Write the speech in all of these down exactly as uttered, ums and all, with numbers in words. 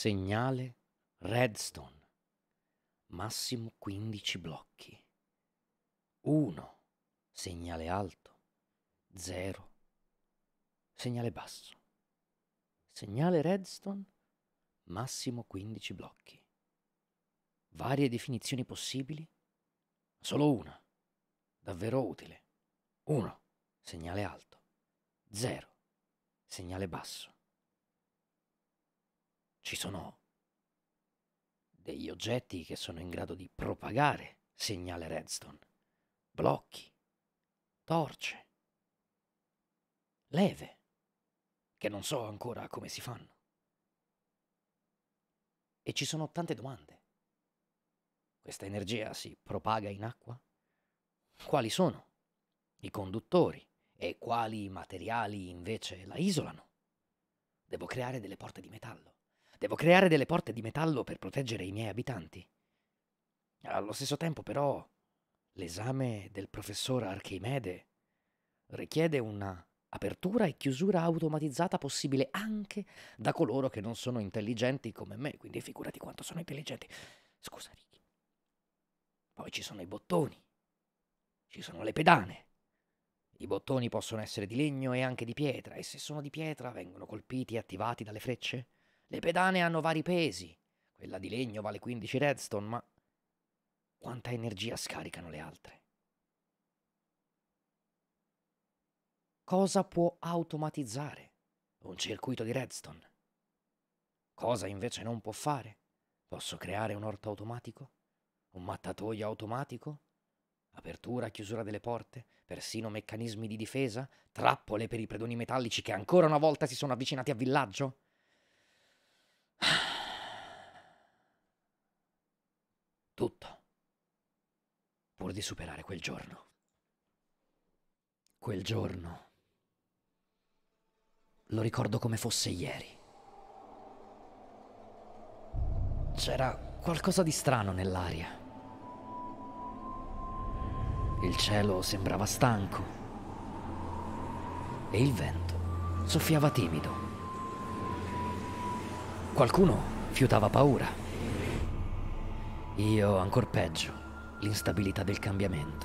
Segnale redstone. Massimo quindici blocchi. uno. Segnale alto. zero. Segnale basso. Segnale redstone. Massimo quindici blocchi. Varie definizioni possibili. Solo una. Davvero utile. uno. Segnale alto. zero. Segnale basso. Ci sono degli oggetti che sono in grado di propagare segnale redstone. Blocchi, torce, leve, che non so ancora come si fanno. E ci sono tante domande. Questa energia si propaga in acqua? Quali sono i conduttori e quali materiali invece la isolano? Devo creare delle porte di metallo. Devo creare delle porte di metallo per proteggere i miei abitanti. Allo stesso tempo, però, l'esame del professor Archimede richiede una apertura e chiusura automatizzata possibile anche da coloro che non sono intelligenti come me, quindi figurati quanto sono intelligenti. Scusa, Ricky. Poi ci sono i bottoni, ci sono le pedane. I bottoni possono essere di legno e anche di pietra, e se sono di pietra vengono colpiti e attivati dalle frecce. Le pedane hanno vari pesi. Quella di legno vale quindici redstone, ma quanta energia scaricano le altre? Cosa può automatizzare un circuito di redstone? Cosa invece non può fare? Posso creare un orto automatico? Un mattatoio automatico? Apertura e chiusura delle porte? Persino meccanismi di difesa? Trappole per i predoni metallici che ancora una volta si sono avvicinati a villaggio? Tutto, pur di superare quel giorno. Quel giorno lo ricordo come fosse ieri. C'era qualcosa di strano nell'aria. Il cielo sembrava stanco e il vento soffiava timido. Qualcuno fiutava paura. Io, ancor peggio, l'instabilità del cambiamento.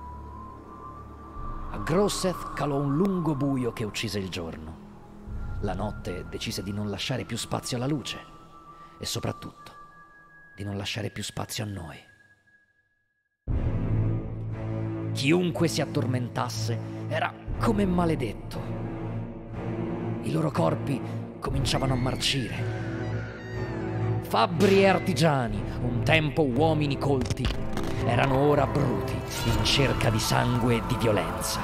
A Groseth calò un lungo buio che uccise il giorno. La notte decise di non lasciare più spazio alla luce e soprattutto di non lasciare più spazio a noi. Chiunque si addormentasse era come maledetto. I loro corpi cominciavano a marcire. Fabbri e artigiani, un tempo uomini colti, erano ora bruti, in cerca di sangue e di violenza.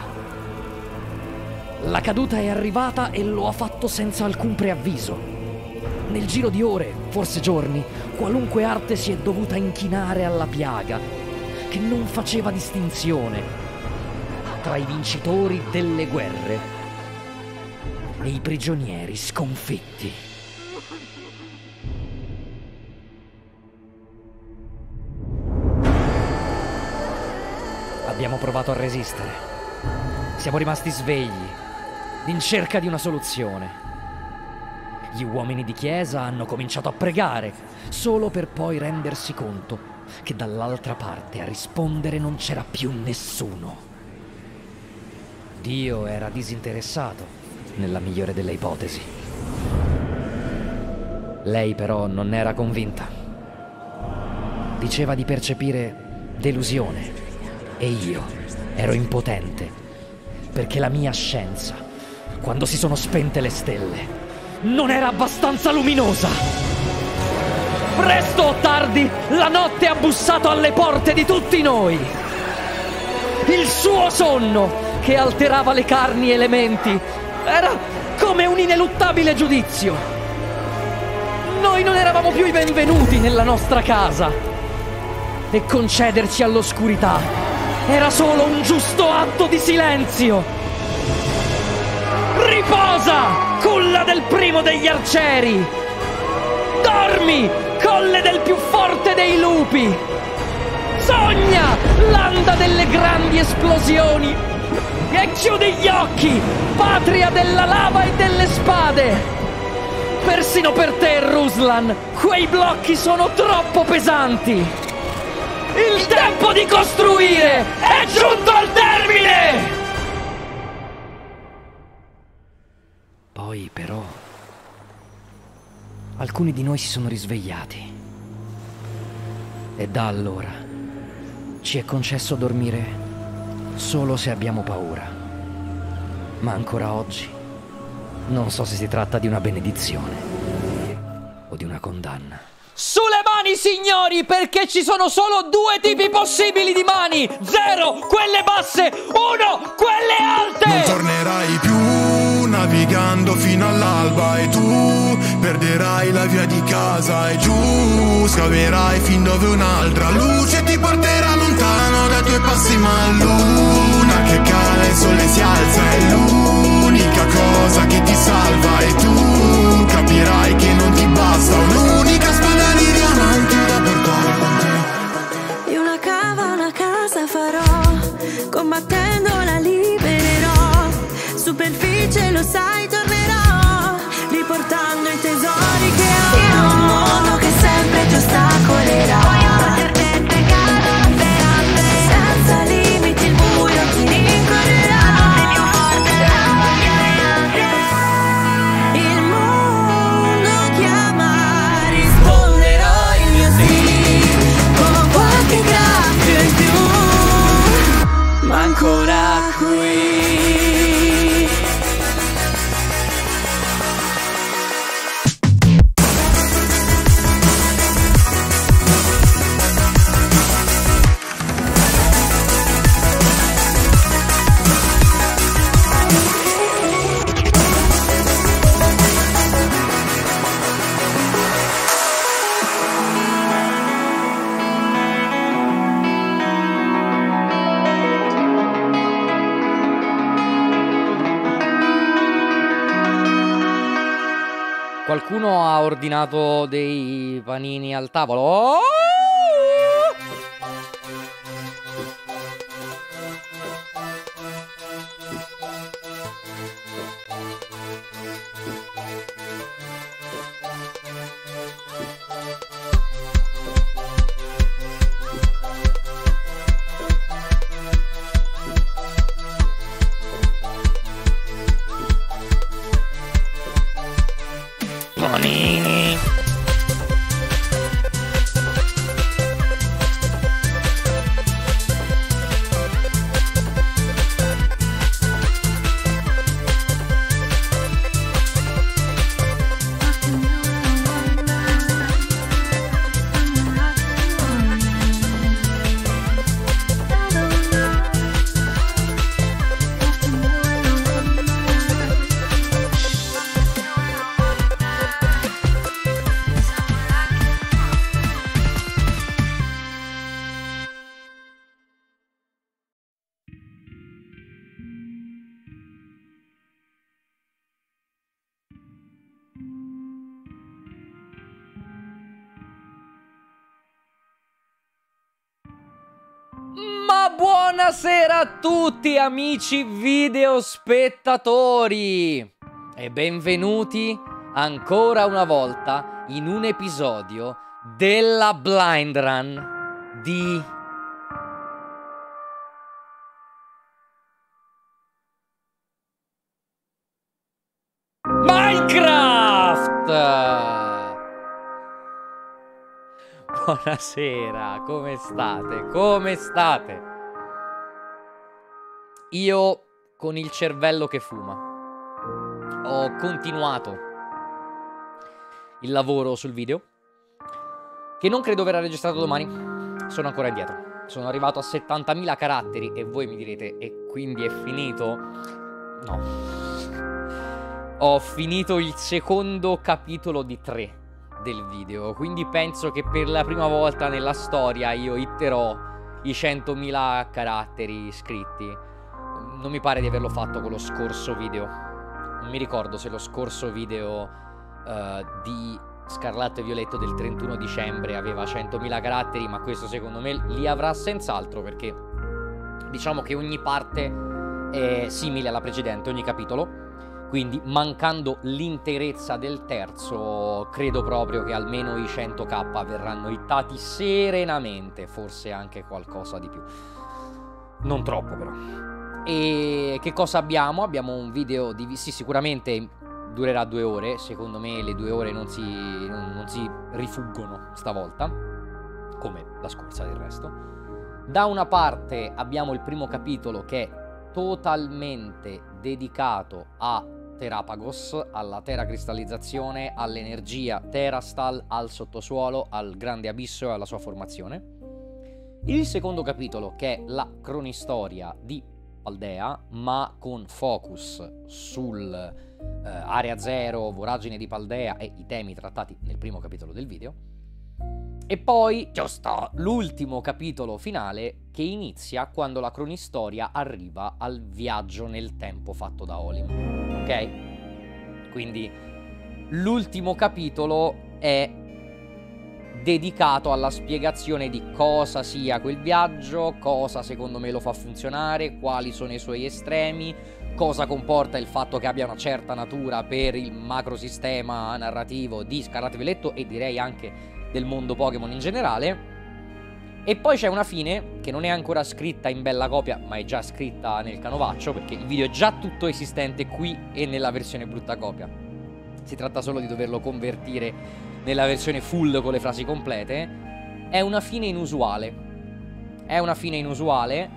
La caduta è arrivata e lo ha fatto senza alcun preavviso. Nel giro di ore, forse giorni, qualunque arte si è dovuta inchinare alla piaga, che non faceva distinzione tra i vincitori delle guerre e i prigionieri sconfitti. Abbiamo provato a resistere. Siamo rimasti svegli, in cerca di una soluzione. Gli uomini di chiesa hanno cominciato a pregare, solo per poi rendersi conto che dall'altra parte a rispondere non c'era più nessuno. Dio era disinteressato, nella migliore delle ipotesi. Lei però non era convinta. Diceva di percepire delusione. E io ero impotente, perché la mia scienza, quando si sono spente le stelle, non era abbastanza luminosa. Presto o tardi, la notte ha bussato alle porte di tutti noi. Il suo sonno, che alterava le carni e le menti, era come un ineluttabile giudizio. Noi non eravamo più i benvenuti nella nostra casa, e concederci all'oscurità era solo un giusto atto di silenzio. Riposa, culla del primo degli arcieri! Dormi, colle del più forte dei lupi! Sogna, landa delle grandi esplosioni! E chiudi gli occhi, patria della lava e delle spade! Persino per te, Ruslan, quei blocchi sono troppo pesanti. Il tempo di costruire è giunto al termine! Poi, però, alcuni di noi si sono risvegliati. E da allora ci è concesso dormire solo se abbiamo paura. Ma ancora oggi non so se si tratta di una benedizione o di una condanna. Sulle mani, signori, perché ci sono solo due tipi possibili di mani. Zero, quelle basse, uno, quelle alte. Non tornerai più navigando fino all'alba e tu perderai la via di casa e giù scaverai fin dove un'altra luce ti porterà lontano dai tuoi passi, ma luna che cala, il sole si alza, è l'unica cosa che ti salva e tu capirai che non ti basta un'unica spada di diamanti da portare con te. Io una cava, una casa farò, combattendo la libererò, superficie lo sai tornerò, riportando i tesori che ho. In un mondo che sempre ti ostacolerà, senza limiti il buio ti rincorrerà. Il mondo chiama, risponderò il mio sì, con qualche graffio in più, ma ancora qui. Qualcuno ha ordinato dei panini al tavolo. Oh! Panini. Ma buonasera a tutti amici videospettatori e benvenuti ancora una volta in un episodio della Blind Run di Minecraft! Buonasera, come state? Come state? Io, con il cervello che fuma, ho continuato il lavoro sul video, che non credo verrà registrato domani. Sono ancora indietro. Sono arrivato a settantamila caratteri e voi mi direte, e quindi è finito? No. Ho finito il secondo capitolo di tre del video, quindi penso che per la prima volta nella storia io hitterò i centomila caratteri scritti. Non mi pare di averlo fatto con lo scorso video. Non mi ricordo se lo scorso video uh, di Scarlatto e Violetto del trentuno dicembre aveva centomila caratteri, ma questo secondo me li avrà senz'altro, perché diciamo che ogni parte è simile alla precedente, ogni capitolo. quindi mancando l'interezza del terzo credo proprio che almeno i cento k verranno hittati serenamente, forse anche qualcosa di più, non troppo però. E che cosa abbiamo? Abbiamo un video di... sì, sicuramente durerà due ore, secondo me le due ore non si, non, non si rifuggono stavolta, come la scorsa del resto. Da una parte abbiamo il primo capitolo che è totalmente dedicato a Terapagos, alla teracristallizzazione, all'energia Terastal, al sottosuolo, al grande abisso e alla sua formazione. Il secondo capitolo, che è la cronistoria di Paldea, ma con focus sul eh, Area Zero, Voragine di Paldea e i temi trattati nel primo capitolo del video. E poi, giusto, l'ultimo capitolo finale che inizia quando la cronistoria arriva al viaggio nel tempo fatto da Olim. Ok? Quindi l'ultimo capitolo è dedicato alla spiegazione di cosa sia quel viaggio, cosa secondo me lo fa funzionare, quali sono i suoi estremi, cosa comporta il fatto che abbia una certa natura per il macrosistema narrativo di Scarlatto e Violetto e direi anche del mondo Pokémon in generale. E poi c'è una fine che non è ancora scritta in bella copia, ma è già scritta nel canovaccio, perché il video è già tutto esistente qui e nella versione brutta copia. Si tratta solo di doverlo convertire nella versione full con le frasi complete. È una fine inusuale. È una fine inusuale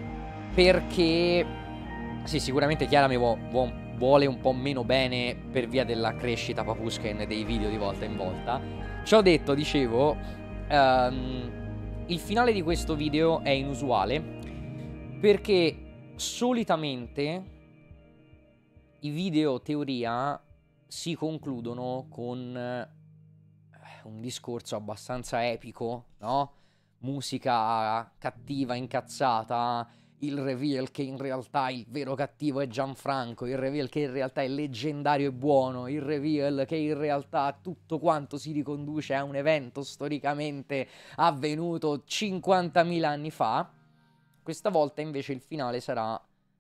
perché sì, sicuramente Chiara mi vuole un po' meno bene per via della crescita Papusken dei video di volta in volta. Ci ho detto, dicevo, um, il finale di questo video è inusuale perché solitamente i video teoria si concludono con un discorso abbastanza epico, no? Musica cattiva, incazzata, il reveal che in realtà il vero cattivo è Gianfranco, il reveal che in realtà è leggendario e buono, il reveal che in realtà tutto quanto si riconduce a un evento storicamente avvenuto cinquantamila anni fa. Questa volta invece il finale sarà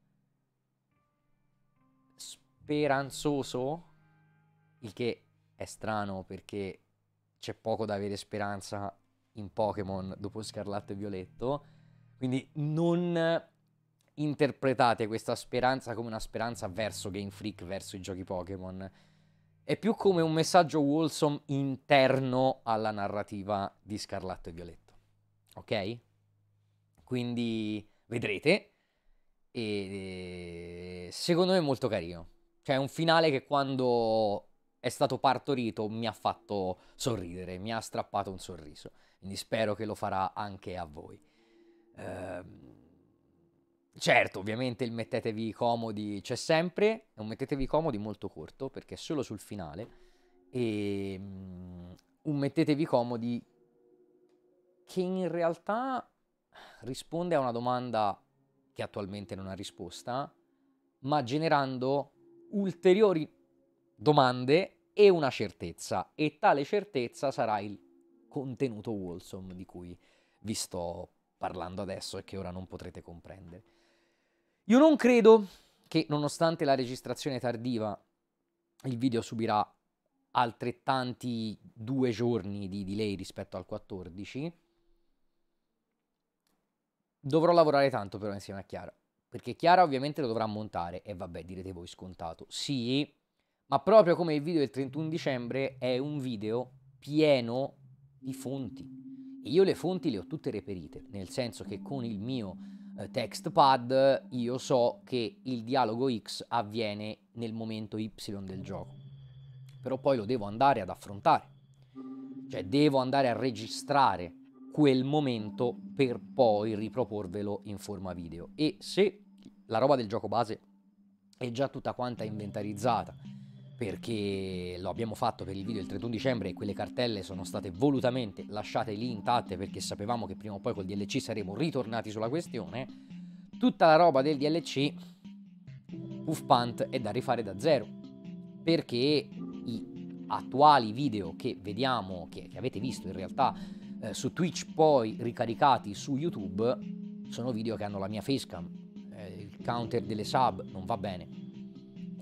speranzoso, il che è strano perché c'è poco da avere speranza in Pokémon dopo Scarlatto e Violetto, quindi non interpretate questa speranza come una speranza verso Game Freak, verso i giochi Pokémon. È più come un messaggio wholesome interno alla narrativa di Scarlatto e Violetto. Ok? Quindi vedrete. E secondo me è molto carino. Cioè è un finale che quando è stato partorito mi ha fatto sorridere, mi ha strappato un sorriso. Quindi spero che lo farà anche a voi. Ehm... Certo, ovviamente il mettetevi comodi c'è sempre, è un mettetevi comodi molto corto perché è solo sul finale, e um, un mettetevi comodi che in realtà risponde a una domanda che attualmente non ha risposta, ma generando ulteriori domande e una certezza, e tale certezza sarà il contenuto wholesome di cui vi sto parlando adesso e che ora non potrete comprendere. Io non credo che, nonostante la registrazione tardiva, il video subirà altrettanti due giorni di delay rispetto al quattordici. Dovrò lavorare tanto però insieme a Chiara, perché Chiara ovviamente lo dovrà montare, e vabbè, direte voi scontato. Sì, ma proprio come il video del trentuno dicembre è un video pieno di fonti. E io le fonti le ho tutte reperite, nel senso che con il mio TextPad io so che il dialogo X avviene nel momento Y del gioco, però poi lo devo andare ad affrontare, cioè devo andare a registrare quel momento per poi riproporvelo in forma video. E se la roba del gioco base è già tutta quanta inventarizzata, perché lo abbiamo fatto per il video del trentuno dicembre e quelle cartelle sono state volutamente lasciate lì intatte perché sapevamo che prima o poi col D L C saremmo ritornati sulla questione, tutta la roba del D L C Puff Punt è da rifare da zero, perché i attuali video che vediamo, che, che avete visto in realtà eh, su Twitch poi ricaricati su YouTube, sono video che hanno la mia facecam, eh, il counter delle sub non va bene.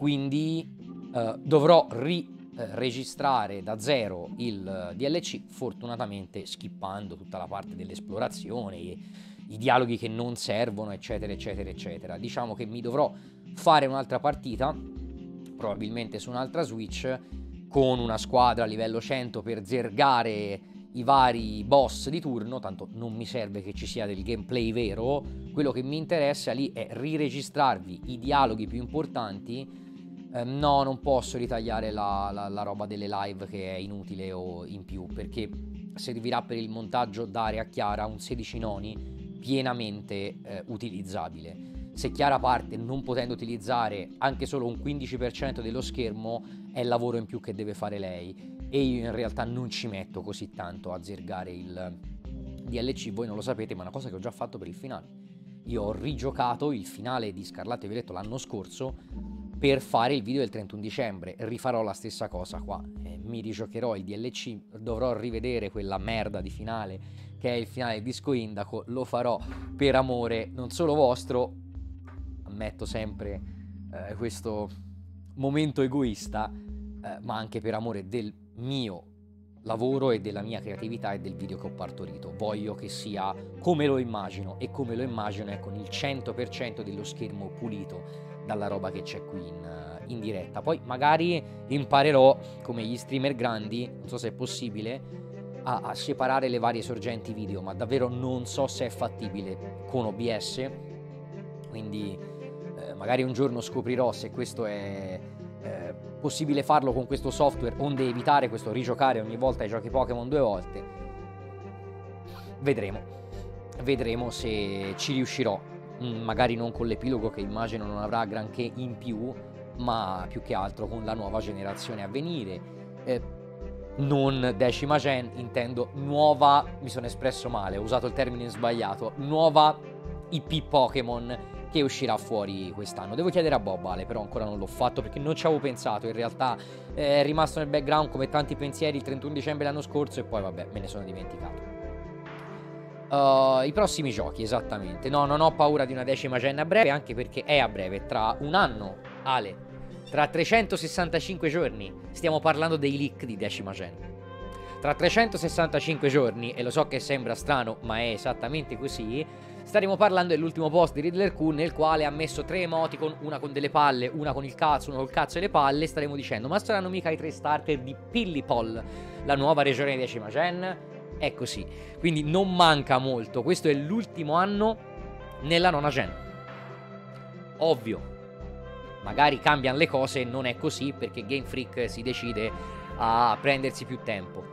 quindi uh, dovrò riregistrare uh, da zero il uh, D L C, fortunatamente skippando tutta la parte dell'esplorazione, i, i dialoghi che non servono, eccetera, eccetera, eccetera. Diciamo che mi dovrò fare un'altra partita, probabilmente su un'altra Switch, con una squadra a livello cento per zergare i vari boss di turno, tanto non mi serve che ci sia del gameplay vero, quello che mi interessa lì è riregistrarvi i dialoghi più importanti. Eh, no, non posso ritagliare la, la, la roba delle live che è inutile o in più, perché servirà per il montaggio dare a Chiara un sedici noni pienamente eh, utilizzabile. Se Chiara parte non potendo utilizzare anche solo un quindici per cento dello schermo, è il lavoro in più che deve fare lei, e io in realtà non ci metto così tanto a zergare il D L C. Voi non lo sapete, ma è una cosa che ho già fatto per il finale. Io ho rigiocato il finale di Scarlatto e Violetto l'anno scorso per fare il video del trentuno dicembre. Rifarò la stessa cosa qua, eh, mi rigiocherò il D L C, dovrò rivedere quella merda di finale che è il finale di Disco Indaco, lo farò per amore non solo vostro, ammetto sempre eh, questo momento egoista, eh, ma anche per amore del mio lavoro e della mia creatività e del video che ho partorito. Voglio che sia come lo immagino, e come lo immagino è con il cento per cento dello schermo pulito dalla roba che c'è qui in, in diretta. Poi magari imparerò, come gli streamer grandi, non so se è possibile, a, a separare le varie sorgenti video, ma davvero non so se è fattibile con O B S, quindi eh, magari un giorno scoprirò se questo è eh, possibile farlo con questo software, onde evitare questo rigiocare ogni volta i giochi Pokémon due volte. Vedremo, vedremo se ci riuscirò, mm, magari non con l'epilogo che immagino non avrà granché in più, ma più che altro con la nuova generazione a venire. Eh, non decima gen, intendo nuova, mi sono espresso male, ho usato il termine sbagliato, nuova I P Pokémon che uscirà fuori quest'anno. Devo chiedere a Bob Ale, però ancora non l'ho fatto perché non ci avevo pensato, in realtà eh, è rimasto nel background come tanti pensieri il trentuno dicembre l'anno scorso e poi vabbè me ne sono dimenticato. Uh, I prossimi giochi, esattamente. No, non ho paura di una decima gen a breve, anche perché è a breve, tra un anno, Ale, tra trecentosessantacinque giorni, stiamo parlando dei leak di decima gen. Tra trecentosessantacinque giorni, e lo so che sembra strano, ma è esattamente così, staremo parlando dell'ultimo post di Riddler Q, nel quale ha messo tre emoticon, una con delle palle, una con il cazzo, una col cazzo e le palle. Staremo dicendo, ma saranno mica i tre starter di Pillipol, la nuova regione di decima gen? È così, quindi non manca molto. Questo è l'ultimo anno nella nona gen. Ovvio, magari cambiano le cose, non è così perché Game Freak si decide a prendersi più tempo,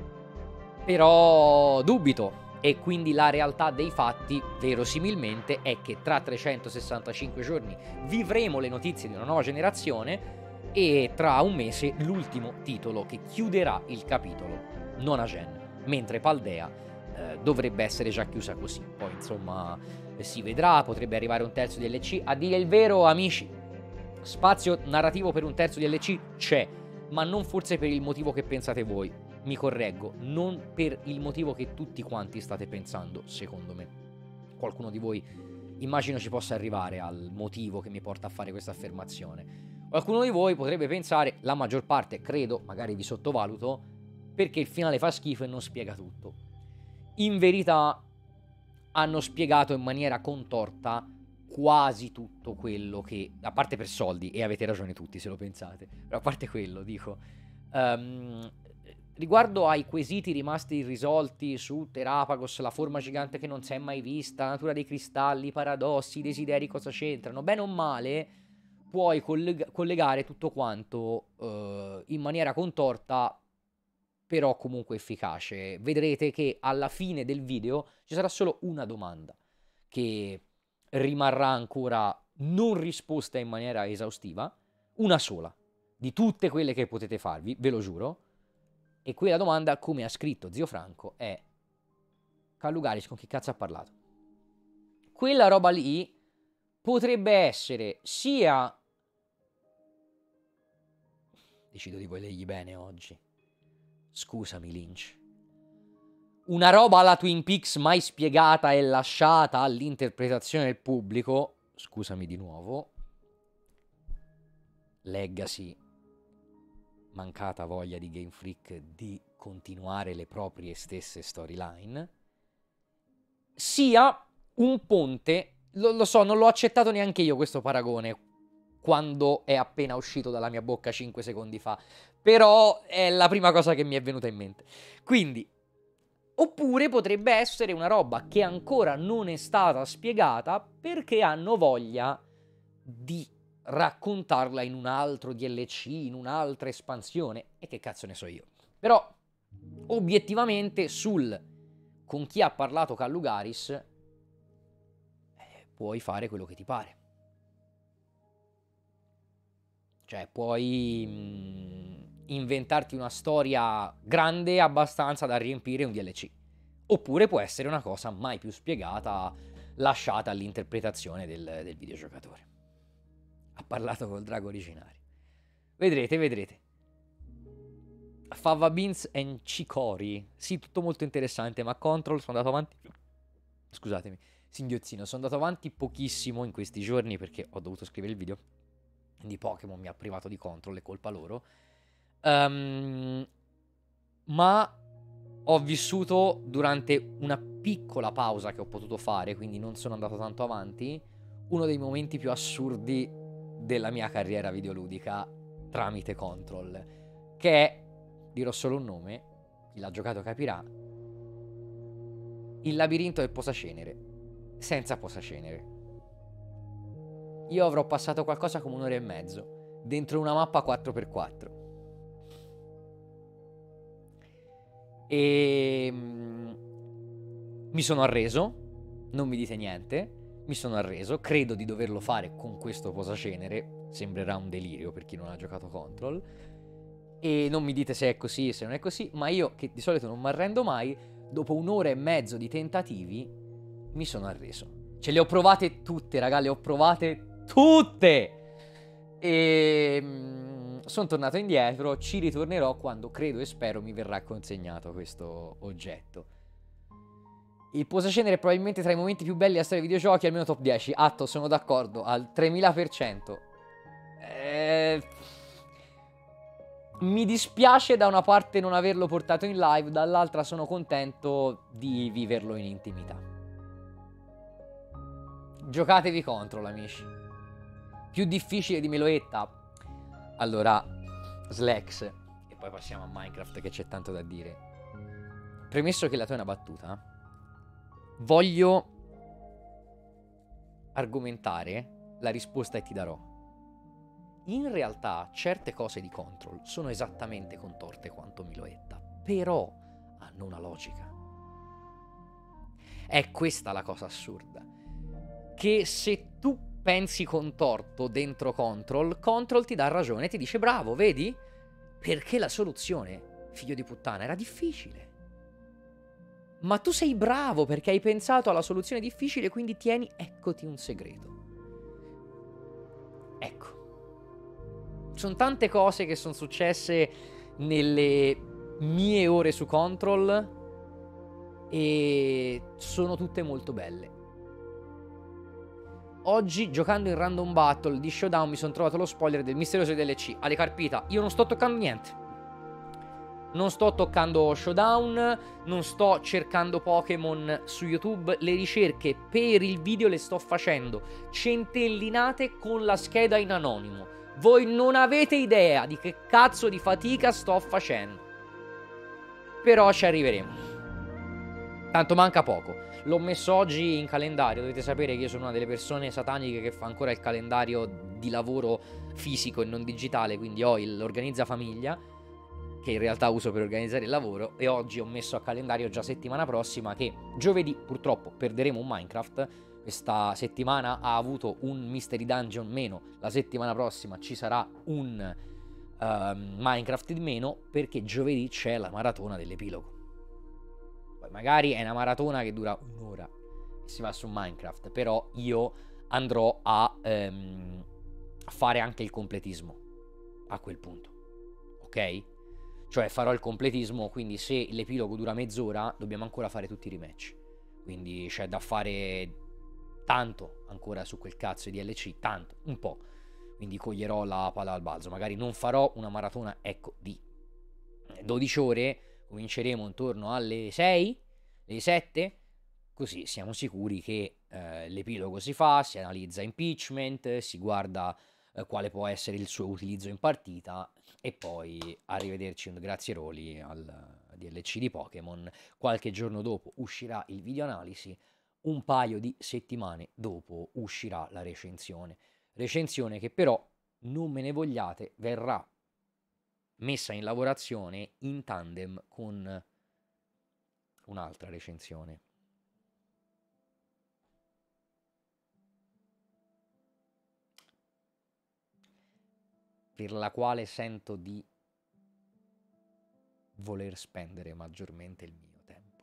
però dubito. E quindi la realtà dei fatti, verosimilmente, è che tra trecentosessantacinque giorni vivremo le notizie di una nuova generazione e tra un mese l'ultimo titolo che chiuderà il capitolo nona gen, mentre Paldea eh, dovrebbe essere già chiusa così. Poi insomma eh, si vedrà, potrebbe arrivare un terzo D L C. A dire il vero, amici, spazio narrativo per un terzo D L C c'è, ma non forse per il motivo che pensate voi. Mi correggo, non per il motivo che tutti quanti state pensando, secondo me. Qualcuno di voi immagino ci possa arrivare al motivo che mi porta a fare questa affermazione. Qualcuno di voi potrebbe pensare, la maggior parte, credo, magari vi sottovaluto, perché il finale fa schifo e non spiega tutto. In verità hanno spiegato in maniera contorta quasi tutto quello che, a parte per soldi, e avete ragione tutti se lo pensate, però a parte quello, dico, um, riguardo ai quesiti rimasti irrisolti su Terapagos, la forma gigante che non si è mai vista, la natura dei cristalli, i paradossi, i desideri cosa c'entrano, bene o male puoi collega collegare tutto quanto uh, in maniera contorta, però comunque efficace. Vedrete che alla fine del video ci sarà solo una domanda che rimarrà ancora non risposta in maniera esaustiva, una sola, di tutte quelle che potete farvi, ve lo giuro. E quella domanda, come ha scritto Zio Franco, è: Calugaris con chi cazzo ha parlato? Quella roba lì potrebbe essere sia... Decido di volergli bene oggi. Scusami, Lynch. Una roba alla Twin Peaks mai spiegata e lasciata all'interpretazione del pubblico. Scusami di nuovo. Legacy, mancata voglia di Game Freak di continuare le proprie stesse storyline, sia un ponte, lo, lo so, non l'ho accettato neanche io questo paragone quando è appena uscito dalla mia bocca cinque secondi fa, però è la prima cosa che mi è venuta in mente. Quindi, oppure potrebbe essere una roba che ancora non è stata spiegata perché hanno voglia di raccontarla in un altro D L C, in un'altra espansione, e che cazzo ne so io. Però, obiettivamente, sul con chi ha parlato Callugaris, eh, puoi fare quello che ti pare. Cioè, puoi mh, inventarti una storia grande abbastanza da riempire un D L C. Oppure può essere una cosa mai più spiegata, lasciata all'interpretazione del, del videogiocatore. Ha parlato col drago originario. Vedrete, vedrete. Fava Beans and Cicori. Sì, tutto molto interessante, ma Control sono andato avanti... Scusatemi, singhiozzino, sono andato avanti pochissimo in questi giorni perché ho dovuto scrivere il video di Pokémon, mi ha privato di Control, è colpa loro. Um, ma ho vissuto durante una piccola pausa che ho potuto fare, quindi non sono andato tanto avanti, uno dei momenti più assurdi della mia carriera videoludica tramite Control, che è, dirò solo un nome, chi l'ha giocato capirà, il labirinto del posacenere, senza posacenere. Io avrò passato qualcosa come un'ora e mezzo dentro una mappa quattro per quattro. E mi sono arreso, non mi dite niente, mi sono arreso, credo di doverlo fare con questo posacenere, sembrerà un delirio per chi non ha giocato Control, e non mi dite se è così e se non è così, ma io, che di solito non mi arrendo mai, dopo un'ora e mezzo di tentativi mi sono arreso. Ce le ho provate tutte, raga, le ho provate tutte! E sono tornato indietro, ci ritornerò quando credo e spero mi verrà consegnato questo oggetto. Il posacenere è probabilmente tra i momenti più belli della storia dei videogiochi, almeno top dieci. Atto, sono d'accordo, al tremila per cento. Eh... Mi dispiace da una parte non averlo portato in live, dall'altra sono contento di viverlo in intimità. Giocatevi Control, amici. Più difficile di Meloetta? Allora, Slex, e poi passiamo a Minecraft che c'è tanto da dire. Premesso che la tua è una battuta, voglio argomentare la risposta e ti darò. In realtà certe cose di Control sono esattamente contorte quanto Meloetta, però hanno una logica. È questa la cosa assurda, che se tu pensi contorto dentro Control, Control ti dà ragione e ti dice bravo, vedi? Perché la soluzione, figlio di puttana, era difficile. Ma tu sei bravo perché hai pensato alla soluzione difficile, quindi tieni, eccoti un segreto. Ecco. Sono tante cose che sono successe nelle mie ore su Control e sono tutte molto belle. Oggi, giocando in Random Battle di Showdown, mi sono trovato lo spoiler del misterioso D L C. Ale Carpita, io non sto toccando niente. Non sto toccando Showdown, non sto cercando Pokémon su YouTube. Le ricerche per il video le sto facendo centellinate con la scheda in anonimo. Voi non avete idea di che cazzo di fatica sto facendo. Però ci arriveremo. Tanto manca poco. L'ho messo oggi in calendario. Dovete sapere che io sono una delle persone sataniche che fa ancora il calendario di lavoro fisico e non digitale. Quindi ho l'organizza famiglia, che in realtà uso per organizzare il lavoro. E oggi ho messo a calendario già settimana prossima, che giovedì purtroppo perderemo un Minecraft. Questa settimana ha avuto un Mystery Dungeon meno, la settimana prossima ci sarà un uh, Minecraft di meno, perché giovedì c'è la maratona dell'epilogo. Poi magari è una maratona che dura un'ora e si va su Minecraft, però io andrò a um, fare anche il completismo a quel punto, ok? Cioè farò il completismo, quindi se l'epilogo dura mezz'ora dobbiamo ancora fare tutti i rematch, quindi c'è da fare tanto ancora su quel cazzo di D L C, tanto, un po'. quindi coglierò la palla al balzo. Magari non farò una maratona, ecco, di dodici ore, cominceremo intorno alle sei, alle sette, così siamo sicuri che eh, l'epilogo si fa, si analizza impeachment, si guarda eh, quale può essere il suo utilizzo in partita e poi arrivederci un grazie Roli al D L C di Pokémon. Qualche giorno dopo uscirà il video analisi, un paio di settimane dopo uscirà la recensione. Recensione che però, non me ne vogliate, verrà messa in lavorazione in tandem con un'altra recensione. Per la quale sento di voler spendere maggiormente il mio tempo.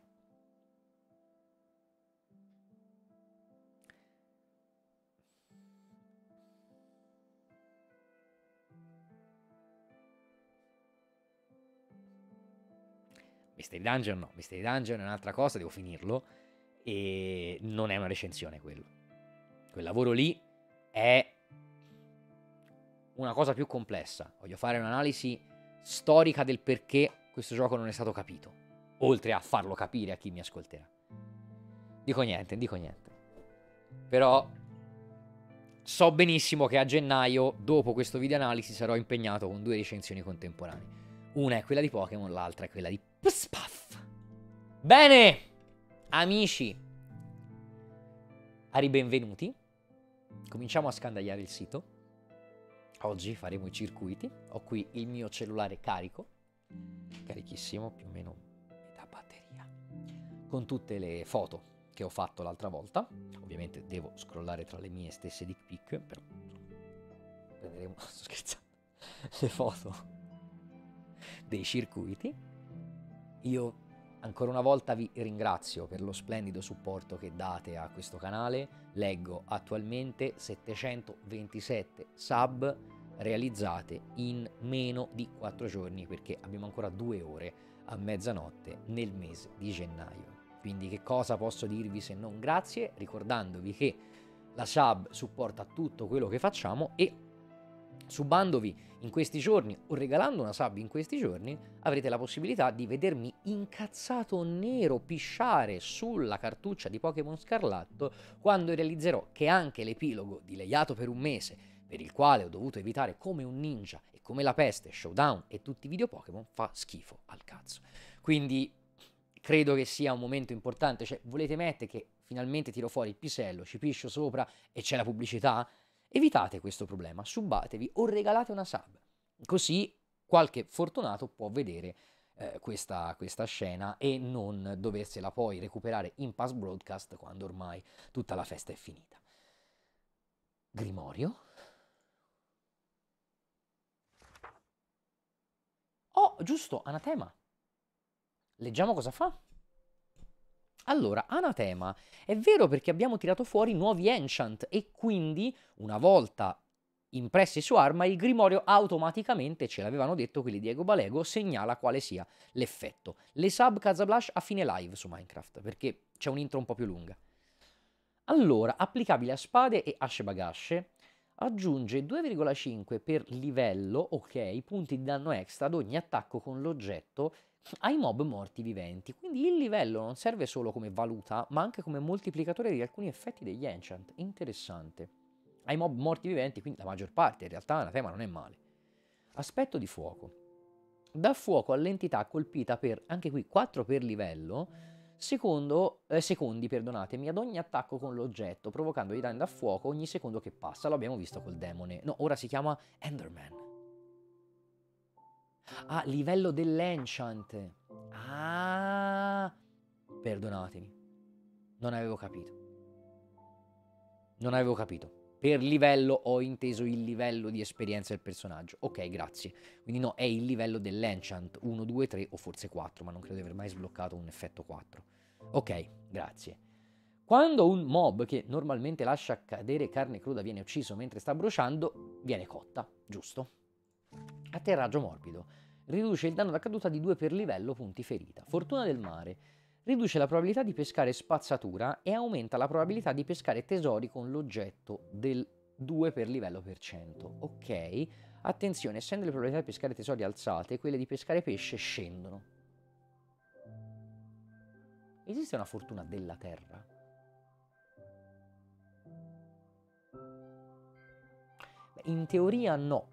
Mystery Dungeon no, Mystery Dungeon è un'altra cosa, devo finirlo e non è una recensione quello. Quel lavoro lì è una cosa più complessa. Voglio fare un'analisi storica del perché questo gioco non è stato capito, oltre a farlo capire a chi mi ascolterà. Dico niente, dico niente. Però so benissimo che a gennaio, dopo questo video analisi, sarò impegnato con due recensioni contemporanee. Una è quella di Pokémon, l'altra è quella di Puff. Bene, amici, a ribenvenuti. Cominciamo a scandagliare il sito. Oggi faremo i circuiti. Ho qui il mio cellulare carico, carichissimo, più o meno metà batteria, con tutte le foto che ho fatto l'altra volta. Ovviamente devo scrollare tra le mie stesse dick pic, però prenderemo, sto scherzando, le foto dei circuiti. Io ancora una volta vi ringrazio per lo splendido supporto che date a questo canale. Leggo attualmente settecentoventisette sub realizzate in meno di quattro giorni, perché abbiamo ancora due ore a mezzanotte nel mese di gennaio. Quindi che cosa posso dirvi se non grazie, ricordandovi che la sub supporta tutto quello che facciamo e subandovi in questi giorni o regalando una sub in questi giorni avrete la possibilità di vedermi incazzato nero pisciare sulla cartuccia di Pokémon Scarlatto quando realizzerò che anche l'epilogo di Leiato per un mese, per il quale ho dovuto evitare come un ninja e come la peste Showdown e tutti i video Pokémon, fa schifo al cazzo. Quindi credo che sia un momento importante. Cioè, volete mettere che finalmente tiro fuori il pisello, ci piscio sopra e c'è la pubblicità? Evitate questo problema, subatevi o regalate una sub, così qualche fortunato può vedere eh, questa, questa scena e non doversela poi recuperare in pass broadcast quando ormai tutta la festa è finita. Grimorio. Oh, giusto, Anatema. Leggiamo cosa fa. Allora, Anatema, è vero perché abbiamo tirato fuori nuovi enchant e quindi, una volta impressi su arma, il Grimorio automaticamente, ce l'avevano detto quelli di Ego Balego, segnala quale sia l'effetto. Le sub Kazablash a fine live su Minecraft, perché c'è un'intro un po' più lunga. Allora, applicabile a spade e Ashebagash, aggiunge due virgola cinque per livello, ok, punti di danno extra ad ogni attacco con l'oggetto ai mob morti viventi. Quindi il livello non serve solo come valuta, ma anche come moltiplicatore di alcuni effetti degli enchant. Interessante. Ai mob morti viventi, quindi la maggior parte, in realtà Anatema non è male. Aspetto di fuoco. Dà fuoco all'entità colpita per, anche qui, quattro per livello, secondo, eh, secondi, perdonatemi, ad ogni attacco con l'oggetto, provocando i danni da fuoco ogni secondo che passa. Lo abbiamo visto col demone. No, ora si chiama Enderman. Ah, livello dell'enchant. Ah, perdonatemi. Non avevo capito. Non avevo capito. Per livello ho inteso il livello di esperienza del personaggio. Ok, grazie. Quindi no, è il livello dell'enchant uno, due, tre o forse quattro, ma non credo di aver mai sbloccato un effetto quattro. Ok, grazie. Quando un mob che normalmente lascia cadere carne cruda viene ucciso mentre sta bruciando, viene cotta, giusto? Atterraggio morbido. Riduce il danno da caduta di due per livello, punti ferita. Fortuna del mare. Riduce la probabilità di pescare spazzatura e aumenta la probabilità di pescare tesori con l'oggetto del due per livello per cento. Ok, attenzione, essendo le probabilità di pescare tesori alzate, quelle di pescare pesce scendono. Esiste una fortuna della terra? Beh, in teoria no.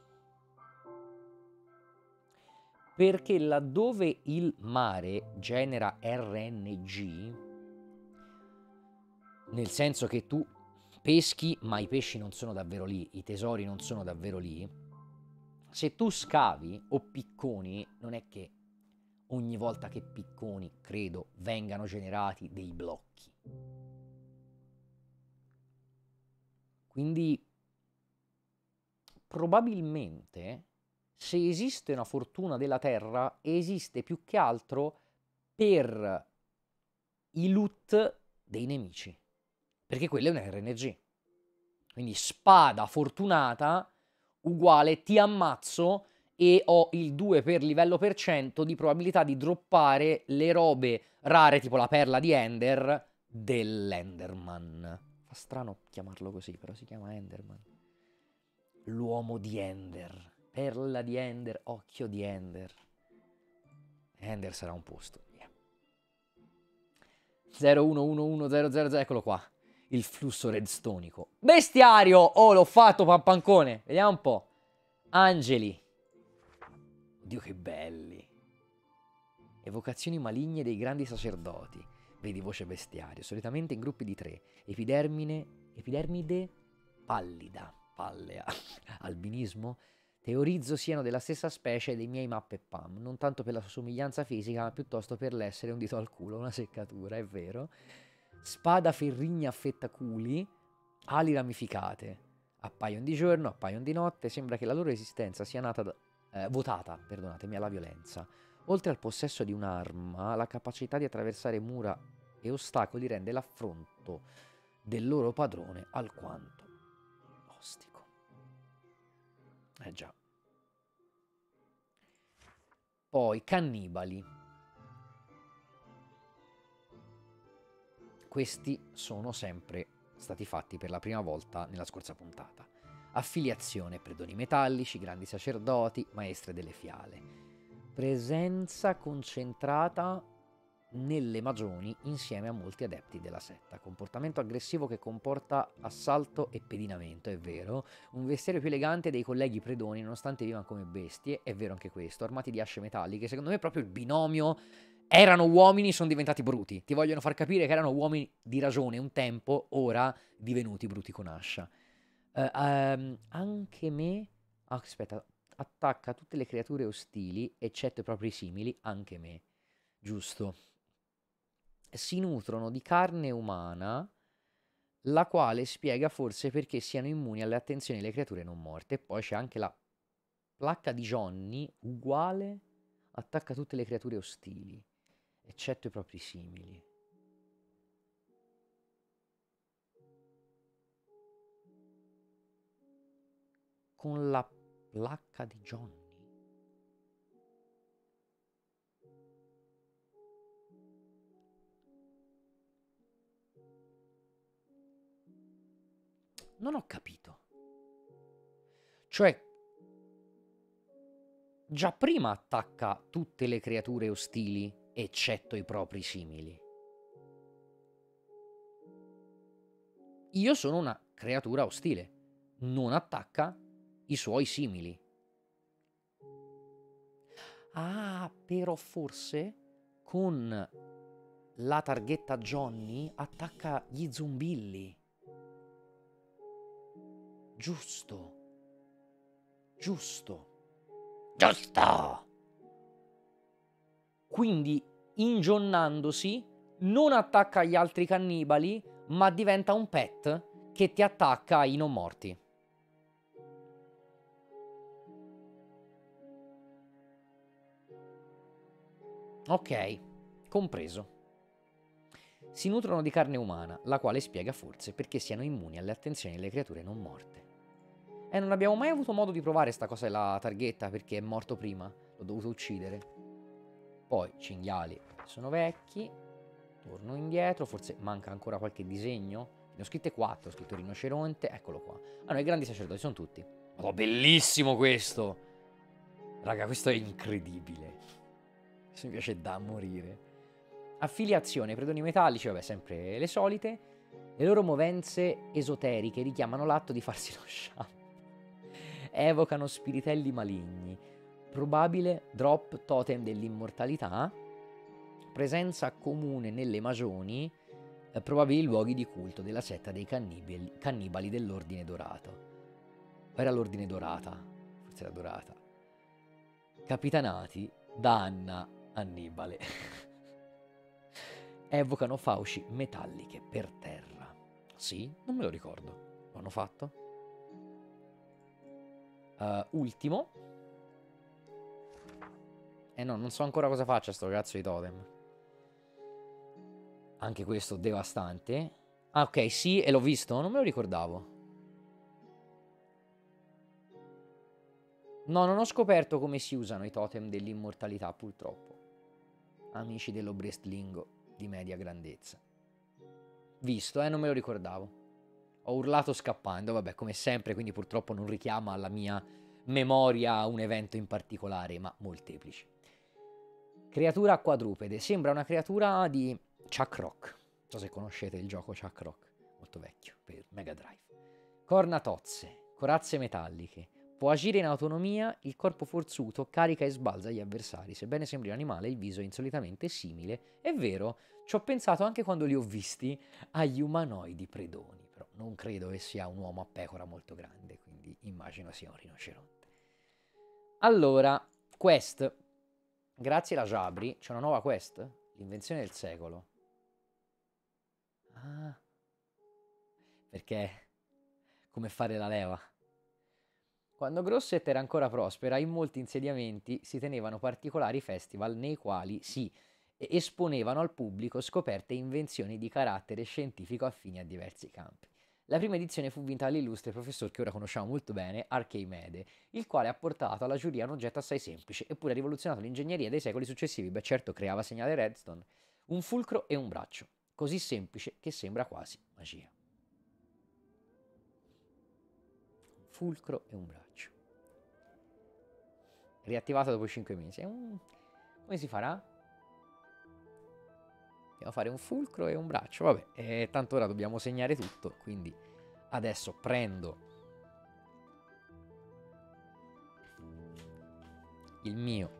Perché laddove il mare genera R N G, nel senso che tu peschi ma i pesci non sono davvero lì, i tesori non sono davvero lì, se tu scavi o picconi, non è che ogni volta che picconi, credo, vengano generati dei blocchi. Quindi probabilmente se esiste una fortuna della terra, esiste più che altro per i loot dei nemici, perché quello è un R N G. Quindi spada fortunata uguale ti ammazzo e ho il due per livello per cento di probabilità di droppare le robe rare, tipo la perla di Ender, dell'Enderman. Fa strano chiamarlo così, però si chiama Enderman. L'uomo di Ender. Perla di Ender, occhio di Ender. Ender sarà un posto. Yeah. zero uno uno uno zero zero zero, eccolo qua. Il flusso redstonico. Bestiario! Oh, l'ho fatto, pampancone. Vediamo un po'. Angeli. Oddio, che belli. Evocazioni maligne dei grandi sacerdoti. Vedi voce bestiario. Solitamente in gruppi di tre. Epidermine, epidermide pallida. Pallea. Albinismo. Teorizzo siano della stessa specie dei miei mappe P A M, non tanto per la sua somiglianza fisica, ma piuttosto per l'essere un dito al culo, una seccatura, è vero. Spada ferrigna affettaculi, ali ramificate, appaiono di giorno, appaiono di notte, sembra che la loro esistenza sia nata da, eh, votata, perdonatemi, alla violenza. Oltre al possesso di un'arma, la capacità di attraversare mura e ostacoli rende l'affronto del loro padrone alquanto ostico. Eh già. Poi cannibali. Questi sono sempre stati fatti per la prima volta nella scorsa puntata. Affiliazione, predoni metallici, grandi sacerdoti, maestre delle fiale. Presenza concentrata nelle magioni insieme a molti adepti della setta. Comportamento aggressivo che comporta assalto e pedinamento, è vero. Un vestiario più elegante dei colleghi predoni nonostante vivano come bestie, è vero anche questo. Armati di asce metalliche, secondo me è proprio il binomio. Erano uomini, sono diventati bruti. Ti vogliono far capire che erano uomini di ragione un tempo, ora divenuti bruti con ascia. Uh, um, anche me... Oh, aspetta, attacca tutte le creature ostili, eccetto i propri simili, anche me. Giusto. Si nutrono di carne umana, la quale spiega forse perché siano immuni alle attenzioni delle creature non morte. E poi c'è anche la placca di Johnny, uguale, attacca tutte le creature ostili, eccetto i propri simili. Con la placca di Johnny. Non ho capito. Cioè, già prima attacca tutte le creature ostili, eccetto i propri simili. Io sono una creatura ostile. Non attacca i suoi simili. Ah, però forse con la targhetta Johnny attacca gli zumbilli. Giusto. Giusto. Giusto. Quindi, ingionnandosi, non attacca gli altri cannibali, ma diventa un pet che ti attacca ai non morti. Ok, compreso. Si nutrono di carne umana, la quale spiega forse perché siano immuni alle attenzioni delle creature non morte. E non abbiamo mai avuto modo di provare sta cosa della targhetta perché è morto prima. L'ho dovuto uccidere. Poi cinghiali sono vecchi. Torno indietro. Forse manca ancora qualche disegno. Ne ho scritte quattro, ho scritto rinoceronte, eccolo qua. Ah no, i grandi sacerdoti sono tutti. Oh, bellissimo questo! Raga, questo è incredibile. Questo mi piace da morire. Affiliazione, predoni metallici, vabbè, sempre le solite. Le loro movenze esoteriche richiamano l'atto di farsi lo shampoo. Evocano spiritelli maligni. Probabile drop totem dell'immortalità. Presenza comune nelle magioni. Eh, probabili luoghi di culto della setta dei cannibali, cannibali dell'ordine dorato. O era l'ordine dorata? Forse era dorata. Capitanati da Anna Annibale. Evocano fauci metalliche per terra. Sì? Non me lo ricordo. L'hanno fatto? Uh, ultimo. Eh no, non so ancora cosa faccia sto cazzo di totem. Anche questo devastante. Ah, ok, sì, e l'ho visto? Non me lo ricordavo. No, non ho scoperto come si usano i totem dell'immortalità, purtroppo. Amici dell'Obrestlingo di media grandezza. Visto, eh, non me lo ricordavo. Ho urlato scappando, vabbè, come sempre, quindi purtroppo non richiama alla mia memoria un evento in particolare, ma molteplici. Creatura quadrupede. Sembra una creatura di Chuck Rock. Non so se conoscete il gioco Chuck Rock, molto vecchio, per Mega Drive. Corna tozze, corazze metalliche. Può agire in autonomia, il corpo forzuto carica e sbalza gli avversari. Sebbene sembri un animale, il viso è insolitamente simile. È vero, ci ho pensato anche quando li ho visti agli umanoidi predoni, però non credo che sia un uomo a pecora molto grande, quindi immagino sia un rinoceronte. Allora, quest. Grazie alla Jabri, c'è una nuova quest? L'invenzione del secolo. Ah. Perché? Come fare la leva? Quando Grosset era ancora prospera, in molti insediamenti si tenevano particolari festival nei quali si esponevano al pubblico scoperte e invenzioni di carattere scientifico affini a diversi campi. La prima edizione fu vinta dall'illustre professor che ora conosciamo molto bene, Archimede, il quale ha portato alla giuria un oggetto assai semplice, eppure ha rivoluzionato l'ingegneria dei secoli successivi. Beh, certo, creava segnale redstone, un fulcro e un braccio, così semplice che sembra quasi magia. Fulcro e un braccio. Riattivato dopo cinque mesi. È un... Come si farà? Dobbiamo fare un fulcro e un braccio. Vabbè, eh, tanto ora dobbiamo segnare tutto. Quindi adesso prendo il mio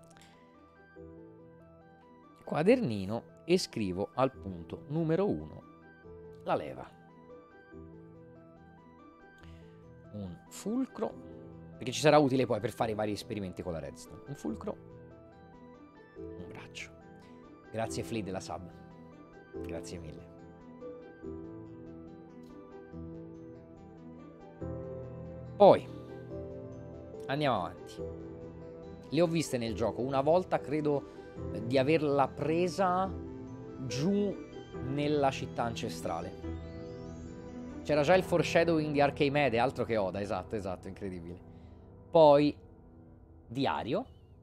quadernino e scrivo al punto numero uno la leva. Un fulcro, perché ci sarà utile poi per fare i vari esperimenti con la redstone. Un fulcro, un braccio. Grazie Flea della sub, grazie mille. Poi andiamo avanti. Le ho viste nel gioco una volta, credo di averla presa giù nella città ancestrale. C'era già il foreshadowing di Archimede, altro che Oda, esatto, esatto, incredibile. Poi, diario.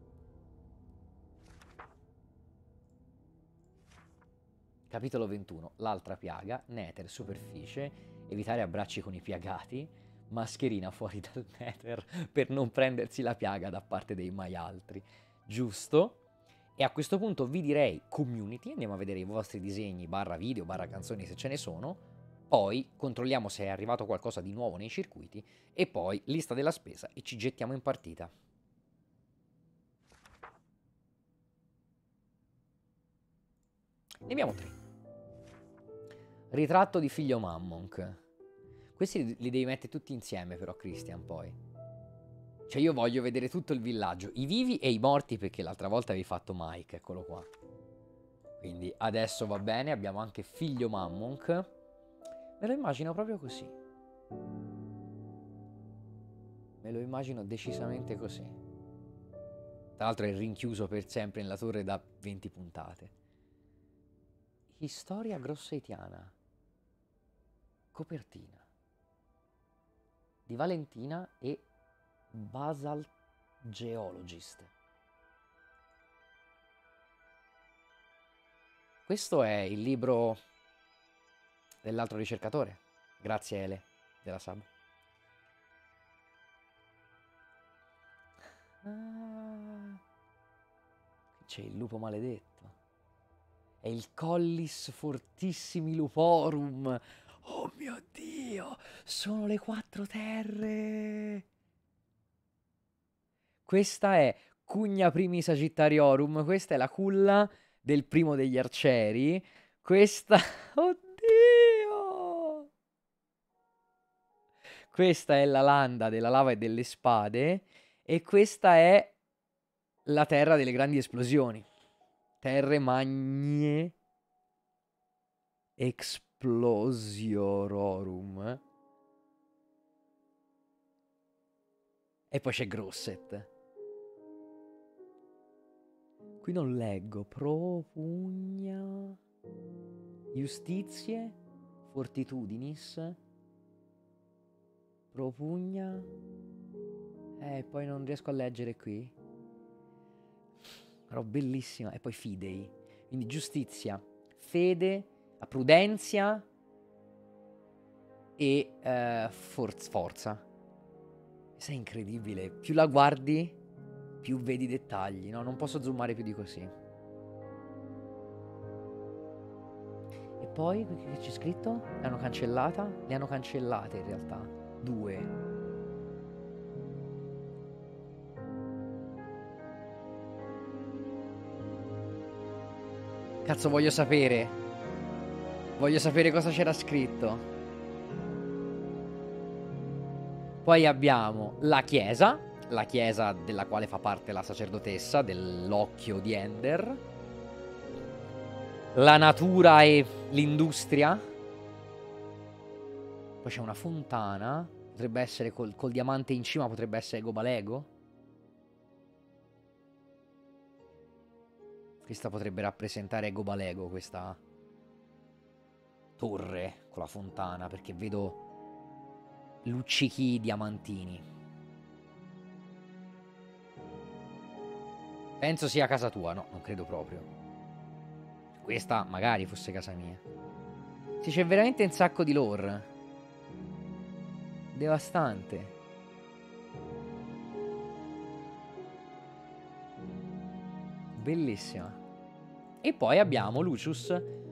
Capitolo ventuno, l'altra piaga, Nether, superficie, evitare abbracci con i piagati, mascherina fuori dal Nether per non prendersi la piaga da parte dei mai altri. Giusto? E a questo punto vi direi community, andiamo a vedere i vostri disegni, barra video, barra canzoni se ce ne sono. Poi controlliamo se è arrivato qualcosa di nuovo nei circuiti e poi lista della spesa e ci gettiamo in partita. Ne abbiamo tre. Ritratto di figlio Mammonk. Questi li devi mettere tutti insieme però, Christian, poi. Cioè io voglio vedere tutto il villaggio, i vivi e i morti, perché l'altra volta avevi fatto Mike, eccolo qua. Quindi adesso va bene, abbiamo anche figlio Mammonk. Me lo immagino proprio così. Me lo immagino decisamente così. Tra l'altro è rinchiuso per sempre nella torre da venti puntate. Storia grossetiana. Copertina. Di Valentina e Basalt Geologist. Questo è il libro dell'altro ricercatore. Grazie Ele della sub. Ah, qui c'è il lupo maledetto. È il Collis Fortissimi Luporum. Oh mio Dio, sono le quattro terre. Questa è Cugna Primi Sagittariorum. Questa è la culla del primo degli arcieri. Questa... Oddio! Questa è la landa della lava e delle spade. E questa è la terra delle grandi esplosioni. Terre magne explosiororum. E poi c'è Grosset. Qui non leggo. Propugna. Justizie. Fortitudinis. Propugna. Eh, poi non riesco a leggere qui. Però bellissima. E poi Fidei. Quindi giustizia, fede, prudenzia e eh, forz- forza. Questa è incredibile. Più la guardi, più vedi i dettagli. No, non posso zoomare più di così. E poi, che c'è scritto? L'hanno cancellata? Le hanno cancellate in realtà. Due. Cazzo, voglio sapere. Voglio sapere cosa c'era scritto. Poi abbiamo la chiesa. La chiesa della quale fa parte la sacerdotessa dell'occhio di Ender. La natura e l'industria. Poi c'è una fontana. Potrebbe essere col, col diamante in cima. Potrebbe essere Gobalego. Questa potrebbe rappresentare Gobalego, questa torre con la fontana, perché vedo luccichi diamantini. Penso sia casa tua, no, non credo proprio. Questa magari fosse casa mia. Sì, c'è veramente un sacco di lore. Devastante. Bellissima. E poi abbiamo Lucius.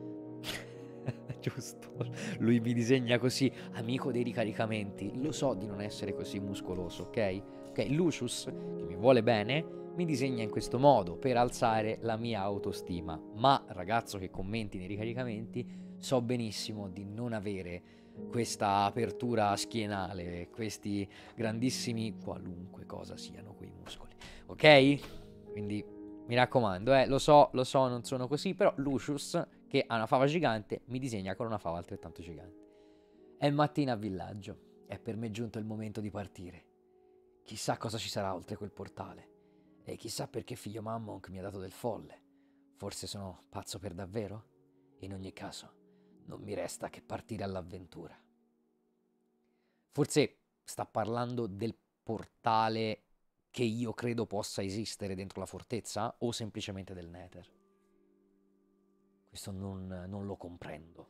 Giusto. Lui mi disegna così. Amico dei ricaricamenti. Lo so di non essere così muscoloso, ok? Ok, Lucius, che mi vuole bene, mi disegna in questo modo per alzare la mia autostima. Ma, ragazzo che commenti nei ricaricamenti, so benissimo di non avere questa apertura schienale, questi grandissimi, qualunque cosa siano quei muscoli. Ok? Quindi... mi raccomando, eh, lo so, lo so, non sono così, però Lucius, che ha una fava gigante, mi disegna con una fava altrettanto gigante. È mattina a villaggio, è per me giunto il momento di partire. Chissà cosa ci sarà oltre quel portale, e chissà perché figlio Mammon mi ha dato del folle. Forse sono pazzo per davvero? In ogni caso, non mi resta che partire all'avventura. Forse sta parlando del portale che io credo possa esistere dentro la fortezza, o semplicemente del Nether. Questo non, non lo comprendo.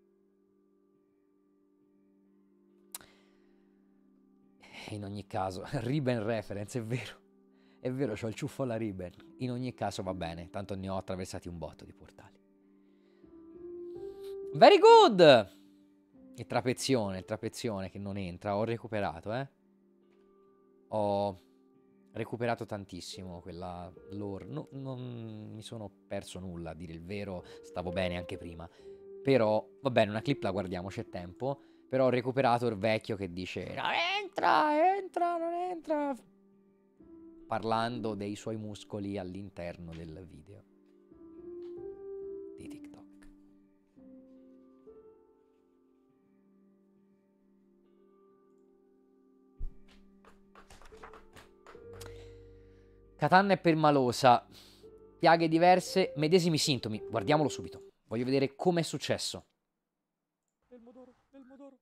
In ogni caso, Riben reference, è vero. È vero, c'ho il ciuffo alla Riben. In ogni caso va bene, tanto ne ho attraversati un botto di portali. Very good! Il trapezione, il trapezione che non entra, ho recuperato, eh. Ho... recuperato tantissimo quella lore. No, non mi sono perso nulla, a dire il vero, stavo bene anche prima. Però, va bene, una clip la guardiamo, c'è tempo. Però ho recuperato il vecchio che dice non entra, entra, non entra, parlando dei suoi muscoli all'interno del video di TikTok. Catanna è permalosa, piaghe diverse, medesimi sintomi. Guardiamolo subito. Voglio vedere come è successo. Del Modoro, del Modoro.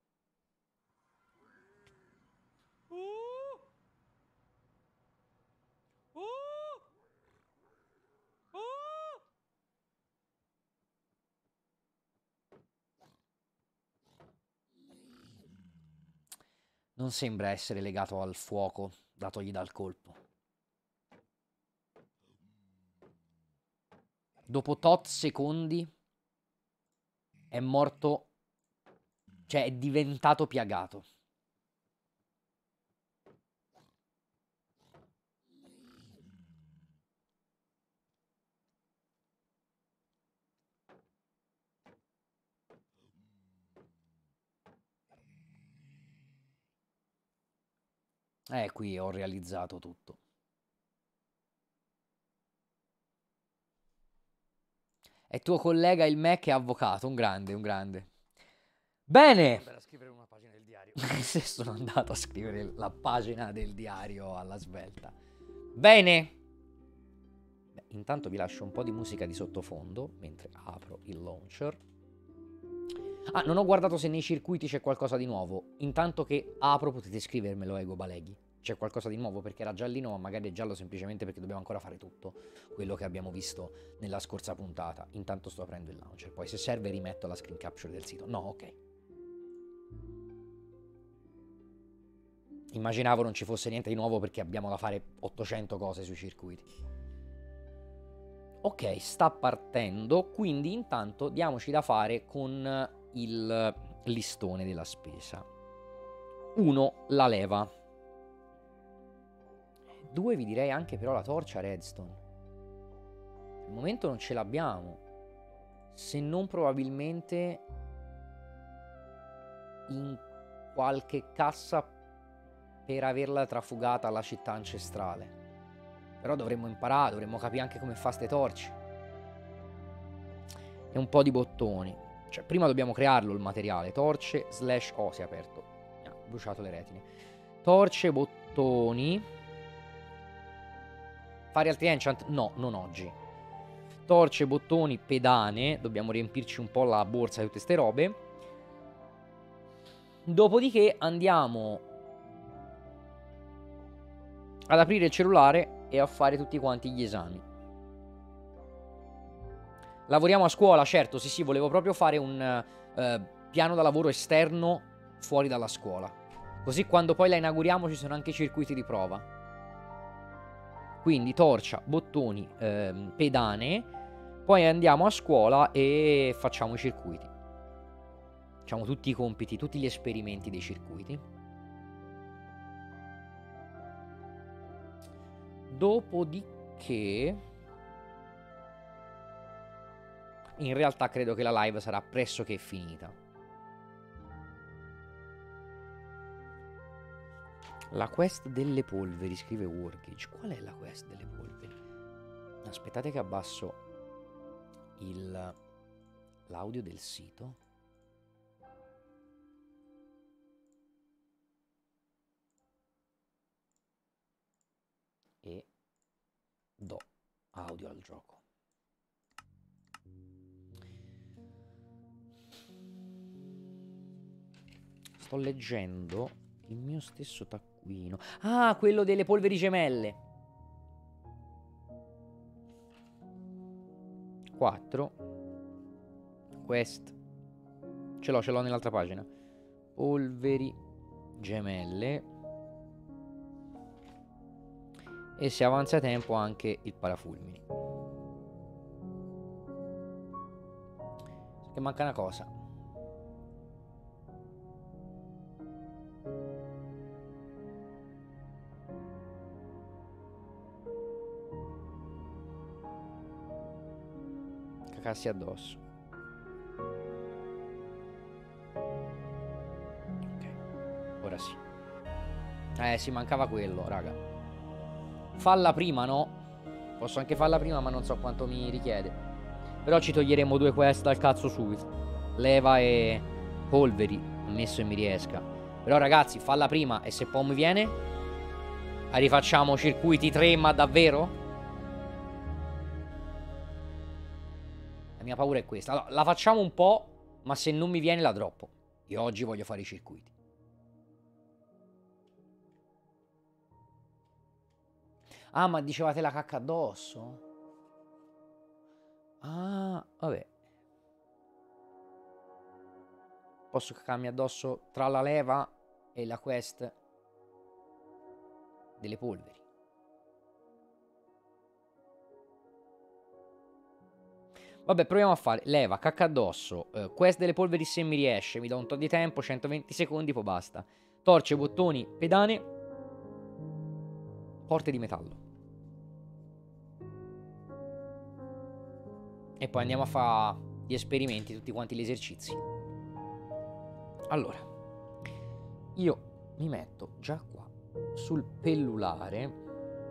Uh! Uh! Uh! Non sembra essere legato al fuoco datogli dal colpo. Dopo tot secondi è morto, cioè è diventato piagato. Eh, qui ho realizzato tutto. È tuo collega il Mac è avvocato, un grande, un grande. Bene! Per scrivere una pagina del diario. Se sono andato a scrivere la pagina del diario alla svelta. Bene! Beh, intanto vi lascio un po' di musica di sottofondo mentre apro il launcher. Ah, non ho guardato se nei circuiti c'è qualcosa di nuovo. Intanto che apro potete scrivermelo, Ego Baleghi. C'è qualcosa di nuovo perché era giallino, ma magari è giallo semplicemente perché dobbiamo ancora fare tutto quello che abbiamo visto nella scorsa puntata. Intanto sto aprendo il launcher, poi se serve rimetto la screen capture del sito. No, ok. Immaginavo non ci fosse niente di nuovo perché abbiamo da fare ottocento cose sui circuiti. Ok, sta partendo, quindi intanto diamoci da fare con il listone della spesa. Uno, la leva. Due, vi direi anche però la torcia redstone. Al momento non ce l'abbiamo, se non probabilmente in qualche cassa per averla trafugata alla città ancestrale. Però dovremmo imparare, dovremmo capire anche come fa ste torce. E un po' di bottoni. Cioè, prima dobbiamo crearlo il materiale. Torce slash... Oh, si è aperto. Ah, ho bruciato le retine. Torce, bottoni. Fare altri enchant? No, non oggi. Torce, bottoni, pedane. Dobbiamo riempirci un po' la borsa di tutte ste robe. Dopodiché andiamo ad aprire il cellulare e a fare tutti quanti gli esami. Lavoriamo a scuola, certo, sì sì, volevo proprio fare un eh, piano da lavoro esterno fuori dalla scuola. Così quando poi la inauguriamo ci sono anche i circuiti di prova. Quindi torcia, bottoni, eh, pedane, poi andiamo a scuola e facciamo i circuiti. Facciamo tutti i compiti, tutti gli esperimenti dei circuiti. Dopodiché, in realtà credo che la live sarà pressoché finita. La quest delle polveri, scrive Wargage. Qual è la quest delle polveri? Aspettate che abbasso il l'audio del sito. E do audio al gioco. Sto leggendo il mio stesso taccuino. Ah, quello delle polveri gemelle. quattro. Quest. Ce l'ho, ce l'ho nell'altra pagina. Polveri gemelle. E se avanza tempo anche il parafulmini. Che manca una cosa. Cacassi addosso. Ok, ora sì. Eh, si mancava quello, raga. Falla prima, no? Posso anche farla prima, ma non so quanto mi richiede. Però ci toglieremo due quest dal cazzo subito. Leva e polveri, ammesso che mi riesca. Però ragazzi, falla prima e se poi mi viene rifacciamo circuiti tre, ma davvero? La mia paura è questa. Allora, la facciamo un po', ma se non mi viene la droppo. Io oggi voglio fare i circuiti. Ah, ma dicevate la cacca addosso? Ah, vabbè. Posso caccarmi addosso tra la leva e la quest delle polveri. Vabbè, proviamo a fare leva, cacca addosso, eh, quest delle polveri se mi riesce, mi dà un po' di tempo, centoventi secondi, poi basta. Torce, bottoni, pedane, porte di metallo. E poi andiamo a fare gli esperimenti, tutti quanti gli esercizi. Allora, io mi metto già qua sul pellulare.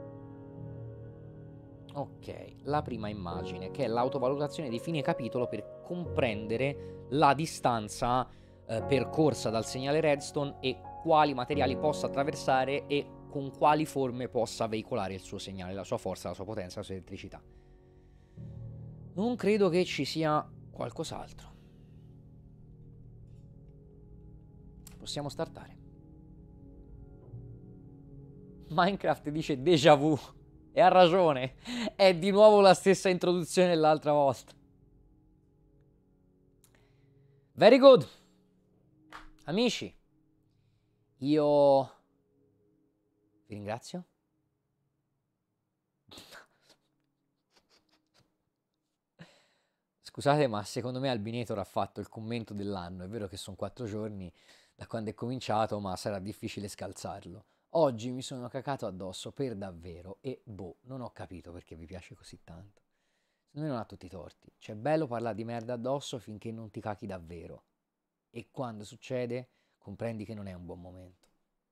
Ok, la prima immagine, che è l'autovalutazione di fine capitolo per comprendere la distanza eh, percorsa dal segnale redstone e quali materiali possa attraversare e con quali forme possa veicolare il suo segnale, la sua forza, la sua potenza, la sua elettricità. Non credo che ci sia qualcos'altro. Possiamo startare. Minecraft dice déjà vu. E ha ragione, è di nuovo la stessa introduzione dell'altra volta. Very good. Amici, io vi ringrazio. Scusate, ma secondo me Albinator ha fatto il commento dell'anno. È vero che sono quattro giorni da quando è cominciato, ma sarà difficile scalzarlo. Oggi mi sono cacato addosso per davvero e boh, non ho capito perché vi piace così tanto. Secondo me non ha tutti i torti. Cioè, è bello parlare di merda addosso finché non ti cachi davvero. E quando succede, comprendi che non è un buon momento.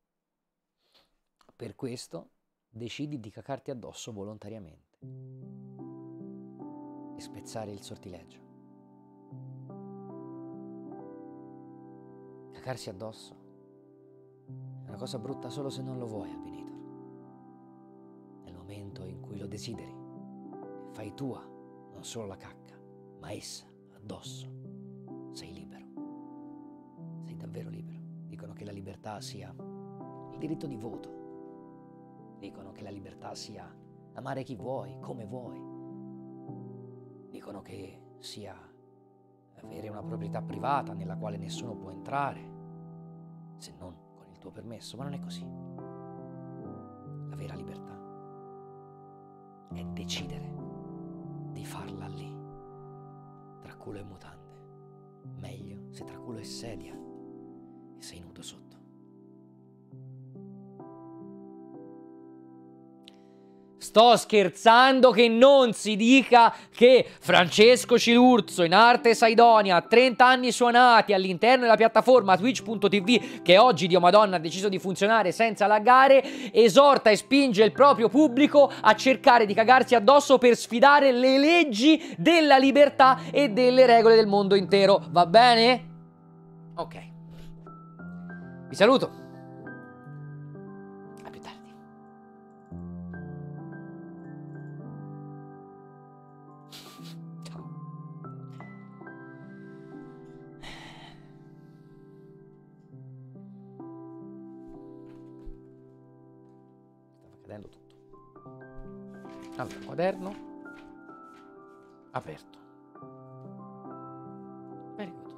Per questo, decidi di cacarti addosso volontariamente. E spezzare il sortileggio. Cacarsi addosso è una cosa brutta solo se non lo vuoi, Albinator. Nel momento in cui lo desideri e fai tua non solo la cacca, ma essa addosso, sei libero. Sei davvero libero. Dicono che la libertà sia il diritto di voto. Dicono che la libertà sia amare chi vuoi, come vuoi. Dicono che sia avere una proprietà privata nella quale nessuno può entrare, se non con il tuo permesso, ma non è così. La vera libertà è decidere di farla lì, tra culo e mutande. Meglio se tra culo e sedia e sei nudo sotto. Sto scherzando, che non si dica che Francesco Cilurzo, in arte Saidonia, trenta anni suonati all'interno della piattaforma twitch punto tv, che oggi Dio Madonna ha deciso di funzionare senza laggare, esorta e spinge il proprio pubblico a cercare di cagarsi addosso per sfidare le leggi della libertà e delle regole del mondo intero. Va bene? Ok. Vi saluto. Tutto. Allora, quaderno aperto. Very good.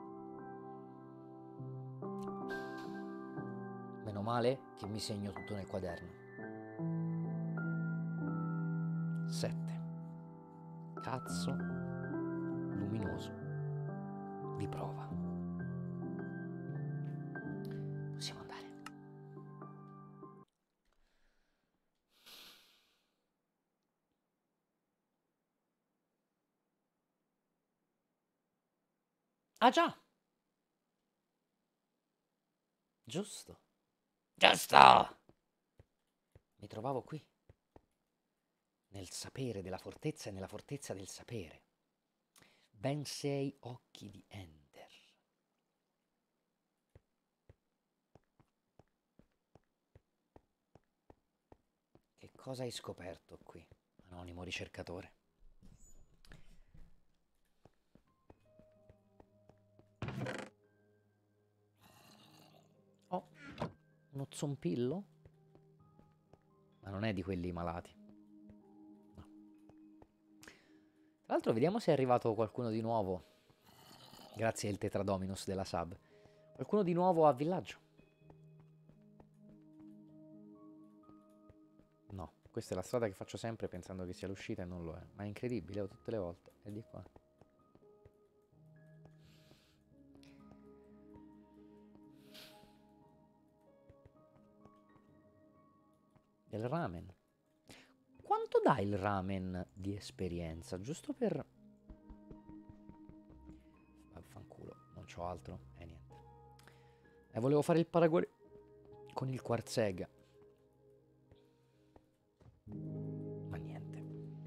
Meno male che mi segno tutto nel quaderno. sette. Cazzo luminoso di prova. Possiamo andare. Ah già, giusto, giusto, mi trovavo qui, nel sapere della fortezza e nella fortezza del sapere, ben sei occhi di Ender. Che cosa hai scoperto qui, anonimo ricercatore? Oh, uno zompillo? Ma non è di quelli malati. No. Tra l'altro vediamo se è arrivato qualcuno di nuovo. Grazie al Tetradominus della sub. Qualcuno di nuovo a villaggio. Questa è la strada che faccio sempre pensando che sia l'uscita e non lo è. Ma è incredibile, oh, tutte le volte. È di qua. Del ramen. Quanto dà il ramen di esperienza? Giusto per... Vaffanculo, non c'ho altro. E eh, niente. E eh, volevo fare il paragone con il Quarzega. Ma niente.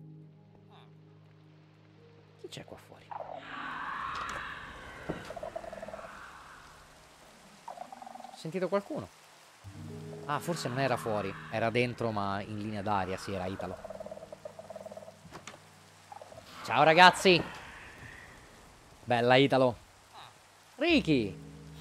Chi c'è qua fuori? Ho sentito qualcuno? Ah, forse non era fuori. Era dentro ma in linea d'aria. Sì, era Italo. Ciao ragazzi. Bella Italo. Ricky.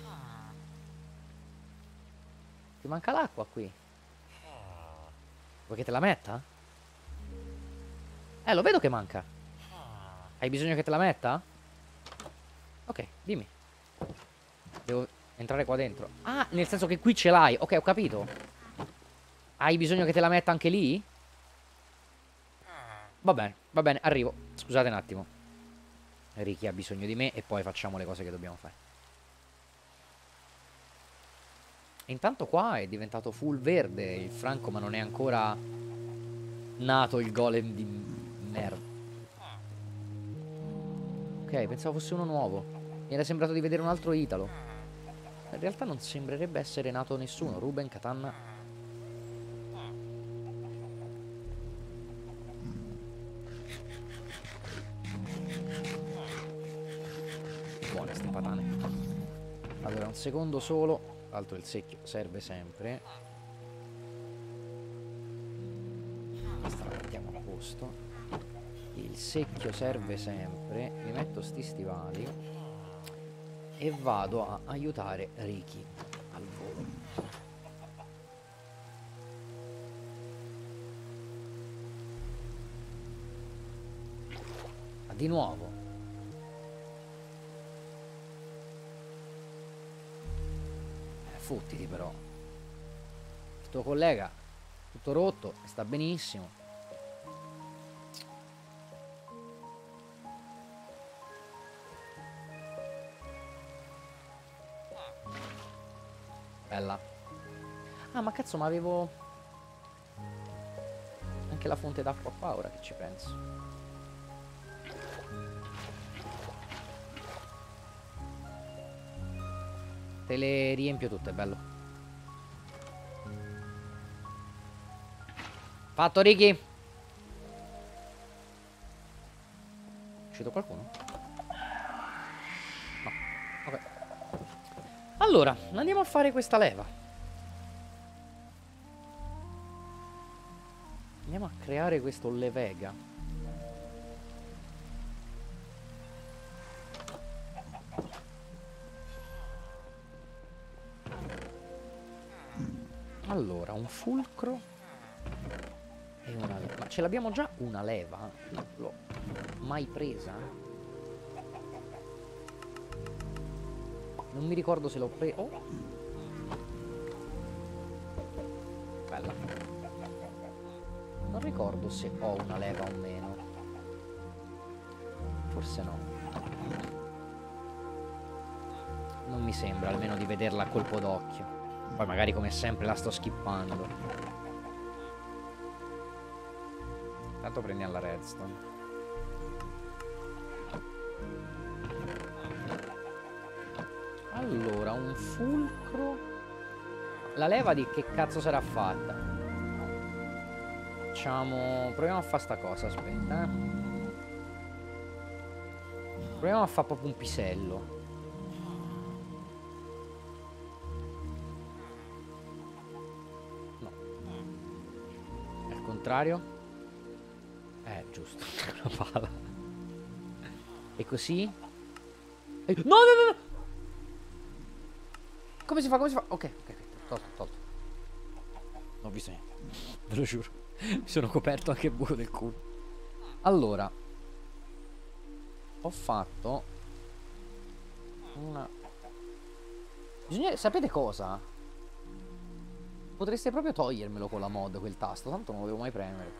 Ti manca l'acqua qui. Vuoi che te la metta? Eh, lo vedo che manca. Hai bisogno che te la metta? Ok, dimmi. Devo entrare qua dentro. Ah, nel senso che qui ce l'hai. Ok, ho capito. Hai bisogno che te la metta anche lì? Va bene, va bene, arrivo. Scusate un attimo. Ricky ha bisogno di me e poi facciamo le cose che dobbiamo fare. E intanto qua è diventato full verde il Franco, ma non è ancora nato il golem di merda. Ok, pensavo fosse uno nuovo. Mi era sembrato di vedere un altro Italo. In realtà non sembrerebbe essere nato nessuno. Ruben, Katanna. Buone ste patane. Allora, un secondo solo. Tra l'altro il secchio serve sempre. Questa la mettiamo a posto. Il secchio serve sempre. Mi metto sti stivali e vado a aiutare Ricky al volo. Ah, di nuovo. Eh, fottiti però. Il tuo collega tutto rotto e sta benissimo. Bella. Ah, ma cazzo, ma avevo anche la fonte d'acqua qua, ora che ci penso. Te le riempio tutte, bello. Fatto, Ricky. È uscito qualcuno? No. Ok. Allora, andiamo a fare questa leva. Andiamo a creare questo levega. Allora, un fulcro e una leva. Ma ce l'abbiamo già una leva? Non l'ho mai presa? Non mi ricordo se l'ho preso. Oh. Bella. Non ricordo se ho una leva o meno. Forse no. Non mi sembra, almeno di vederla a colpo d'occhio. Poi magari come sempre la sto skippando. Intanto prendiamo la redstone. Allora, un fulcro. La leva di che cazzo sarà fatta? Facciamo... Proviamo a fare sta cosa, aspetta, eh. Proviamo a fare proprio un pisello. No. Al contrario. Eh, giusto. Una pala. E così. E... No, no, no, no! Come si fa? Come si fa? Ok, ok, tolto, tolto. Non ho visto niente. Ve lo giuro. Mi sono coperto anche il buco del culo. Allora. Ho fatto una... Bisogna... Sapete cosa? potreste proprio togliermelo con la mod quel tasto, tanto non lo devo mai premere.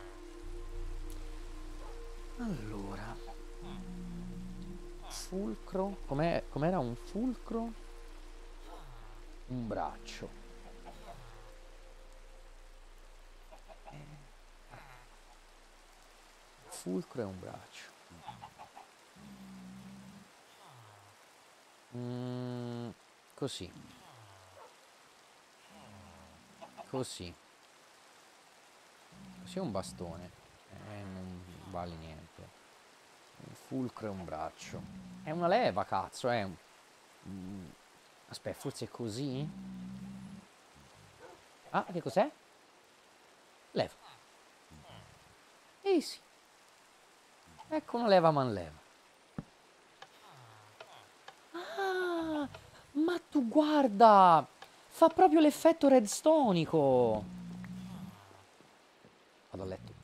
Allora, fulcro, com'è, com'era un fulcro? Un braccio. Fulcro e un braccio. Mm, così. Così. Così è un bastone. Eh, non vale niente. Un fulcro e un braccio. È una leva, cazzo, è un... Mm, aspetta, forse è così? Ah, che cos'è? Leva. Easy. Ecco una leva man leva. Ah, ma tu guarda! Fa proprio l'effetto redstonico. Vado a letto.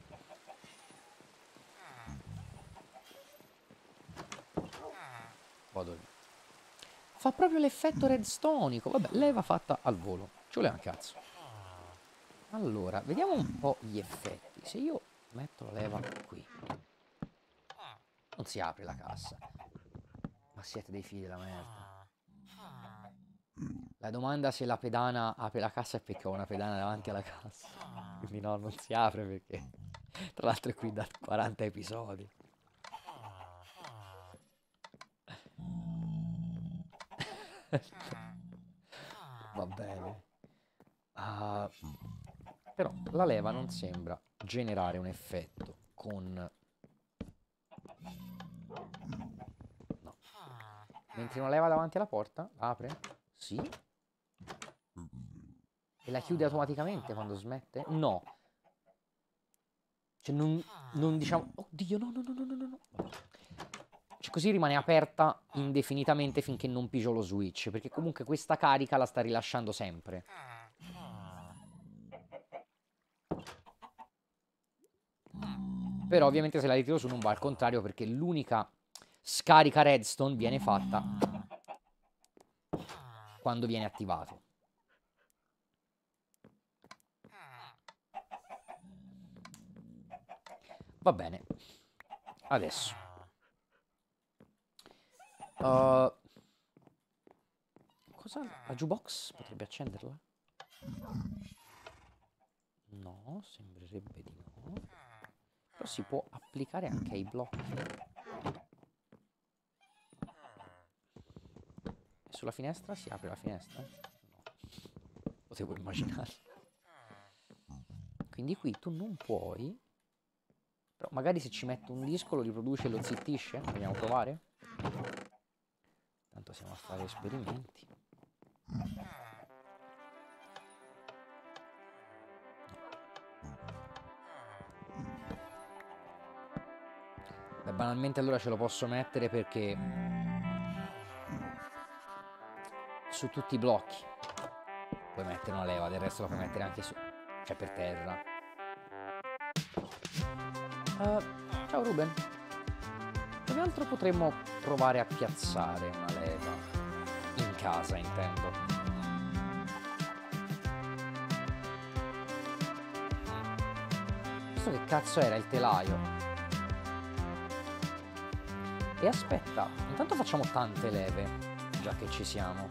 Vado lì. Fa proprio l'effetto redstonico. Vabbè, leva fatta al volo. Ci voleva un cazzo. Allora, vediamo un po' gli effetti. Se io metto la leva qui, non si apre la cassa. Ma siete dei figli della merda. La domanda se la pedana apre la cassa è perché ho una pedana davanti alla cassa. Quindi no, non si apre perché... Tra l'altro è qui da quaranta episodi. Va bene. Uh, però la leva non sembra generare un effetto con... No. Mentre una leva davanti alla porta, apre? Sì. E la chiude automaticamente quando smette? No. Cioè non, non diciamo... Oddio, no, no, no, no, no, no. Cioè così rimane aperta indefinitamente finché non pigio lo switch, perché comunque questa carica la sta rilasciando sempre. Però ovviamente se la ritiro su non va al contrario, perché l'unica scarica redstone viene fatta quando viene attivato. Va bene. Adesso. Uh, cosa? La jukebox? Potrebbe accenderla? No, sembrerebbe di no. Però si può applicare anche ai blocchi. E sulla finestra si apre la finestra? No. Potevo immaginare. Quindi qui tu non puoi. Però magari se ci metto un disco lo riproduce e lo zittisce. Vogliamo provare? Tanto siamo a fare esperimenti. Beh, banalmente allora ce lo posso mettere perché su tutti i blocchi puoi mettere una leva, del resto la puoi mettere anche su, cioè per terra. Uh, ciao Ruben. Dove altro potremmo provare a piazzare una leva? In casa, intendo. Questo che cazzo era il telaio? E aspetta, intanto facciamo tante leve, già che ci siamo.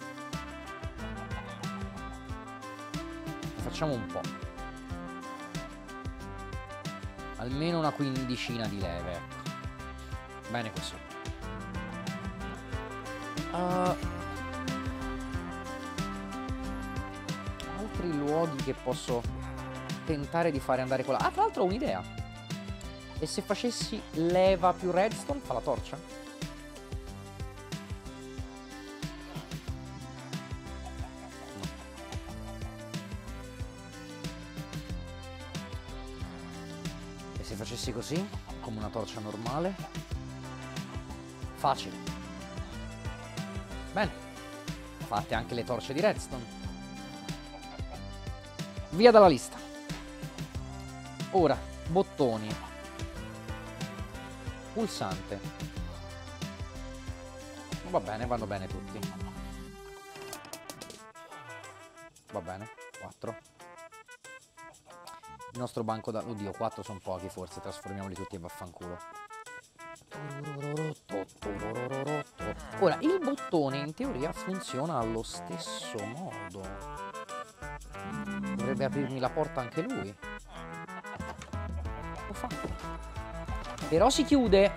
Facciamo un po'. Almeno una quindicina di leve, ecco. Bene così. Uh, altri luoghi che posso tentare di fare andare con la... Ah, tra l'altro ho un'idea. E se facessi leva più redstone, fa la torcia? No. E se facessi così, come una torcia normale? Facile. Bene. Fatte anche le torce di redstone. Via dalla lista. Ora, bottoni. Pulsante. Va bene, vanno bene tutti. Va bene, quattro. Il nostro banco da... Oddio, quattro sono pochi, forse. Trasformiamoli tutti e vaffanculo. Ora, il bottone in teoria funziona allo stesso modo. Dovrebbe aprirmi la porta anche lui. Lo fa. Però si chiude.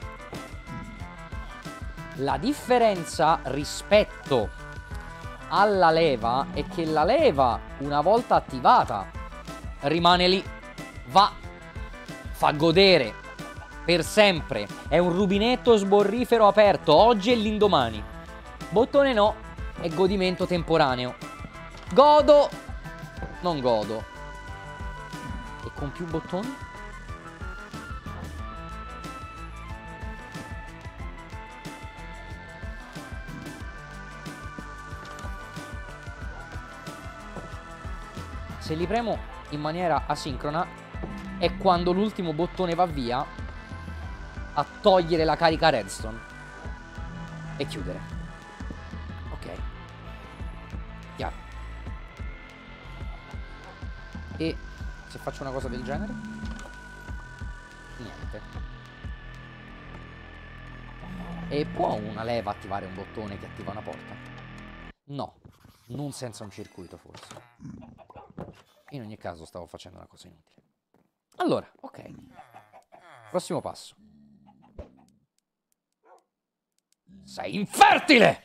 La differenza rispetto alla leva è che la leva, una volta attivata, rimane lì. Va. Fa godere. Per sempre. È un rubinetto sborrifero aperto oggi e l'indomani. Bottone no. È godimento temporaneo. Godo. Non godo. E con più bottoni? Se li premo in maniera asincrona è quando l'ultimo bottone va via a togliere la carica redstone e chiudere. Ok. Chiaro. E se faccio una cosa del genere? Niente. E può una leva attivare un bottone che attiva una porta? No. Non senza un circuito, forse. In ogni caso stavo facendo una cosa inutile. Allora, ok. Prossimo passo. Sei infertile!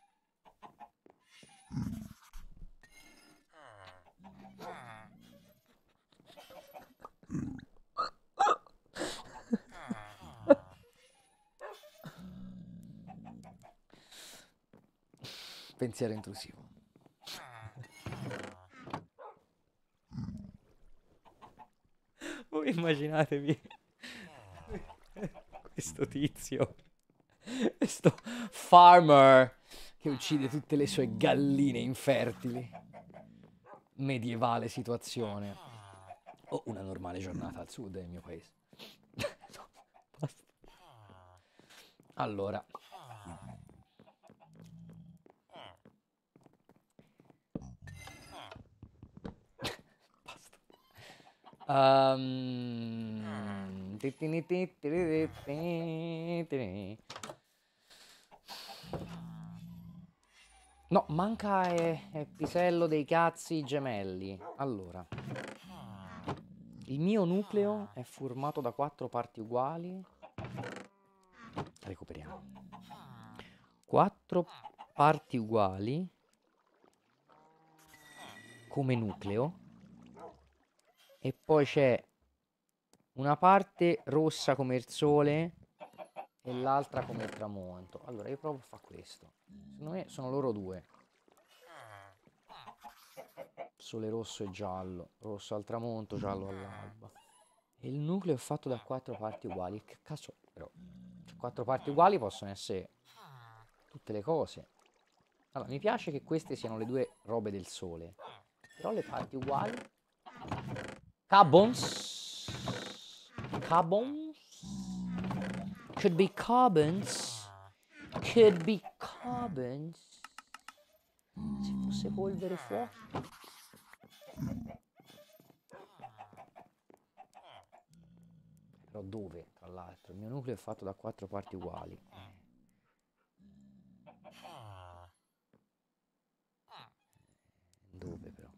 Pensiero intrusivo. Voi immaginatevi questo tizio, questo farmer che uccide tutte le sue galline infertili. Medievale situazione. O una normale giornata al sud del mio paese. No, basta. Allora. Um, no, manca è, è pisello dei cazzi gemelli. Allora, il mio nucleo è formato da quattro parti uguali. Recuperiamo. Quattro parti uguali come nucleo. E poi c'è una parte rossa come il sole e l'altra come il tramonto. Allora io provo a fare questo. Secondo me sono loro due. Sole rosso e giallo. Rosso al tramonto, giallo all'alba. E il nucleo è fatto da quattro parti uguali. Che cazzo però? Cioè, quattro parti uguali possono essere tutte le cose. Allora mi piace che queste siano le due robe del sole. Però le parti uguali... Carbons. Carbons. Could be carbons. Could be carbons. Se fosse polvere fuoco. Però dove, tra l'altro? Il mio nucleo è fatto da quattro parti uguali. Dove però?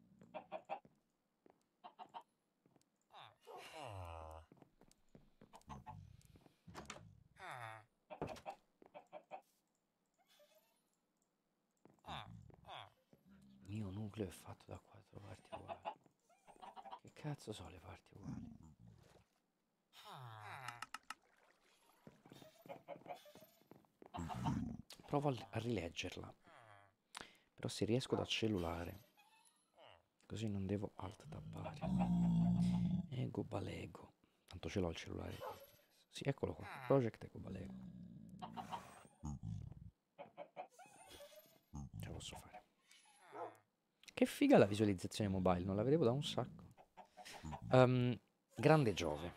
Il mio nucleo è fatto da quattro parti uguali. Che cazzo sono le parti uguali? Provo a rileggerla. Però se riesco da cellulare, così non devo alt tabbare. Ego balego. Tanto ce l'ho il cellulare. Sì, eccolo qua. Project Ego balego. Ce la posso fare. Che figa la visualizzazione mobile, non la vedevo da un sacco. Um, grande Giove.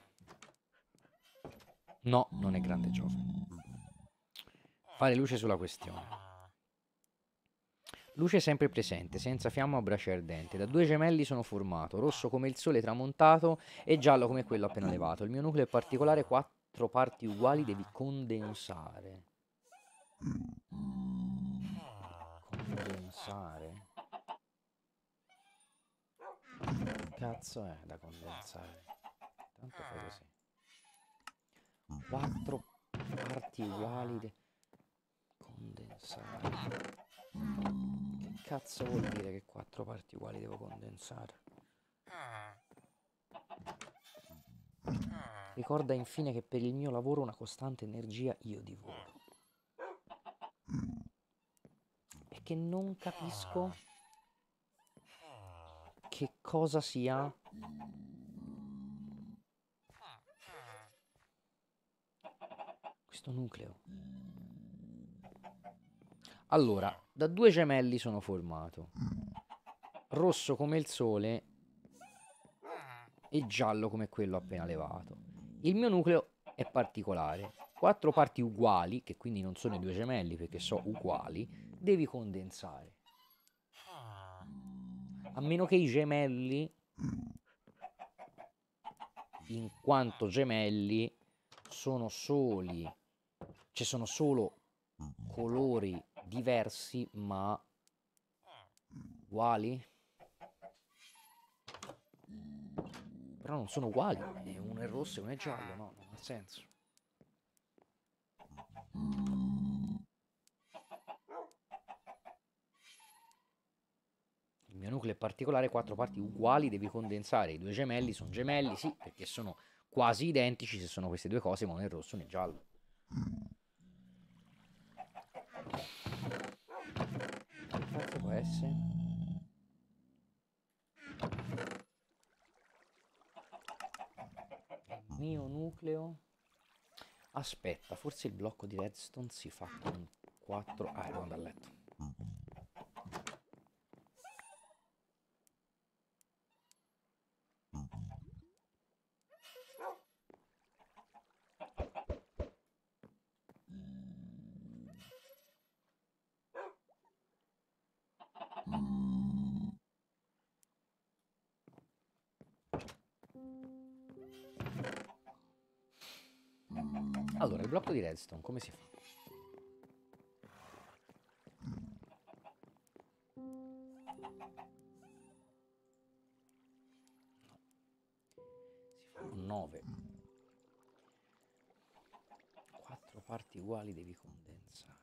No, non è grande Giove. Fare luce sulla questione. Luce sempre presente, senza fiamma o brace ardente. Da due gemelli sono formato, rosso come il sole tramontato e giallo come quello appena levato. Il mio nucleo è particolare, quattro parti uguali devi condensare. Condensare? Che cazzo è da condensare? Tanto fai così. Quattro parti uguali de... condensare. Che cazzo vuol dire che quattro parti uguali devo condensare? Ricorda infine che per il mio lavoro una costante energia io divoro. E che non capisco che cosa sia questo nucleo. Allora, da due gemelli sono formato, rosso come il sole e giallo come quello appena levato. Il mio nucleo è particolare, quattro parti uguali, che quindi non sono i due gemelli perché sono uguali, devi condensare. A meno che i gemelli, in quanto gemelli, sono soli, ci sono solo colori diversi ma uguali. Però non sono uguali, uno è rosso e uno è giallo, no, non ha senso. Il mio nucleo è particolare, quattro parti uguali devi condensare. I due gemelli sono gemelli, sì, perché sono quasi identici se sono queste due cose, ma uno è rosso e uno è giallo. Che cazzo può essere? Il mio nucleo... Aspetta, forse il blocco di redstone si fa con quattro... Ah, devo andare a letto. Allora, il blocco di redstone come si fa? Si fa con nove. Quattro parti uguali devi condensare.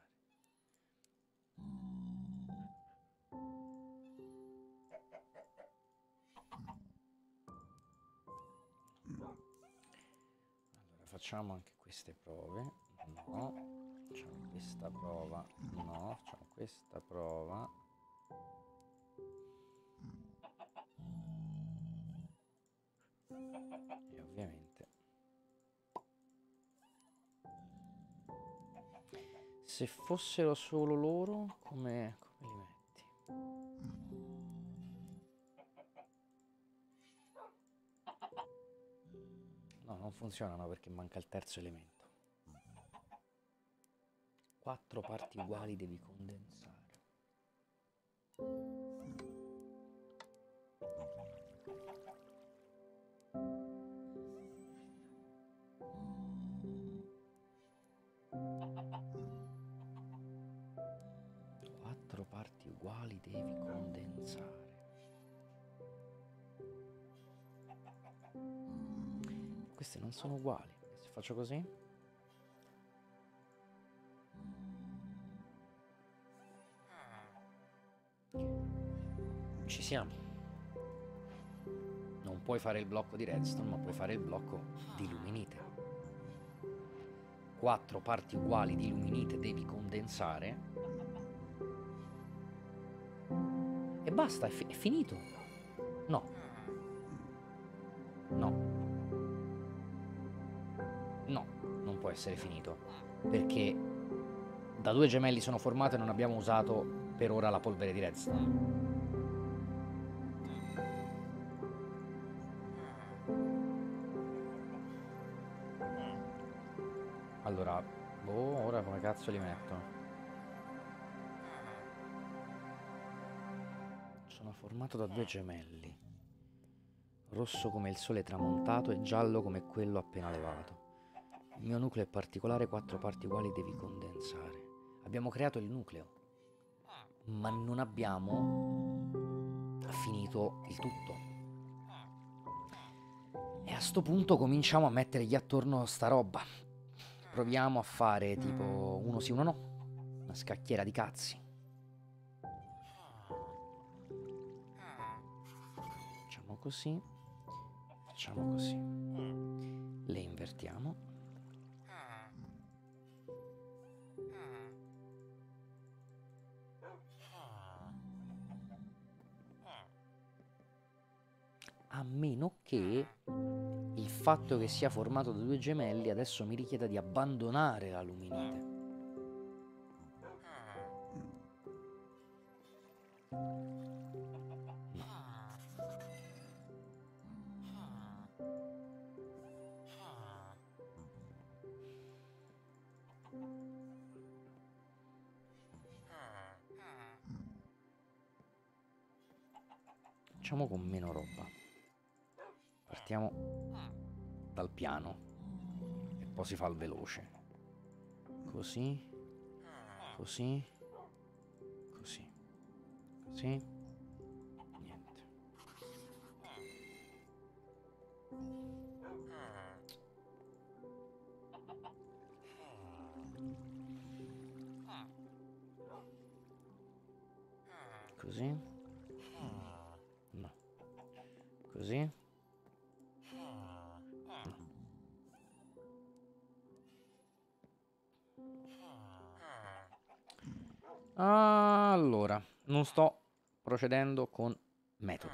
Allora, facciamo anche queste prove. No, facciamo questa prova. No, facciamo questa prova. E ovviamente se fossero solo loro, come, come li metti? No, non funzionano perché manca il terzo elemento. Quattro parti uguali devi condensare. Quattro parti uguali devi condensare. Queste non sono uguali. Se faccio così? Ci siamo. Non puoi fare il blocco di redstone, ma puoi fare il blocco di luminite. Quattro parti uguali di luminite devi condensare. E basta, è, fi- è finito. No. No. No, non può essere finito. Perché da due gemelli sono formato e non abbiamo usato per ora la polvere di redstone. Allora, boh, ora come cazzo li metto? formato da due gemelli, rosso come il sole tramontato e giallo come quello appena levato. Il mio nucleo è particolare, quattro parti uguali devi condensare. Abbiamo creato il nucleo, ma non abbiamo finito il tutto. E a sto punto cominciamo a mettergli attorno sta roba. Proviamo a fare tipo uno sì, uno no. Una scacchiera di cazzi. Facciamo così. Facciamo così. Le invertiamo. A meno che il fatto che sia formato da due gemelli adesso mi richieda di abbandonare la luminite. Facciamo con meno roba. Partiamo dal piano e poi si fa il veloce. Così, così, così, così, niente. Così. No. Così. Allora, non sto procedendo con metodo.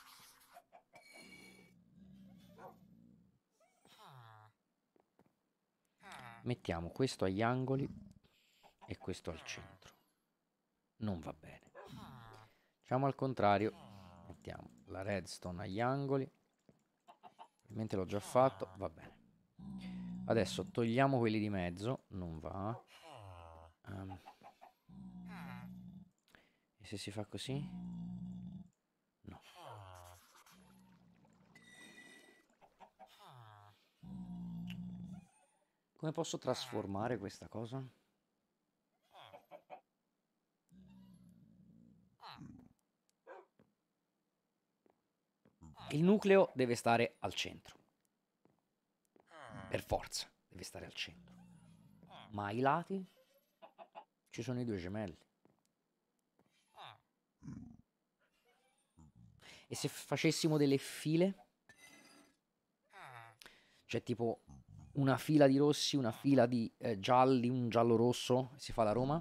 Mettiamo questo agli angoli e questo al centro. Non va bene. Facciamo al contrario. Mettiamo la redstone agli angoli. Probabilmente l'ho già fatto. Va bene. Adesso togliamo quelli di mezzo. Non va. Um. E se si fa così? No. Come posso trasformare questa cosa? Il nucleo deve stare al centro. Per forza, deve stare al centro. Ma ai lati ci sono i due gemelli. E se facessimo delle file? Cioè tipo una fila di rossi, una fila di eh, gialli, un giallo rosso, si fa la Roma?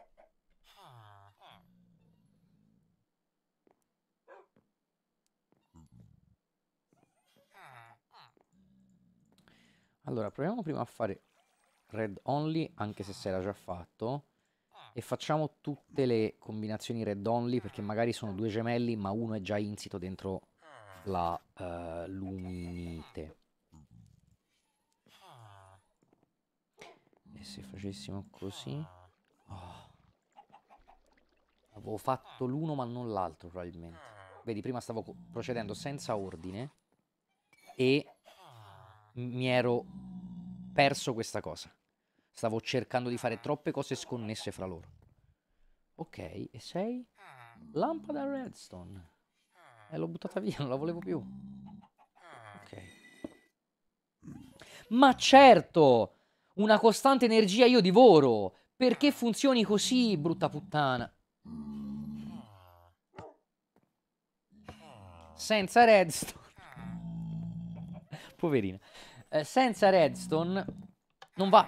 Allora, proviamo prima a fare red only, anche se si era già fatto. E facciamo tutte le combinazioni red only, perché magari sono due gemelli, ma uno è già insito dentro la uh, luminite. E se facessimo così? Oh. Avevo fatto l'uno ma non l'altro probabilmente. Vedi, prima stavo procedendo senza ordine e mi ero perso questa cosa. Stavo cercando di fare troppe cose sconnesse fra loro. Ok, e sei? Lampada redstone. E l'ho buttata via, non la volevo più. Ok. Ma certo! Una costante energia io divoro. Perché funzioni così, brutta puttana? Senza redstone. Poverina. Eh, senza redstone non va.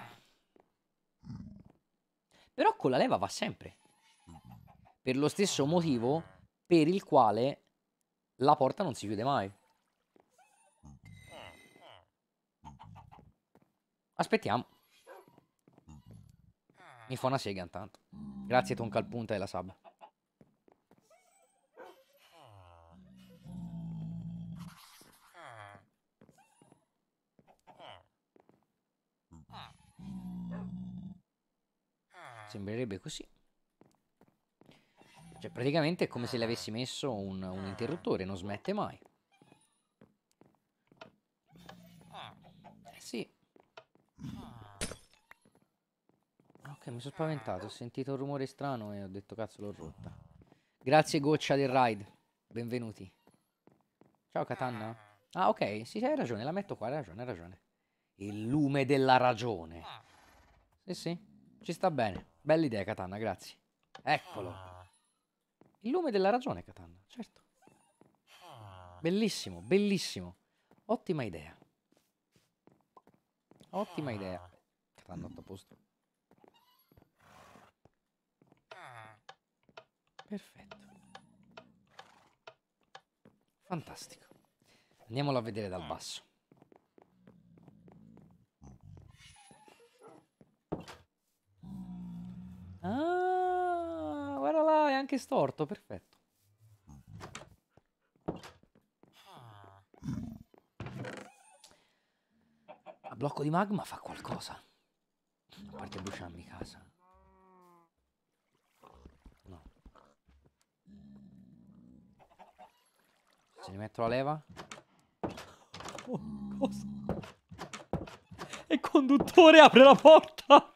Però con la leva va sempre. Per lo stesso motivo per il quale la porta non si chiude mai. Aspettiamo. Mi fa una sega intanto. Grazie Toncalpunta della sub. Sembrerebbe così. Cioè, praticamente è come se le avessi messo un, un interruttore, non smette mai. Eh sì. Ok, mi sono spaventato, ho sentito un rumore strano e ho detto cazzo l'ho rotta. Grazie Goccia del ride, benvenuti. Ciao Katana. Ah ok, sì, hai ragione, la metto qua, hai ragione, hai ragione. Il lume della ragione. Sì sì, ci sta bene. Bella idea Katana, grazie. Eccolo. Il lume della ragione Katana, certo. Bellissimo, bellissimo. Ottima idea. Ottima idea. Katana, otto a posto. Perfetto. Fantastico. Andiamolo a vedere dal basso. Ah, guarda là, è anche storto, perfetto. A blocco di magma fa qualcosa. A parte bruciarmi casa. No. Se ne metto la leva. Oh, cosa? E il conduttore apre la porta.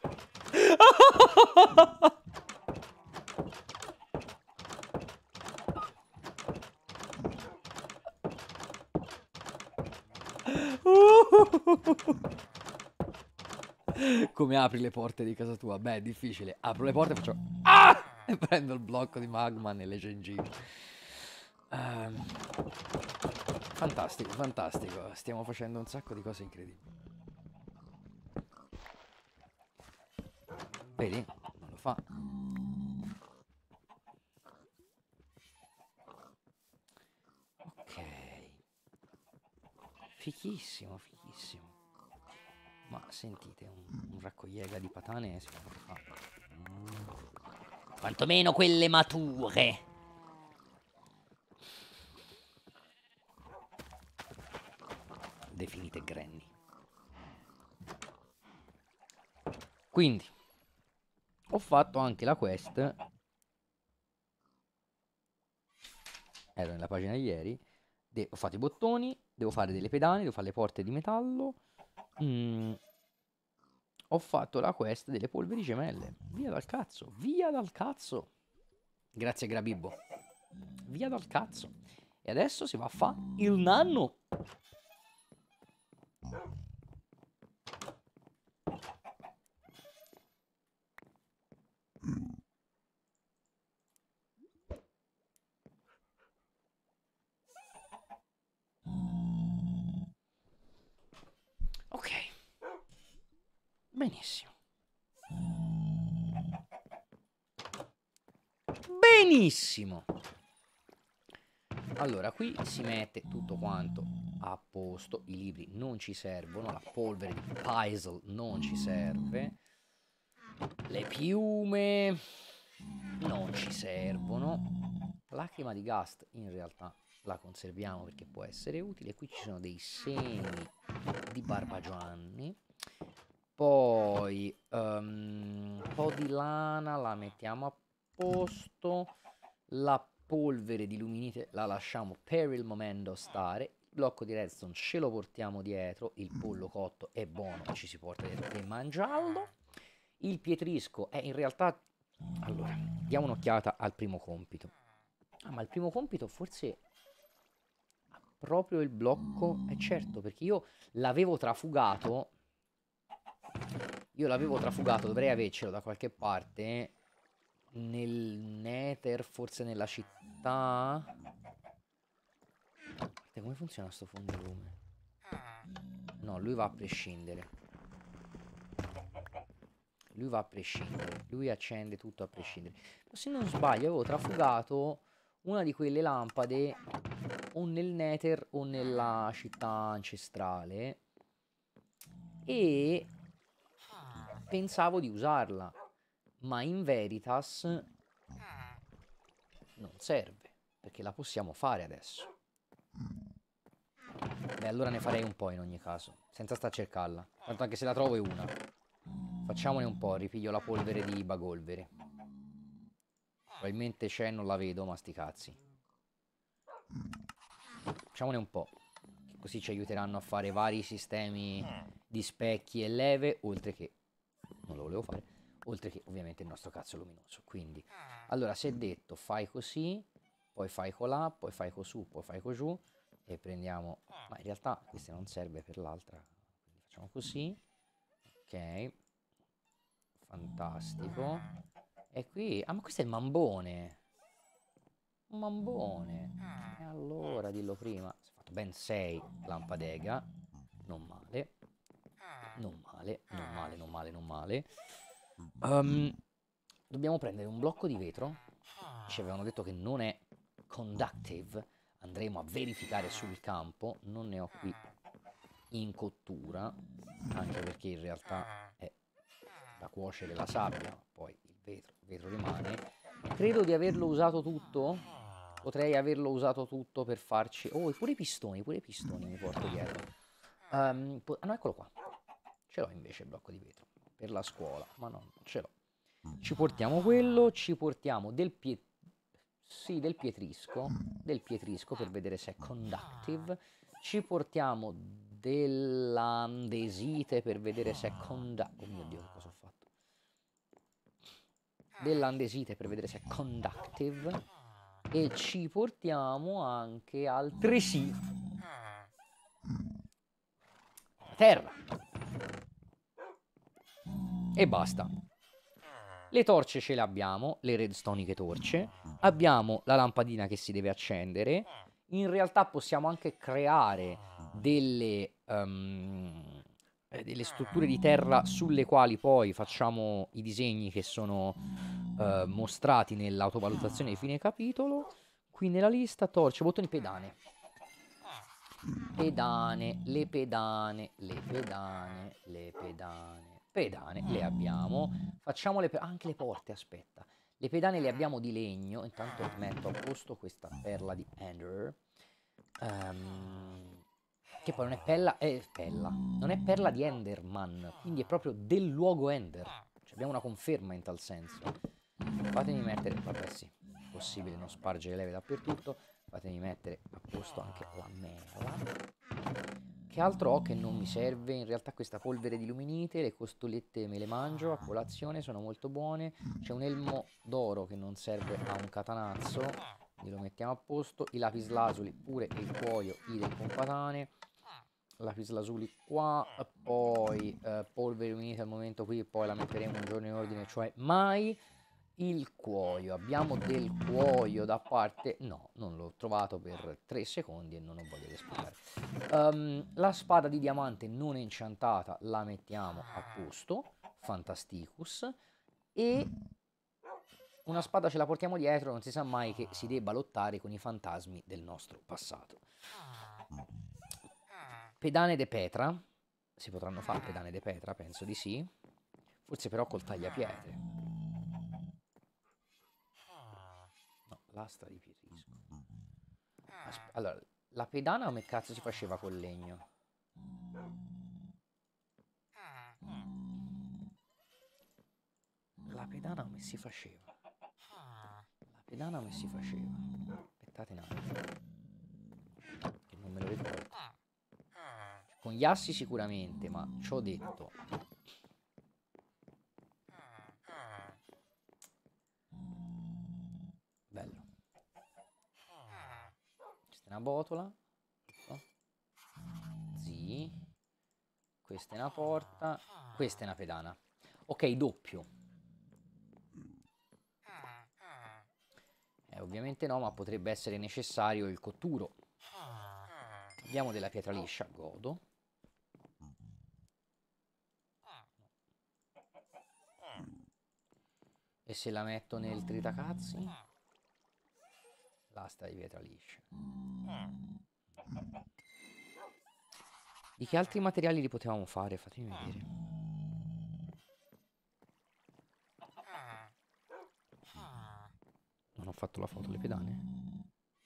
Come apri le porte di casa tua? Beh, è difficile. Apro le porte e faccio ah! E prendo il blocco di magma nelle gengive. Um, fantastico, fantastico. Stiamo facendo un sacco di cose incredibili. Vedi? Non lo fa. Ok. Fichissimo, fichissimo. Ma sentite, un, un raccogliega di patane si può fare. Mm. Quantomeno quelle mature. Definite granny. Quindi ho fatto anche la quest. Ero nella pagina di ieri. De ho fatto i bottoni. Devo fare delle pedane. Devo fare le porte di metallo. Mm. Ho fatto la quest delle polveri gemelle. Via dal cazzo. Via dal cazzo. Grazie Grabibbo. Via dal cazzo. E adesso si va a fare il nanno. Ok. Benissimo. Benissimo. Allora, qui si mette tutto quanto a posto. I libri non ci servono. La polvere di Paisel non ci serve. Le piume non ci servono. Lacrima di Gast in realtà la conserviamo perché può essere utile. Qui ci sono dei semi di Barbagianni. Poi um, un po' di lana la mettiamo a posto. La polvere di luminite la lasciamo per il momento stare. Il blocco di redstone ce lo portiamo dietro. Il pollo cotto è buono, ci si porta dietro per mangiarlo. Il pietrisco è in realtà... Allora, diamo un'occhiata al primo compito. Ah, ma il primo compito forse ha proprio il blocco... Eh certo, perché io l'avevo trafugato... Io l'avevo trafugato, dovrei avercelo da qualche parte... Nel Nether, forse nella città. Guarda, come funziona sto fondo lume? No, lui va a prescindere. Lui va a prescindere. Lui accende tutto a prescindere. Ma se non sbaglio avevo trafugato una di quelle lampade o nel Nether o nella città ancestrale. E pensavo di usarla. Ma in veritas non serve, perché la possiamo fare adesso. Beh, allora ne farei un po' in ogni caso, senza sta a cercarla. Tanto anche se la trovo è una. Facciamone un po', ripiglio la polvere di Bagolvere. Probabilmente c'è, non la vedo, ma sti cazzi. Facciamone un po', che così ci aiuteranno a fare vari sistemi di specchi e leve, oltre che... non lo volevo fare, oltre che ovviamente il nostro cazzo luminoso. Quindi, allora, se è detto, fai così, poi fai colà, poi fai cosù, poi fai cosù, e prendiamo... ma in realtà questa non serve per l'altra, quindi facciamo così, ok, fantastico. E qui... ah, ma questo è il mambone, un mambone, e allora dillo prima. Si è fatto ben sei lampadega, non male, non male, non male, non male, non male. Um, dobbiamo prendere un blocco di vetro, ci avevano detto che non è conductive, andremo a verificare sul campo, non ne ho qui in cottura, anche perché in realtà è da cuocere la sabbia, poi il vetro, il vetro rimane. Credo di averlo usato tutto, potrei averlo usato tutto per farci... oh, e pure i pistoni, pure i pistoni mi porto dietro. Um, po- ah no, eccolo qua, ce l'ho invece il blocco di vetro, per la scuola, ma no, ce l'ho. Ci portiamo quello, ci portiamo del pie... sì, del pietrisco, del pietrisco per vedere se è conductive, ci portiamo dell'andesite per vedere se è conductive, oh mio Dio, che cosa ho fatto? Dell'andesite per vedere se è conductive, e ci portiamo anche altresì terra. E basta. Le torce ce le abbiamo, le redstoniche torce, abbiamo la lampadina che si deve accendere. In realtà possiamo anche creare delle, um, delle strutture di terra sulle quali poi facciamo i disegni che sono uh, mostrati nell'autovalutazione di fine capitolo. Qui nella lista torce, bottoni, pedane. Pedane, le pedane, le pedane, le pedane. Pedane le abbiamo, facciamo le anche le porte, aspetta, le pedane le abbiamo di legno. Intanto metto a posto questa perla di Ender, um, che poi non è perla, è perla, non è perla di Enderman, quindi è proprio del luogo Ender, cioè, abbiamo una conferma in tal senso. Fatemi mettere, vabbè sì, è possibile non spargere leve dappertutto, fatemi mettere a posto anche la mela. Che altro ho che non mi serve? In realtà questa polvere di luminite, le costolette me le mangio a colazione, sono molto buone. C'è un elmo d'oro che non serve a un catanazzo, quindi lo mettiamo a posto. I lapislazuli pure, e il cuoio, idem con patane. Lapislazuli qua, poi eh, polvere luminite al momento qui, poi la metteremo un giorno in ordine, cioè mai. Il cuoio, abbiamo del cuoio da parte... no, non l'ho trovato per tre secondi e non ho voglia di spiegare. Um, la spada di diamante non enchantata la mettiamo a posto, fantasticus, e una spada ce la portiamo dietro, non si sa mai che si debba lottare con i fantasmi del nostro passato. Pedane de Petra, si potranno fare pedane de Petra, penso di sì, forse però col tagliapietre. Lastra di pietrisco. Aspe allora, la pedana come cazzo si faceva col legno? La pedana come si faceva? La pedana come si faceva? Aspettate un attimo, che non me lo ricordo. Con gli assi sicuramente, ma ci ho detto... bello. Questa è una botola. Sì. Questa è una porta. Questa è una pedana. Ok, doppio. Eh, ovviamente no, ma potrebbe essere necessario il cotturo. Abbiamo della pietra liscia, godo. E se la metto nel tritacazzi? L'asta di pietra liscia. Di che altri materiali li potevamo fare? Fatemi vedere. Non ho fatto la foto alle pedane?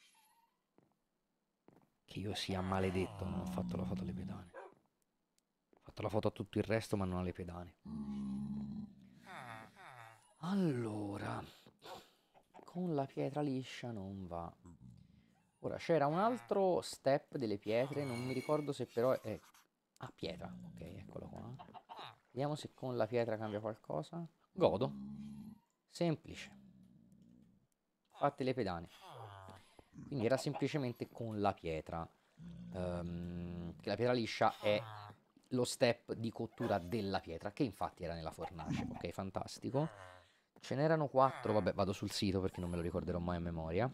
Che io sia maledetto, non ho fatto la foto alle pedane. Ho fatto la foto a tutto il resto, ma non alle pedane. Allora, con la pietra liscia non va. Ora, c'era un altro step delle pietre, non mi ricordo se però è... Ah, pietra, ok, eccolo qua. Vediamo se con la pietra cambia qualcosa. Godo. Semplice. Fatte le pedane. Quindi era semplicemente con la pietra. Um, che la pietra liscia è lo step di cottura della pietra, che infatti era nella fornace. Ok, fantastico. Ce n'erano quattro, vabbè, vado sul sito perché non me lo ricorderò mai a memoria.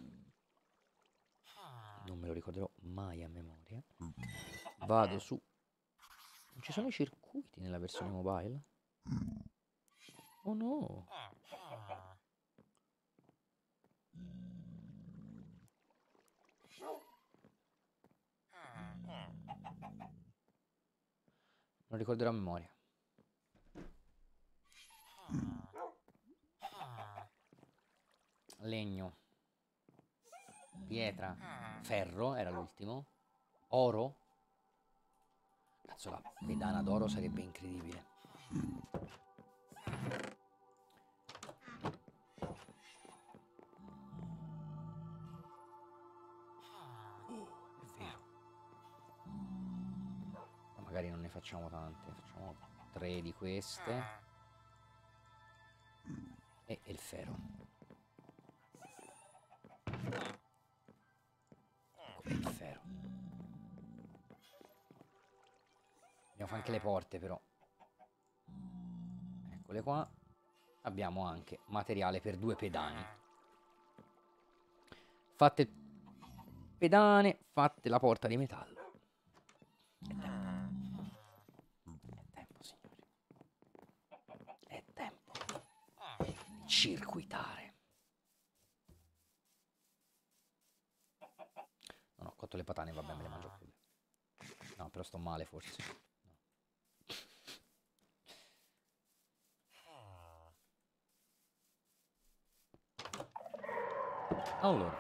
Non me lo ricorderò mai a memoria. Vado su... Non ci sono i circuiti nella versione mobile? Oh no! Non ricorderò a memoria. Legno. Pietra. Ferro era l'ultimo. Oro. Cazzo, la pedana d'oro sarebbe incredibile. È vero. Ma magari non ne facciamo tante. Facciamo tre di queste. E, e il ferro. Ecco il ferro. Abbiamo anche le porte però. Eccole qua. Abbiamo anche materiale per due pedane. Fatte pedane, fatte la porta di metallo. È tempo. È tempo, signori. È tempo di circuitare. Non ho cotto le patane, vabbè, me le mangio crude. No, però sto male forse. Allora,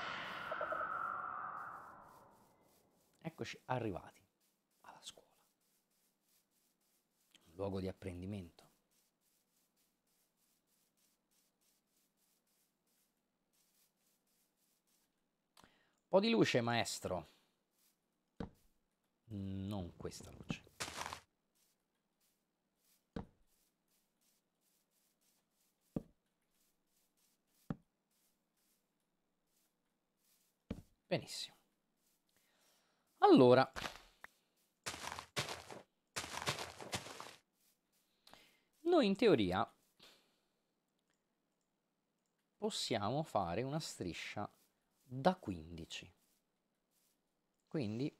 eccoci arrivati alla scuola, un luogo di apprendimento. Un po' di luce, maestro. Non questa luce. Benissimo. Allora, noi in teoria possiamo fare una striscia da quindici. Quindi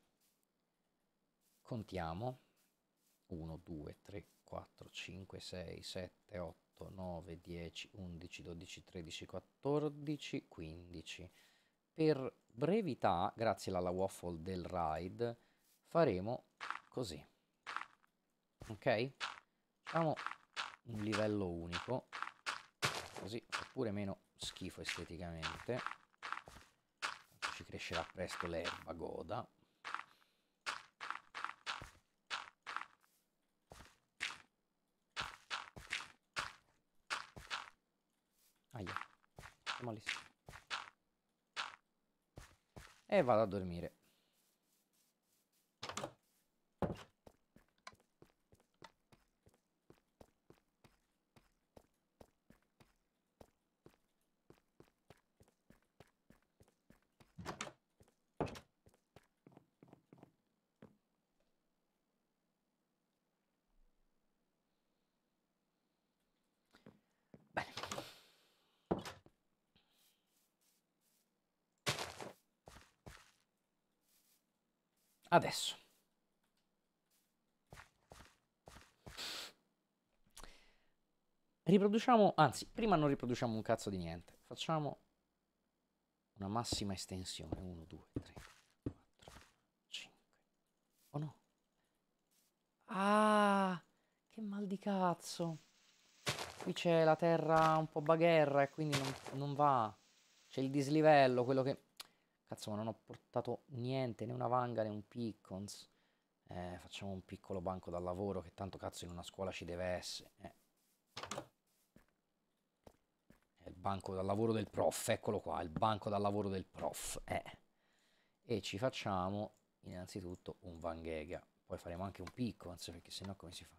contiamo uno, due, tre, quattro, cinque, sei, sette, otto, nove, dieci, undici, dodici, tredici, quattordici, quindici. Per brevità, grazie alla waffle del ride, faremo così. Ok? Facciamo un livello unico, così fa pure meno schifo esteticamente. Ci crescerà presto l'erba goda. Aia, siamo lì. E vado a dormire. Bene. Adesso riproduciamo, anzi, prima non riproduciamo un cazzo di niente. Facciamo una massima estensione. uno, due, tre, quattro, cinque. Oh no. Ah, che mal di cazzo. Qui c'è la terra un po' bagherra e quindi non, non va. C'è il dislivello, quello che... Cazzo, ma non ho portato niente, né una vanga né un piccons. Eh, facciamo un piccolo banco da lavoro che tanto cazzo in una scuola ci deve essere. Eh. banco da lavoro del prof, eccolo qua, il banco da lavoro del prof. Eh. E ci facciamo innanzitutto un Van Ghega, poi faremo anche un picco, anzi perché sennò come si fa?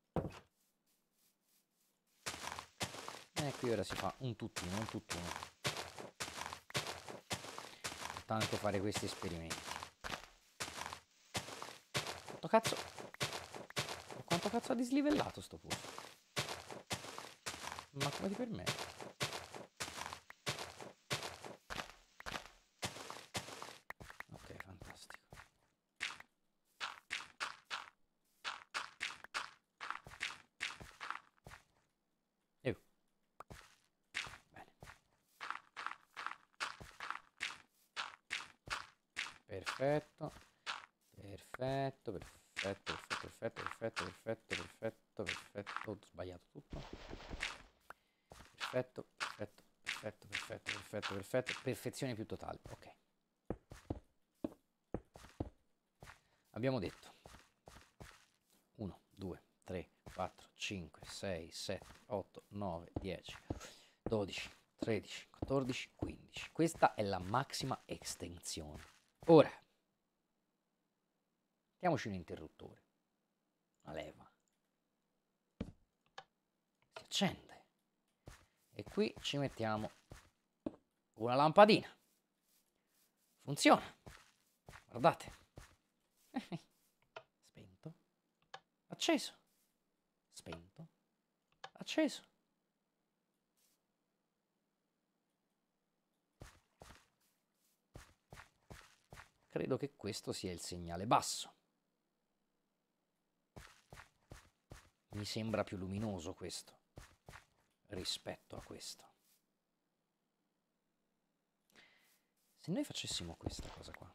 E qui ora si fa un tutt'uno, un tutt'uno. Importante fare questi esperimenti. Quanto cazzo... Quanto cazzo ha dislivellato sto posto? Ma come ti permette? Ok, fantastico. Eh. Bene. Perfetto. Perfetto, perfetto. Perfetto, perfetto, perfetto, perfetto, perfetto, perfetto, ho sbagliato tutto. Perfetto, perfetto, perfetto, perfetto, perfetto, perfetto, perfezione più totale, ok. Abbiamo detto uno, due, tre, quattro, cinque, sei, sette, otto, nove, dieci, dodici, tredici, quattordici, quindici. Questa è la massima estensione. Ora, mettiamoci un interruttore, una leva, si accende e qui ci mettiamo una lampadina, funziona, guardate, spento, acceso, spento, acceso. Credo che questo sia il segnale basso. Mi sembra più luminoso questo rispetto a questo. Se noi facessimo questa cosa qua,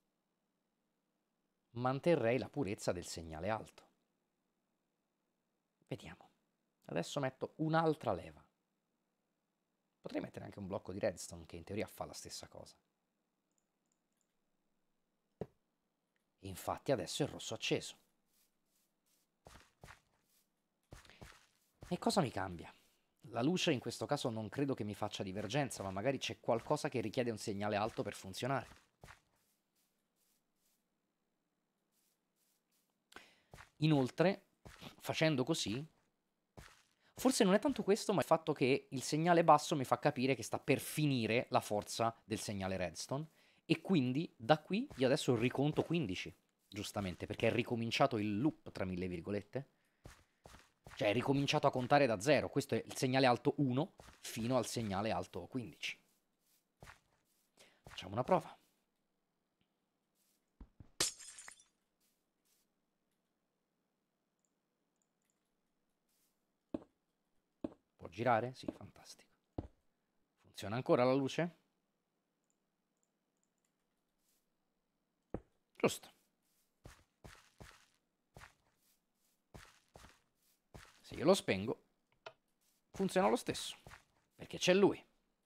manterrei la purezza del segnale alto. Vediamo. Adesso metto un'altra leva. Potrei mettere anche un blocco di redstone che in teoria fa la stessa cosa. Infatti adesso è il rosso acceso. E cosa mi cambia? La luce in questo caso non credo che mi faccia divergenza, ma magari c'è qualcosa che richiede un segnale alto per funzionare. Inoltre, facendo così, forse non è tanto questo, ma il fatto che il segnale basso mi fa capire che sta per finire la forza del segnale redstone, e quindi da qui io adesso riconto quindici, giustamente, perché è ricominciato il loop, tra mille virgolette. Cioè è ricominciato a contare da zero. Questo è il segnale alto uno fino al segnale alto quindici. Facciamo una prova. Può girare? Sì, fantastico. Funziona ancora la luce? Giusto. Se io lo spengo, funziona lo stesso, perché c'è lui.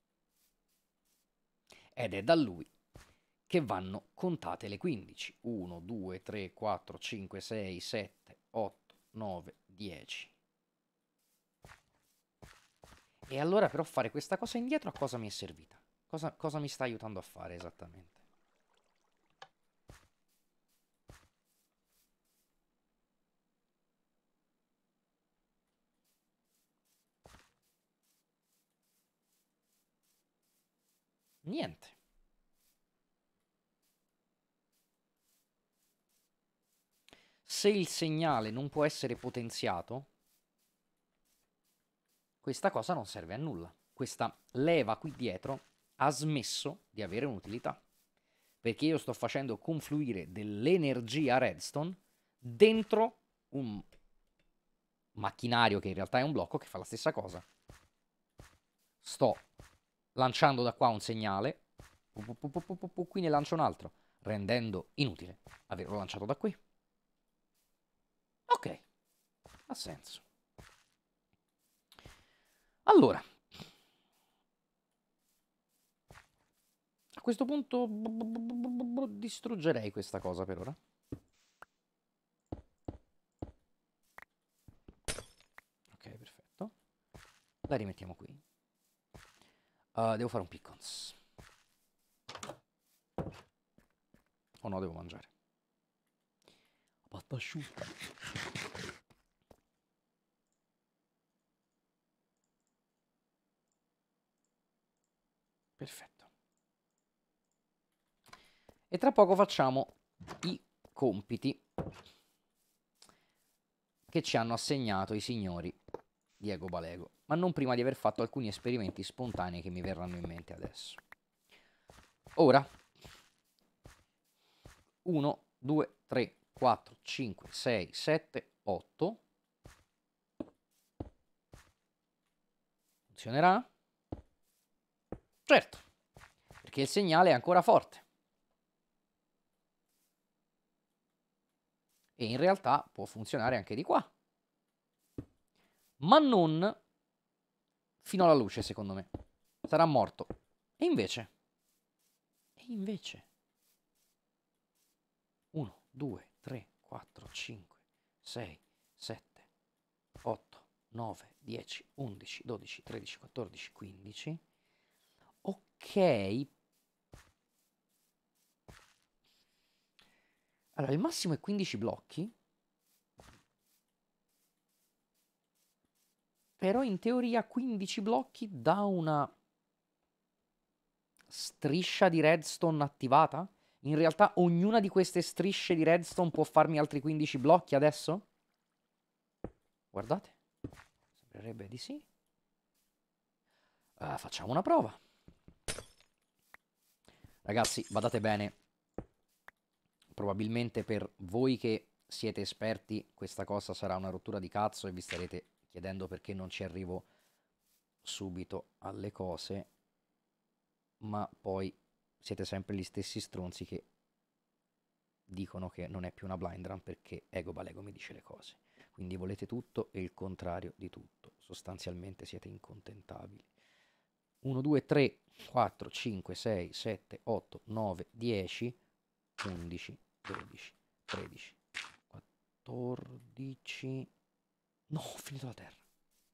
Ed è da lui che vanno contate le quindici. uno, due, tre, quattro, cinque, sei, sette, otto, nove, dieci. E allora però fare questa cosa indietro a cosa mi è servita? Cosa, cosa mi sta aiutando a fare esattamente? Niente. Se il segnale non può essere potenziato, questa cosa non serve a nulla. Questa leva qui dietro ha smesso di avere un'utilità, perché io sto facendo confluire dell'energia redstone dentro un macchinario che in realtà è un blocco che fa la stessa cosa. Sto lanciando da qua un segnale, qui ne lancio un altro, rendendo inutile averlo lanciato da qui. Ok, ha senso. Allora, a questo punto distruggerei questa cosa per ora. Ok, perfetto. La rimettiamo qui. Uh, devo fare un pickons. Oh no, devo mangiare. Patta asciutta. Perfetto. E tra poco facciamo i compiti che ci hanno assegnato i signori di Ego Balego, ma non prima di aver fatto alcuni esperimenti spontanei che mi verranno in mente adesso. Ora, uno, due, tre, quattro, cinque, sei, sette, otto. Funzionerà? Certo, perché il segnale è ancora forte. E in realtà può funzionare anche di qua. Ma non fino alla luce, secondo me. Sarà morto. E invece... E invece... uno, due, tre, quattro, cinque, sei, sette, otto, nove, dieci, undici, dodici, tredici, quattordici, quindici. Ok. Allora, il massimo è quindici blocchi. Però in teoria quindici blocchi da una striscia di redstone attivata? In realtà ognuna di queste strisce di redstone può farmi altri quindici blocchi adesso? Guardate. Sembrerebbe di sì. Uh, facciamo una prova. Ragazzi, badate bene. Probabilmente per voi che siete esperti questa cosa sarà una rottura di cazzo e vi starete chiedendo perché non ci arrivo subito alle cose, ma poi siete sempre gli stessi stronzi che dicono che non è più una blind run perché Ego Balego mi dice le cose. Quindi volete tutto e il contrario di tutto. Sostanzialmente siete incontentabili. uno, due, tre, quattro, cinque, sei, sette, otto, nove, dieci, undici, dodici, tredici, quattordici... No, ho finito la terra.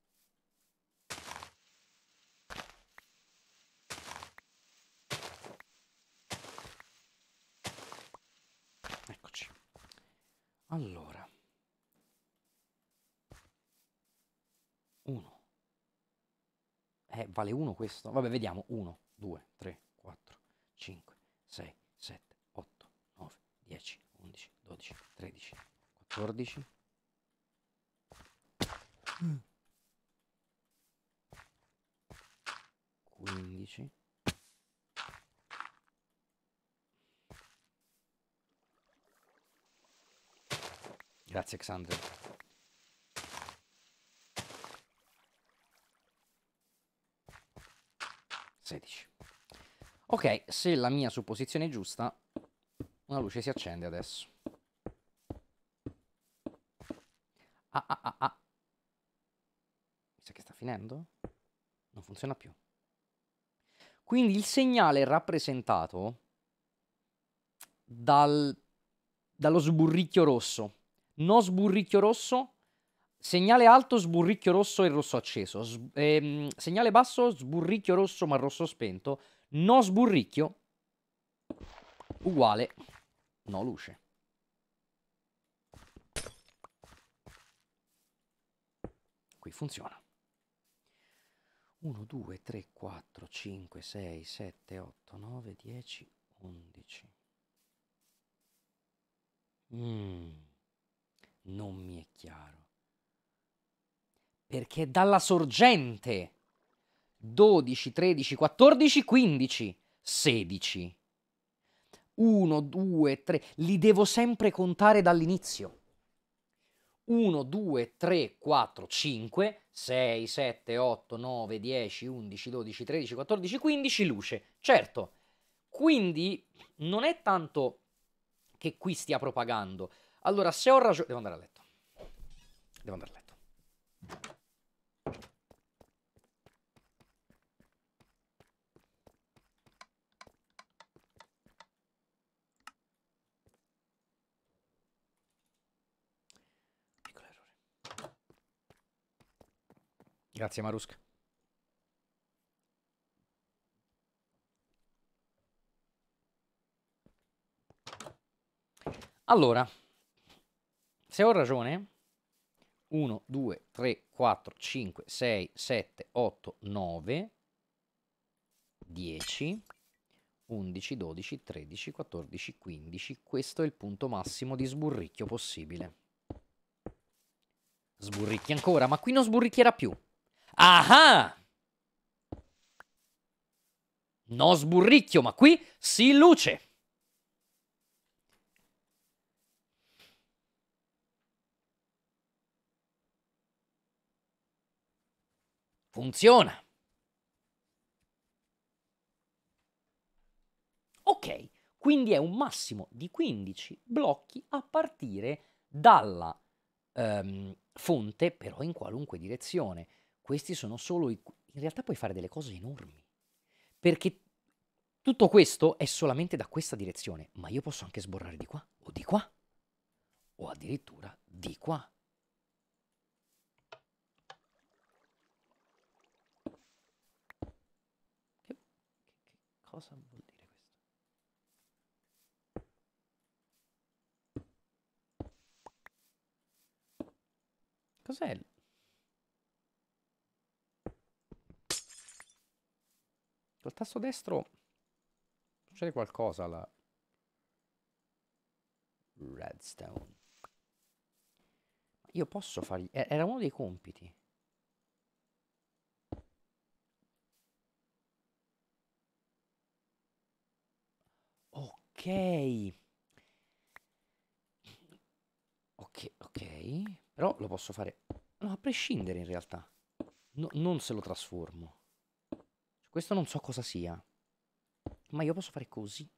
Eccoci. Allora. uno. Eh, vale uno questo? Vabbè, vediamo. uno, due, tre, quattro, cinque, sei, sette, otto, nove, dieci, undici, dodici, tredici, quattordici. quindici. Grazie, Xandria. sedici. Ok, se la mia supposizione è giusta, una luce si accende adesso. Ah, ah, ah, ah. Mi sa che sta finendo? Non funziona più. Quindi il segnale è rappresentato dal, dallo sburricchio rosso. No sburricchio rosso, segnale alto, sburricchio rosso e rosso acceso. S ehm, segnale basso, sburricchio rosso ma rosso spento. No sburricchio, uguale no luce. Qui funziona. uno, due, tre, quattro, cinque, sei, sette, otto, nove, dieci, undici. Mm, non mi è chiaro. Perché dalla sorgente dodici, tredici, quattordici, quindici, sedici. uno, due, tre. Li devo sempre contare dall'inizio. uno, due, tre, quattro, cinque, sei, sette, otto, nove, dieci, undici, dodici, tredici, quattordici, quindici, luce. Certo, quindi non è tanto che qui stia propagando. Allora, se ho ragione... Devo andare a letto. Devo andare a letto. Piccolo errore. Grazie, Marusk. Allora, se ho ragione, uno, due, tre, quattro, cinque, sei, sette, otto, nove, dieci, undici, dodici, tredici, quattordici, quindici. Questo è il punto massimo di sburricchio possibile. Sburricchi ancora, ma qui non sburricchierà più. Ah! No sburricchio, ma qui si luce. Funziona. Ok, quindi è un massimo di quindici blocchi a partire dalla ehm, fonte, però in qualunque direzione. Questi sono solo i... In realtà puoi fare delle cose enormi, perché tutto questo è solamente da questa direzione, ma io posso anche sborrare di qua, o di qua, o addirittura di qua. Che, che cosa vuol dire questo? Cos'è? Col tasto destro succede qualcosa alla redstone. Io posso fargli... Era uno dei compiti. Ok. Ok, ok. Però lo posso fare... No, a prescindere in realtà. No, non se lo trasformo. Questo non so cosa sia. Ma io posso fare così.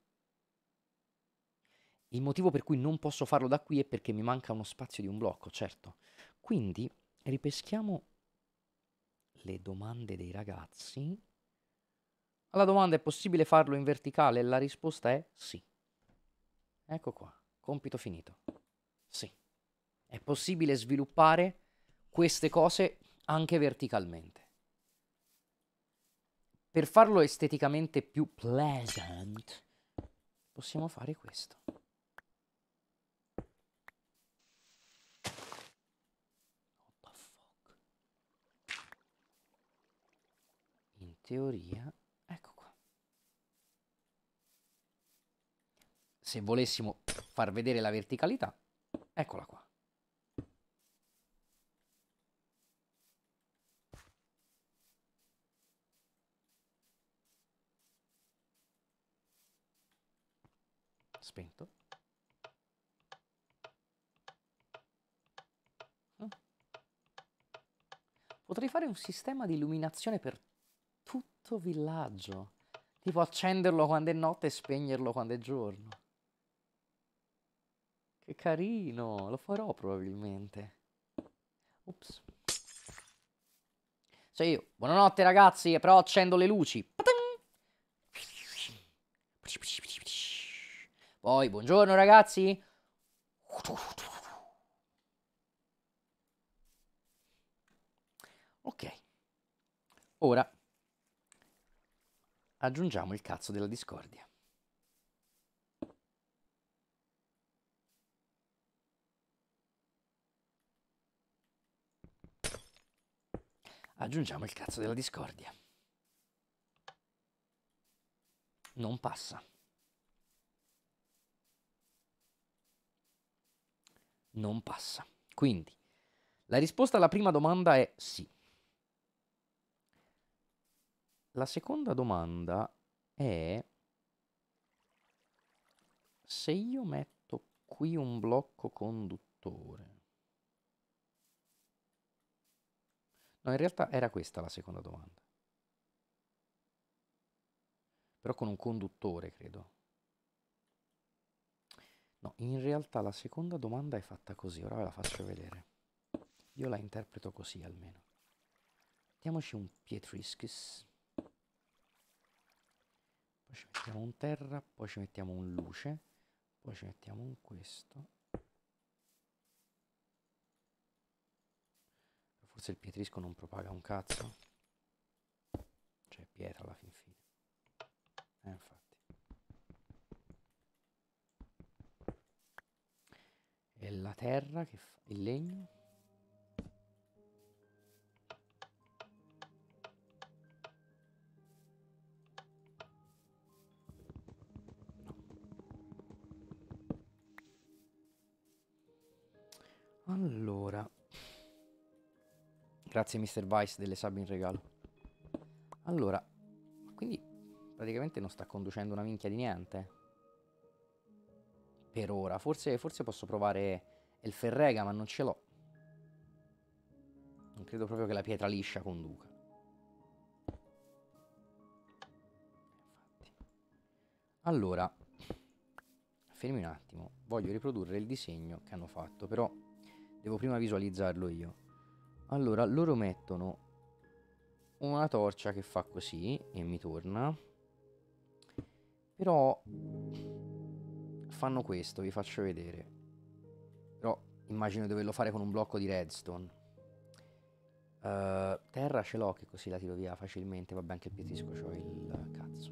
Il motivo per cui non posso farlo da qui è perché mi manca uno spazio di un blocco, certo. Quindi ripeschiamo le domande dei ragazzi. Alla domanda è possibile farlo in verticale? La risposta è sì. Ecco qua, compito finito. Sì. È possibile sviluppare queste cose anche verticalmente. Per farlo esteticamente più pleasant, possiamo fare questo. What the fuck? In teoria, ecco qua. Se volessimo far vedere la verticalità, eccola qua. Spento. Potrei fare un sistema di illuminazione per tutto villaggio. Tipo accenderlo quando è notte e spegnerlo quando è giorno. Che carino, lo farò probabilmente. Ops. Cioè io, buonanotte ragazzi, però accendo le luci. Poi, buongiorno ragazzi. Ok. Ora aggiungiamo il cazzo della discordia. Aggiungiamo il cazzo della discordia. Non passa. Non passa. Quindi, la risposta alla prima domanda è sì. La seconda domanda è: se io metto qui un blocco conduttore. No, in realtà era questa la seconda domanda. Però con un conduttore, credo. No, in realtà la seconda domanda è fatta così, ora ve la faccio vedere. Io la interpreto così almeno. Mettiamoci un Pietriscus. Poi ci mettiamo un terra, poi ci mettiamo un luce, poi ci mettiamo un questo. Forse il pietrisco non propaga un cazzo. Cioè pietra alla fin fine. Eh, infatti. la terra, che fa il legno. No. Allora, grazie mister Vice delle sub in regalo. Allora, quindi praticamente non sta conducendo una minchia di niente. Per ora. Forse, forse posso provare il ferrega, ma non ce l'ho. Non credo proprio che la pietra liscia conduca. Infatti. Allora, fermi un attimo. Voglio riprodurre il disegno che hanno fatto, però devo prima visualizzarlo io. Allora, loro mettono una torcia che fa così e mi torna. Però fanno questo, vi faccio vedere. Però immagino di doverlo fare con un blocco di redstone. uh, Terra ce l'ho, che così la tiro via facilmente. Vabbè, anche il pietisco c'ho il cazzo.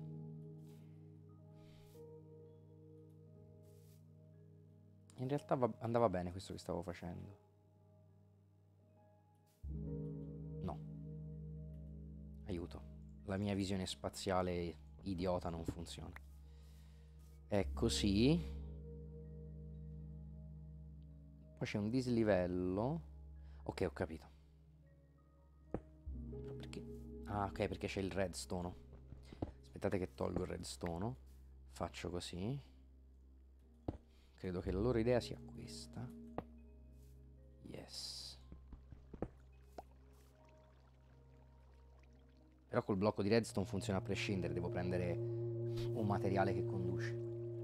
In realtà va andava bene questo che stavo facendo. No. Aiuto. La mia visione spaziale idiota non funziona. È così. Poi c'è un dislivello. Ok, ho capito. Però perché? Ah, ok, perché c'è il redstone. Aspettate che tolgo il redstone. Faccio così. Credo che la loro idea sia questa. Yes. Però col blocco di redstone funziona a prescindere. Devo prendere un materiale che conduce.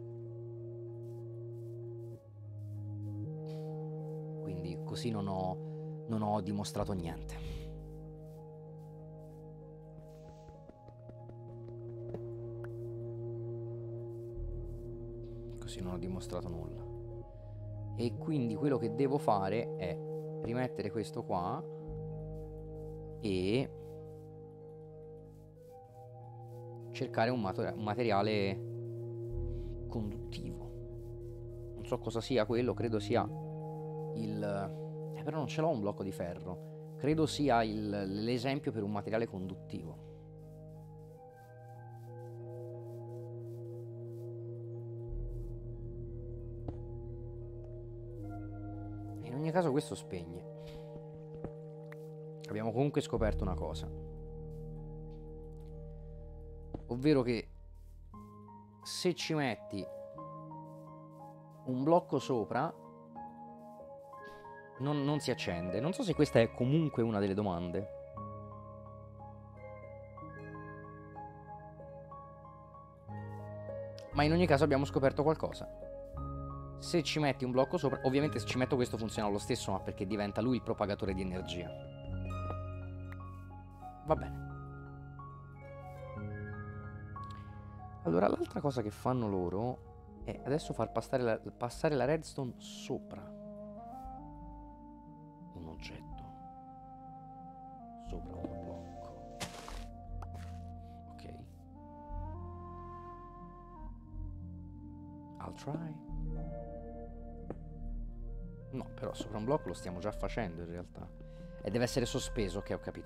Quindi così non ho, non ho dimostrato niente. Così non ho dimostrato nulla. E quindi quello che devo fare è rimettere questo qua e cercare un, mater- un materiale conduttivo. Non so cosa sia quello, credo sia il... Eh, però non ce l'ho un blocco di ferro. Credo sia il... l'esempio per un materiale conduttivo. In ogni caso questo spegne. Abbiamo comunque scoperto una cosa. Ovvero che se ci metti un blocco sopra non, non si accende. Non so se questa è comunque una delle domande. Ma in ogni caso abbiamo scoperto qualcosa. Se ci metti un blocco sopra, ovviamente se ci metto questo funziona lo stesso, ma perché diventa lui il propagatore di energia. Va bene. Allora, l'altra cosa che fanno loro è adesso far passare la, passare la redstone sopra un oggetto. Sopra un blocco. Ok. I'll try. No, però sopra un blocco lo stiamo già facendo in realtà. E deve essere sospeso, ok, ho capito.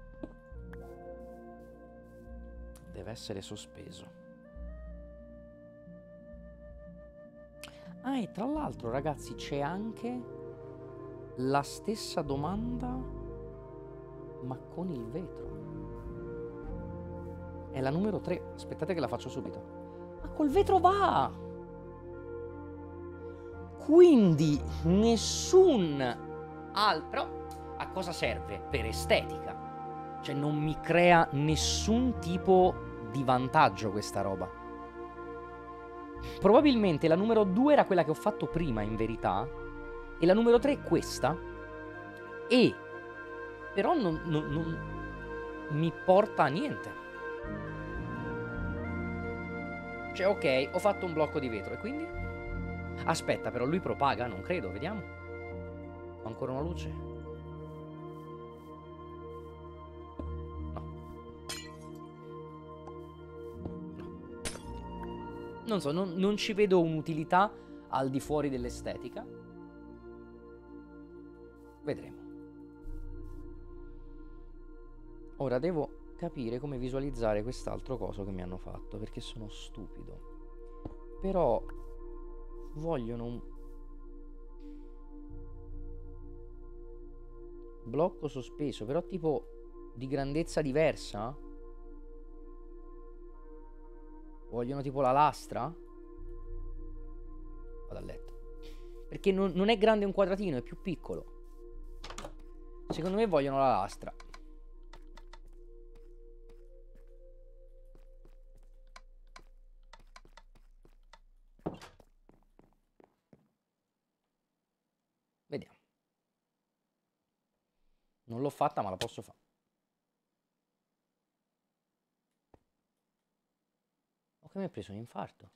Deve essere sospeso. Ah, e tra l'altro, ragazzi, c'è anche la stessa domanda, ma con il vetro. È la numero tre. Aspettate che la faccio subito. Ma col vetro va! Quindi nessun altro. A cosa serve? Per estetica. Cioè non mi crea nessun tipo di vantaggio questa roba. Probabilmente la numero due era quella che ho fatto prima, in verità. E la numero tre è questa. E però non, non, non mi porta a niente. Cioè, ok, ho fatto un blocco di vetro. E quindi? Aspetta, però lui propaga? Non credo, vediamo. Ho ancora una luce? Non so, non, non ci vedo un'utilità al di fuori dell'estetica. Vedremo. Ora devo capire come visualizzare quest'altro coso che mi hanno fatto, perché sono stupido. Però vogliono un blocco sospeso, però tipo di grandezza diversa. Vogliono tipo la lastra. Vado a letto. Perché non, non è grande un quadratino, è più piccolo. Secondo me vogliono la lastra. Vediamo. Non l'ho fatta, ma la posso fare. Ho che mi ha preso un infarto.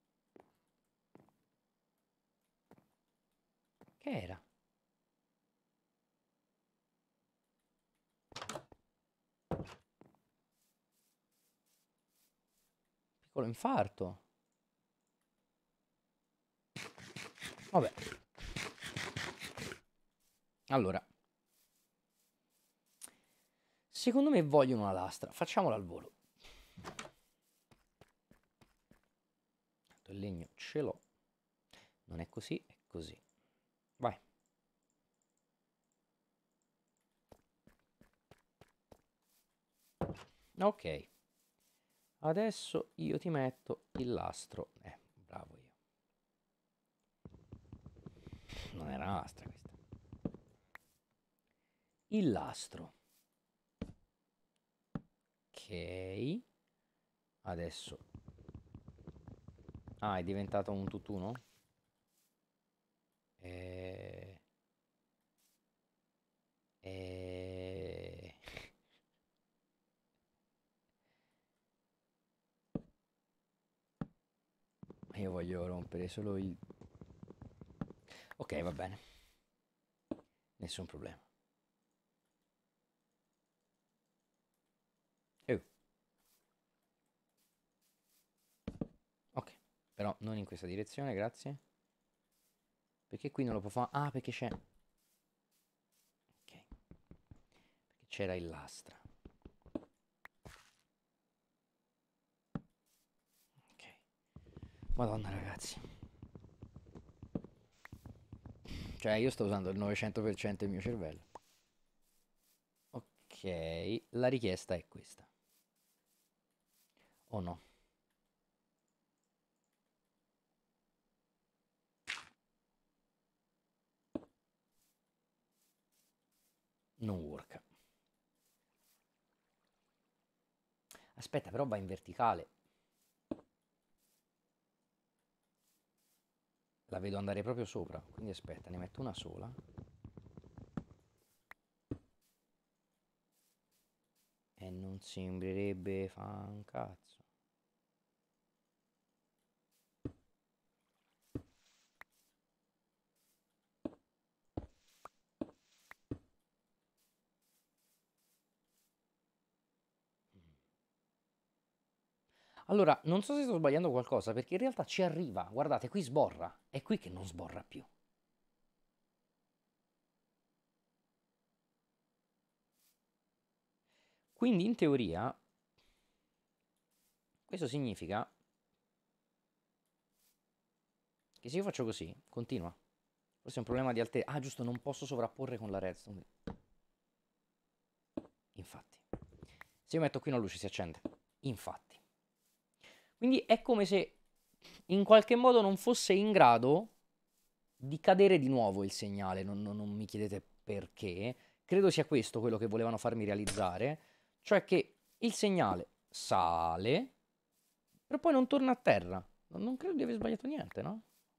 Che era? Piccolo infarto. Vabbè. Allora. Secondo me vogliono una lastra. Facciamola al volo. Il legno ce l'ho. Non è così, è così. Vai. Ok. Adesso io ti metto il lastro. Eh, bravo io. Non era una lastra questa. Il lastro. Ok. Adesso. Ah, è diventato un tutt'uno? E... E... Io voglio rompere solo il... Ok, va bene. Nessun problema. Uh. Ok, però non in questa direzione, grazie. Perché qui non lo può fare? Ah, perché c'è... Ok. Perché c'era il lastra. Ok. Madonna, ragazzi. Cioè, io sto usando il novecento per cento del mio cervello. Ok, la richiesta è questa. O no? Non work. Aspetta, però va in verticale. La vedo andare proprio sopra, quindi aspetta, ne metto una sola. E non sembrerebbe fa un cazzo. Allora, non so se sto sbagliando qualcosa, perché in realtà ci arriva. Guardate, qui sborra. È qui che non sborra più. Quindi, in teoria, questo significa che se io faccio così, continua. Forse è un problema di altezza. Ah, giusto, non posso sovrapporre con la redstone. Infatti. Se io metto qui una luce si accende. Infatti. Quindi è come se in qualche modo non fosse in grado di cadere di nuovo il segnale. Non, non, non mi chiedete perché. Credo sia questo quello che volevano farmi realizzare. Cioè che il segnale sale, però poi non torna a terra. Non, non credo di aver sbagliato niente, no?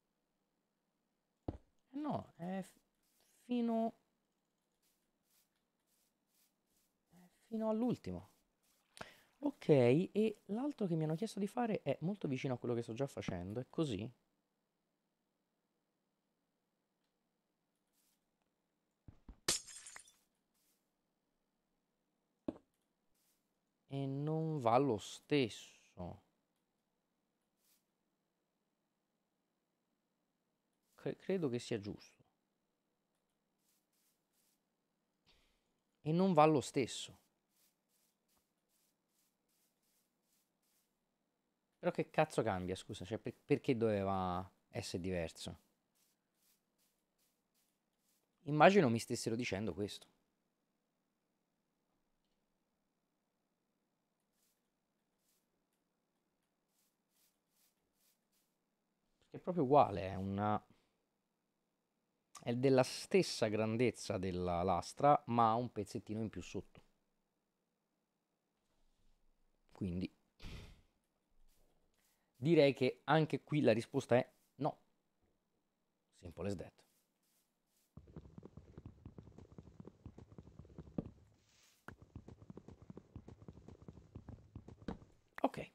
No, è fino... è fino all'ultimo. Ok, e l'altro che mi hanno chiesto di fare è molto vicino a quello che sto già facendo, è così. E non va lo stesso. Cre- credo che sia giusto. e non va lo stesso. Però che cazzo cambia, scusa? Cioè, per- perché doveva essere diverso? Immagino mi stessero dicendo questo. Perché è proprio uguale, è una... è della stessa grandezza della lastra, ma ha un pezzettino in più sotto. Quindi direi che anche qui la risposta è no. Simple as that. Ok.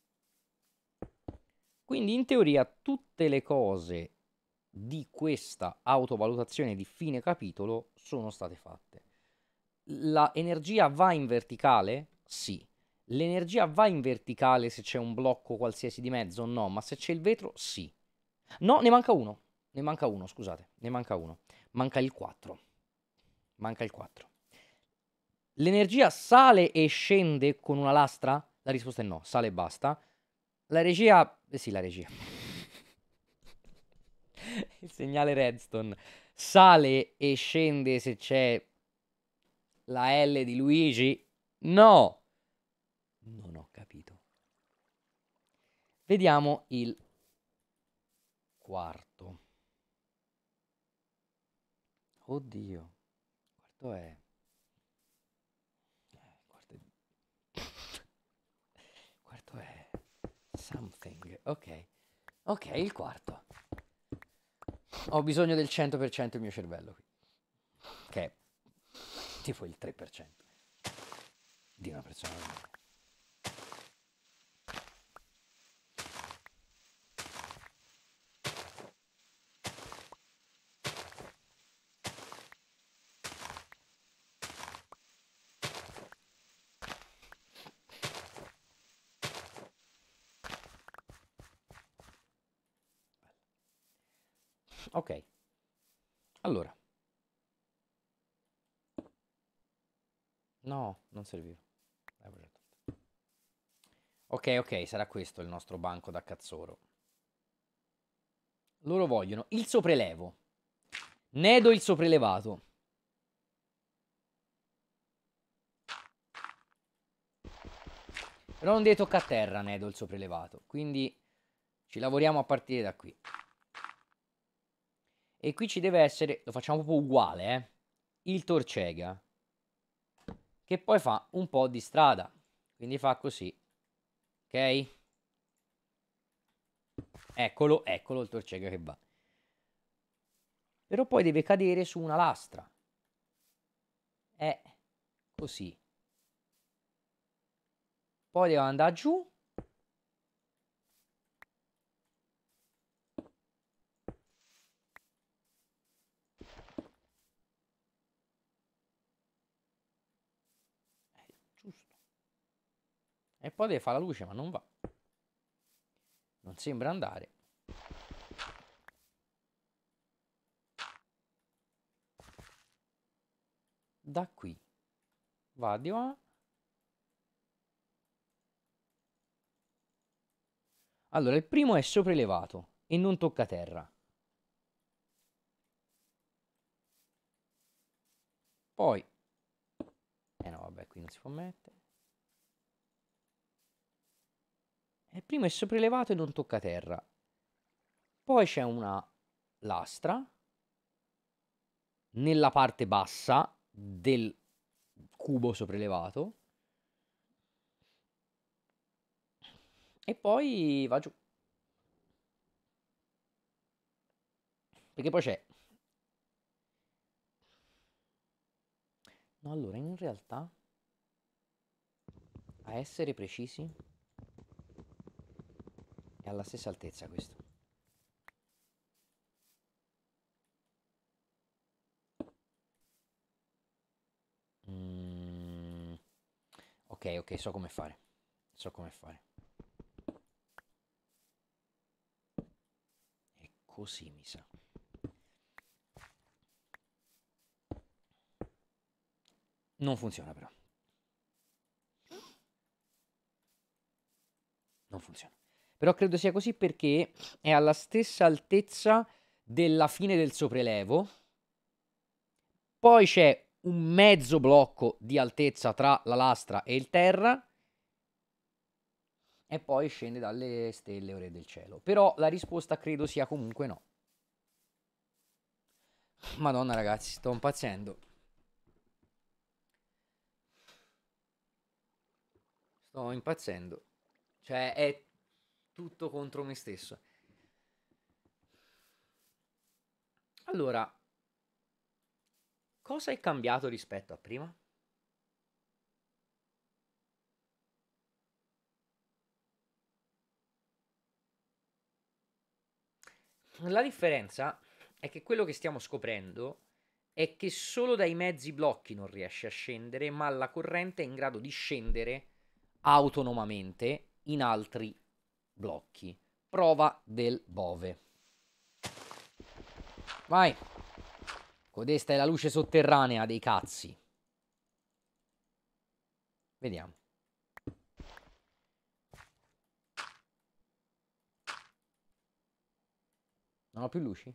Quindi in teoria tutte le cose di questa autovalutazione di fine capitolo sono state fatte. La energia va in verticale? Sì. L'energia va in verticale se c'è un blocco qualsiasi di mezzo? No, ma se c'è il vetro? Sì. No, ne manca uno. Ne manca uno, scusate. Ne manca uno. Manca il quattro. Manca il quattro. L'energia sale e scende con una lastra? La risposta è no, sale e basta. La regia... Eh sì, la regia. Il segnale redstone sale e scende se c'è la L di Luigi? No! Non ho capito. Vediamo il quarto. Oddio. Quarto è... eh, Quarto è... Quarto è... Something. Ok. Ok, il quarto. Ho bisogno del cento per cento del mio cervello qui. Che è tipo il tre per cento di una persona normale. Ok. Allora. No, non serviva. Ok, ok, sarà questo il nostro banco da cazzoro. Loro vogliono il sopraelevo. Nedo il sopraelevato. Però non deve toccare a terra, Nedo il sopraelevato. Quindi ci lavoriamo a partire da qui. E qui ci deve essere, lo facciamo proprio uguale, eh. Il torcega. Che poi fa un po' di strada. Quindi fa così. Ok? Eccolo, eccolo il torcega che va. Però poi deve cadere su una lastra. È così. Poi deve andare giù. Eh, giusto. E poi deve fare la luce, ma non va. Non sembra andare. Da qui va di qua. Allora, il primo è sopraelevato e non tocca terra. Poi... Eh no, vabbè, qui non si può mettere. Il primo è sopraelevato e non tocca terra. Poi c'è una lastra nella parte bassa del cubo sopraelevato. E poi va giù. Perché poi c'è... No, allora, in realtà... A essere precisi... È alla stessa altezza questo. Mm. Ok, ok, so come fare. So come fare. E così mi sa. Non funziona però. Non funziona. Però credo sia così perché è alla stessa altezza della fine del sopraelevo. Poi c'è un mezzo blocco di altezza tra la lastra e il terra. E poi scende dalle stelle ore del cielo. Però la risposta credo sia comunque no. Madonna ragazzi, sto impazzendo. Sto impazzendo. Cioè è tutto contro me stesso. Allora, cosa è cambiato rispetto a prima? La differenza è che quello che stiamo scoprendo è che solo dai mezzi blocchi non riesce a scendere, ma la corrente è in grado di scendere autonomamente in altri blocchi. Prova del Bove. Vai. Codesta è la luce sotterranea dei cazzi. Vediamo. Non ho più luci?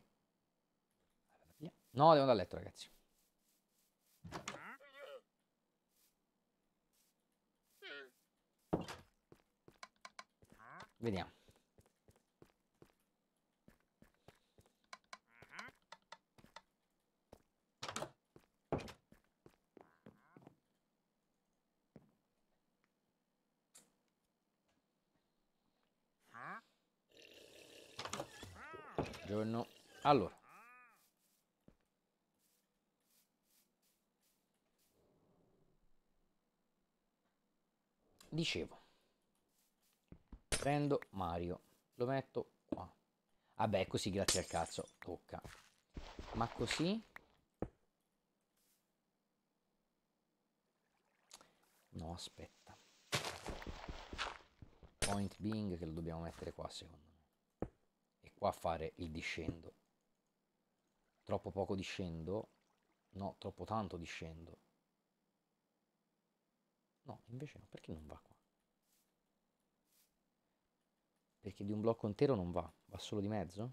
No, devo andare a letto, ragazzi. Vediamo. Buongiorno. Allora. Dicevo. Prendo Mario. Lo metto qua. Vabbè, così grazie al cazzo. Tocca. Ma così? No, aspetta. Point being che lo dobbiamo mettere qua, secondo me. E qua fare il discendo. Troppo poco discendo. No, troppo tanto discendo. No, invece no, perché non va qua? Perché di un blocco intero non va, va solo di mezzo?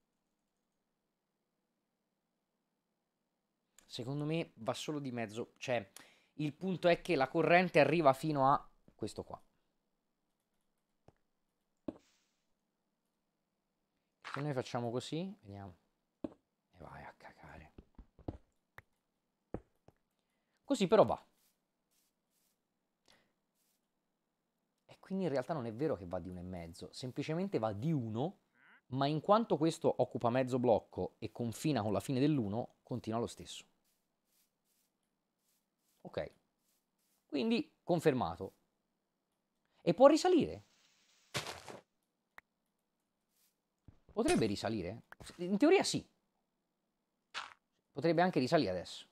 Secondo me va solo di mezzo, cioè il punto è che la corrente arriva fino a questo qua. Se noi facciamo così, vediamo. E vai a cagare. Così però va. E quindi in realtà non è vero che va di uno e mezzo, semplicemente va di uno, ma in quanto questo occupa mezzo blocco e confina con la fine dell'uno, continua lo stesso. Ok. Quindi confermato. E può risalire? Potrebbe risalire? In teoria sì. Potrebbe anche risalire adesso.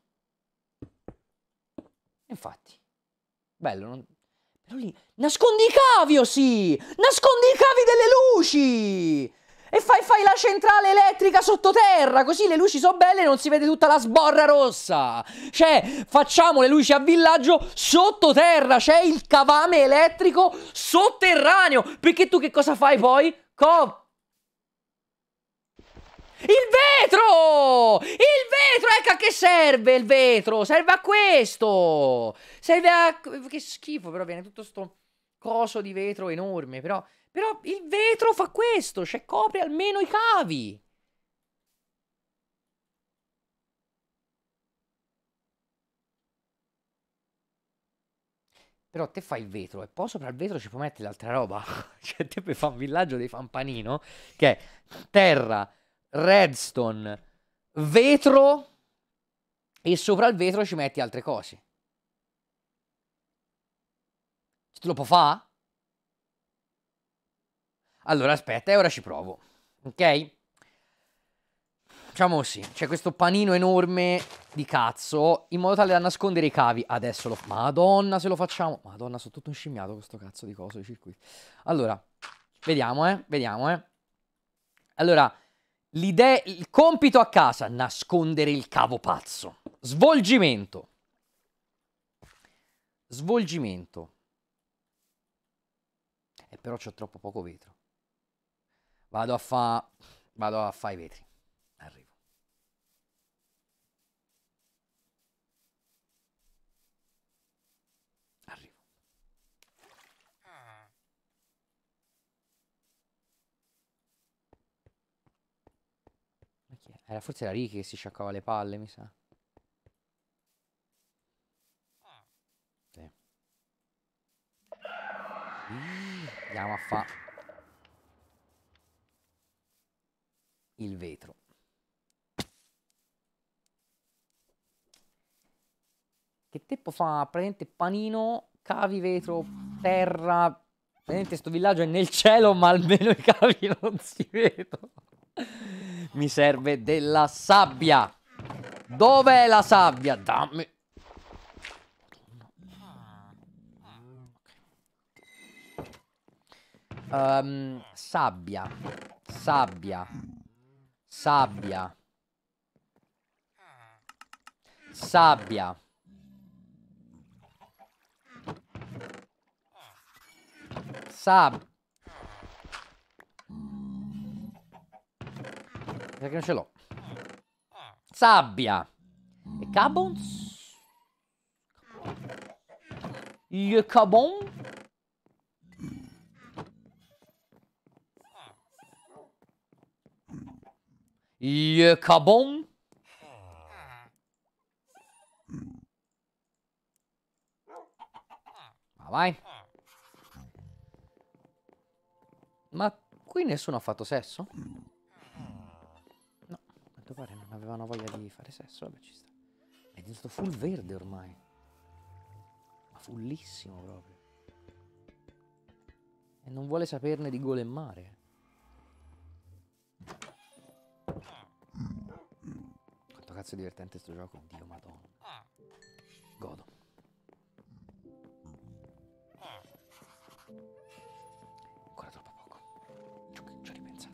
Infatti. Bello, non... Però lì... Nascondi i cavi, oh sì! Nascondi i cavi delle luci! E fai, fai la centrale elettrica sottoterra, così le luci sono belle e non si vede tutta la sborra rossa. Cioè, facciamo le luci a villaggio sottoterra, c'è il cavame elettrico sotterraneo. Perché tu che cosa fai poi? Co... Il vetro! Il vetro! Ecco a che serve il vetro! Serve a questo! Serve a... Che schifo, però viene tutto sto coso di vetro enorme, però... Però il vetro fa questo, cioè copre almeno i cavi. Però te fai il vetro e poi sopra il vetro ci puoi mettere l'altra roba. Cioè te puoi fare un villaggio dei Fampanino che è terra, redstone, vetro e sopra il vetro ci metti altre cose. Te lo può fare? Allora aspetta, e ora ci provo, ok? Facciamo così, c'è questo panino enorme di cazzo, in modo tale da nascondere i cavi. Adesso lo... Madonna se lo facciamo... Madonna, sono tutto inscimmiato con questo cazzo di coso, di circuiti. Allora, vediamo, eh, vediamo, eh. Allora, l'idea... Il compito a casa, nascondere il cavo pazzo. Svolgimento. Svolgimento. E però c'ho troppo poco vetro. Vado a fa... Vado a fare i vetri. Arrivo. Arrivo. Ma chi è? Era forse la Ricky che si sciacquava le palle, mi sa. Sì. Ih, andiamo a fa il vetro. Che tempo fa praticamente panino, cavi, vetro, terra. Praticamente sto villaggio è nel cielo, ma almeno i cavi non si vedono. Mi serve della sabbia. Dov'è la sabbia? Dammi. Um, sabbia. Sabbia. Sabbia. Sabbia. Sabbia. Perché non ce l'ho. Sabbia. E cabons? Il cabon? Il cabon? Ma vai. Ma qui nessuno ha fatto sesso? No, a quanto pare non avevano voglia di fare sesso. Vabbè, ci sta. È diventato full verde ormai. Ma fullissimo proprio. E non vuole saperne di golemmare. Quanto cazzo è divertente sto gioco. Dio madonna. Godo. Ancora troppo poco. Ci ho, ci ho ripensato.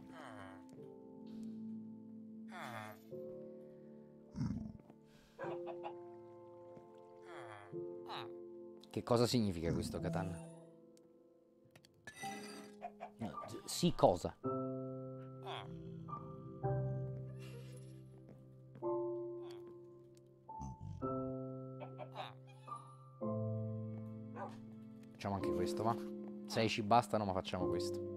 Che cosa significa questo katana? No, sì, cosa? Facciamo anche questo, va? sei ci bastano, ma facciamo questo.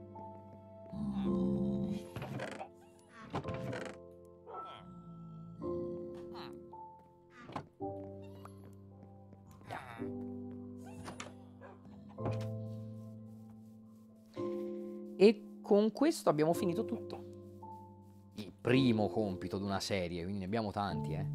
E con questo abbiamo finito tutto. Il primo compito di una serie, quindi ne abbiamo tanti, eh.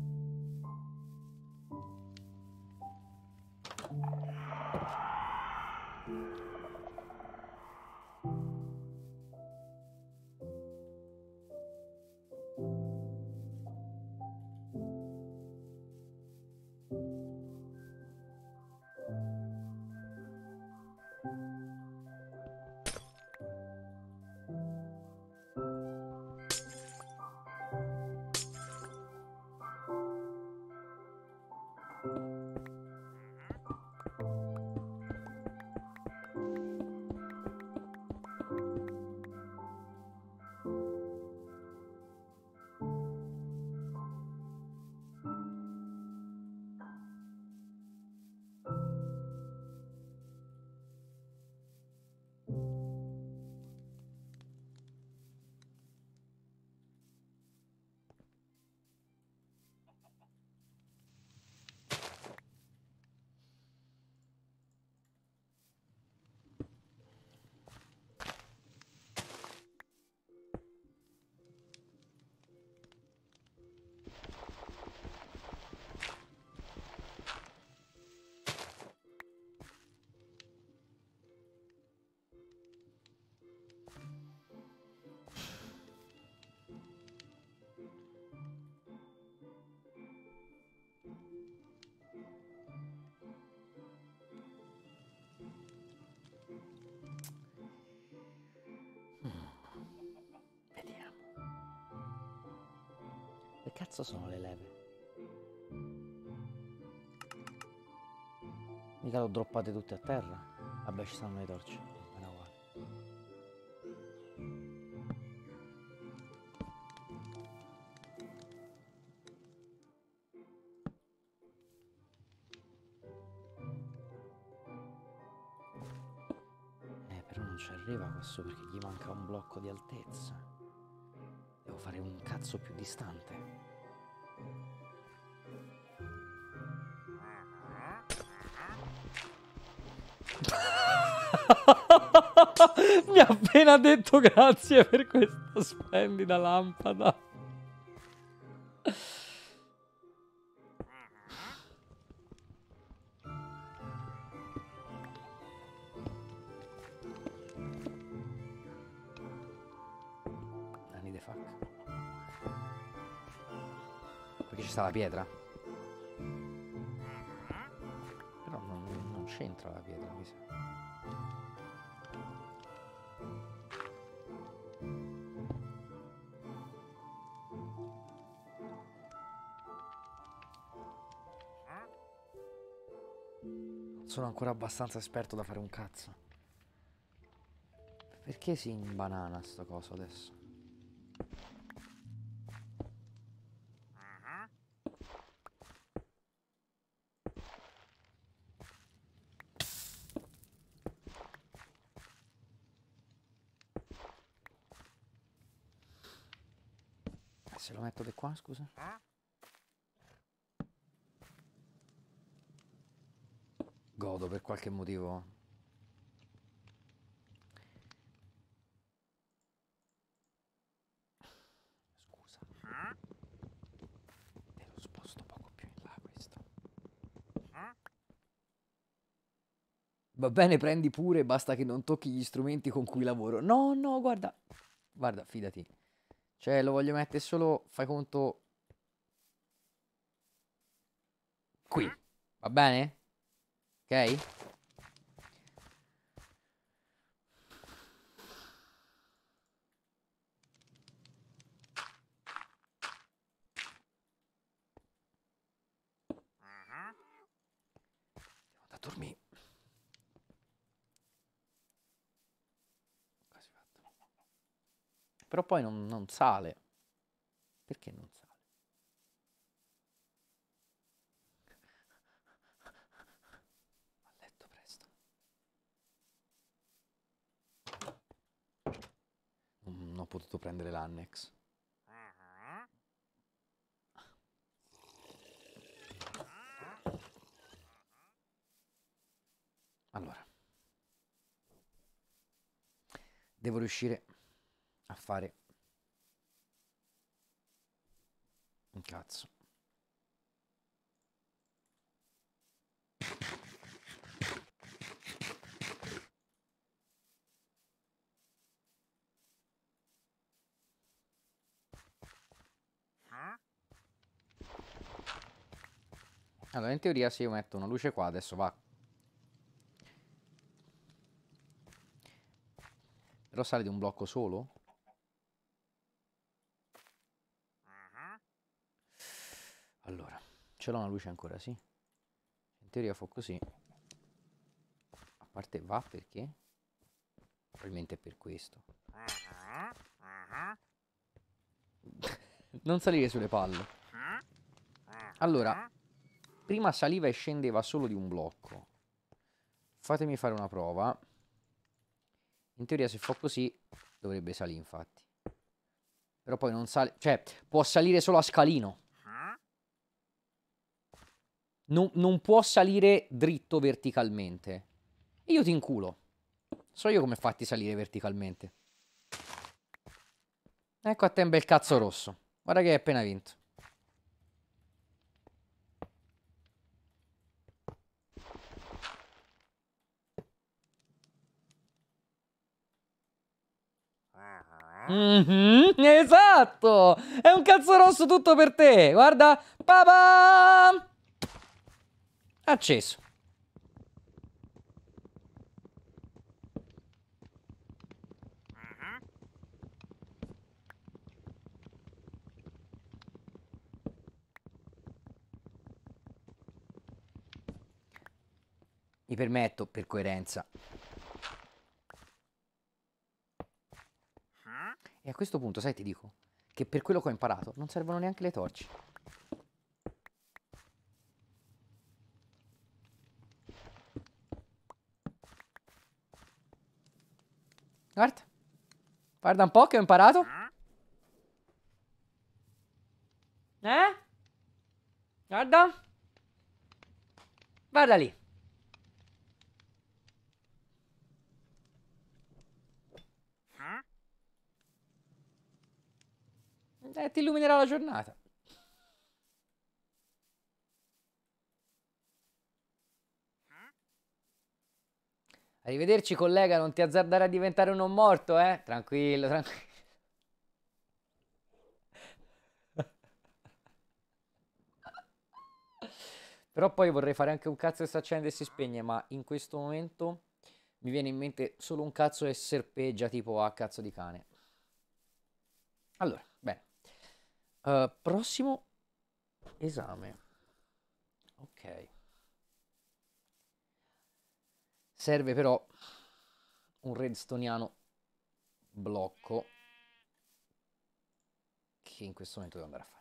Che cazzo sono le leve? Mica l'ho droppate tutte a terra. Vabbè, ci stanno le torce. Bene uguale. Eh, però non ci arriva questo perché gli manca un blocco di altezza. Devo fare un cazzo più distante. Mi ha appena detto grazie per questa splendida lampada. Anni de fuck. Perché ci sta la pietra. Però non, non c'entra la pietra, mi sa. Sono ancora abbastanza esperto da fare un cazzo. Perché si imbanana sta cosa adesso? Eh, se lo metto di qua, scusa? Godo per qualche motivo. Scusa. Te lo sposto poco più in là questo. Va bene, prendi pure, basta che non tocchi gli strumenti con cui lavoro. No, no, guarda. Guarda, fidati. Cioè, lo voglio mettere solo, fai conto... qui. Va bene? Ok? Devo da dormire. Quasi fatto. Però poi non, non sale. Perché non sale? A letto presto. Non, non ho potuto prendere l'annex. Allora. Devo riuscire a fare un cazzo. Allora, in teoria se io metto una luce qua, adesso va. Però sale di un blocco solo? Allora, ce l'ho una luce ancora, sì. In teoria fa così. A parte va perché? Probabilmente è per questo. Non salire sulle palle. Allora, prima saliva e scendeva solo di un blocco. Fatemi fare una prova. In teoria se fa così dovrebbe salire, infatti. Però poi non sale... Cioè, può salire solo a scalino. Non, non può salire dritto verticalmente. E io ti inculo. So io come fatti salire verticalmente. Ecco a te un bel cazzo rosso. Guarda che hai appena vinto. Mm-hmm, esatto! È un cazzo rosso tutto per te! Guarda! Pa-pam! Acceso. Mi permetto, per coerenza. E a questo punto, sai, ti dico che per quello che ho imparato non servono neanche le torce. Guarda. Guarda un po' che ho imparato. Eh? Guarda. Guarda lì. Eh, ti illuminerà la giornata. Arrivederci, collega, non ti azzardare a diventare un non morto, eh? Tranquillo, tranquillo. Però poi vorrei fare anche un cazzo che si accende e si spegne, ma in questo momento mi viene in mente solo un cazzo e serpeggia tipo a cazzo di cane. Allora, bene. Uh, prossimo esame. Ok. Serve però un redstoniano blocco che in questo momento devo andare a fare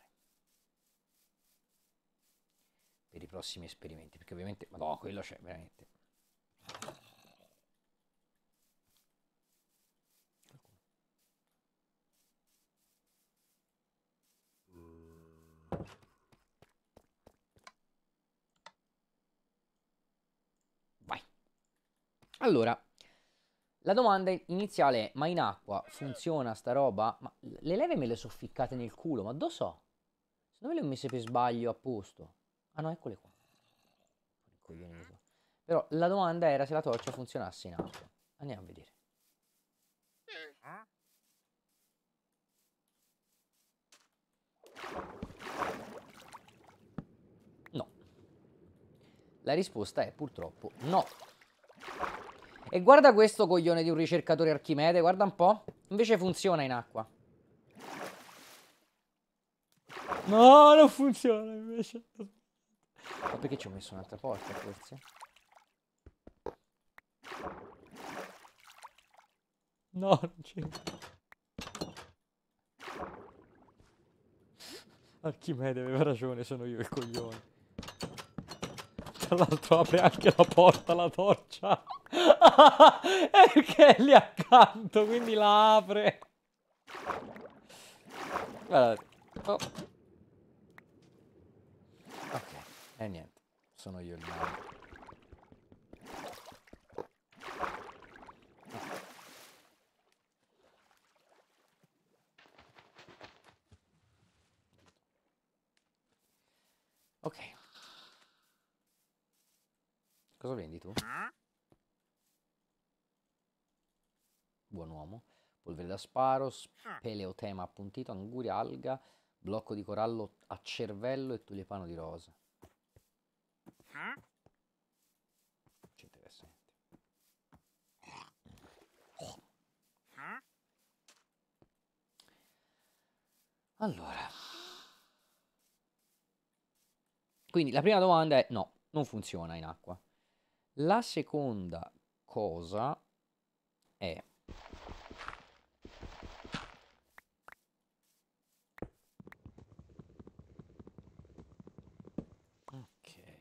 per i prossimi esperimenti, perché ovviamente, ma no, quello c'è veramente. Vai. Allora, la domanda iniziale è: ma in acqua funziona sta roba? Ma le leve me le so ficcate nel culo, ma dove so? Se non me le ho messe per sbaglio a posto. Ah no, eccole qua. Però la domanda era se la torcia funzionasse in acqua. Andiamo a vedere. No. La risposta è purtroppo no. E guarda questo coglione di un ricercatore Archimede, guarda un po'. Invece funziona in acqua. No, non funziona invece. Ma perché ci ho messo un'altra porta, forse? No, non c'è. Archimede aveva ragione, sono io il coglione. Tra l'altro apre anche la porta, la torcia. Perché è lì accanto, quindi la apre. Guarda. Oh. Ok, e niente. Sono io il male. Ok. Cosa vendi tu? Buon uomo. Polvere da sparo, speleotema appuntito, anguria, alga, blocco di corallo a cervello e tulipano di rosa. Ci interessa niente. Allora. Quindi la prima domanda è no, non funziona in acqua. La seconda cosa è ok.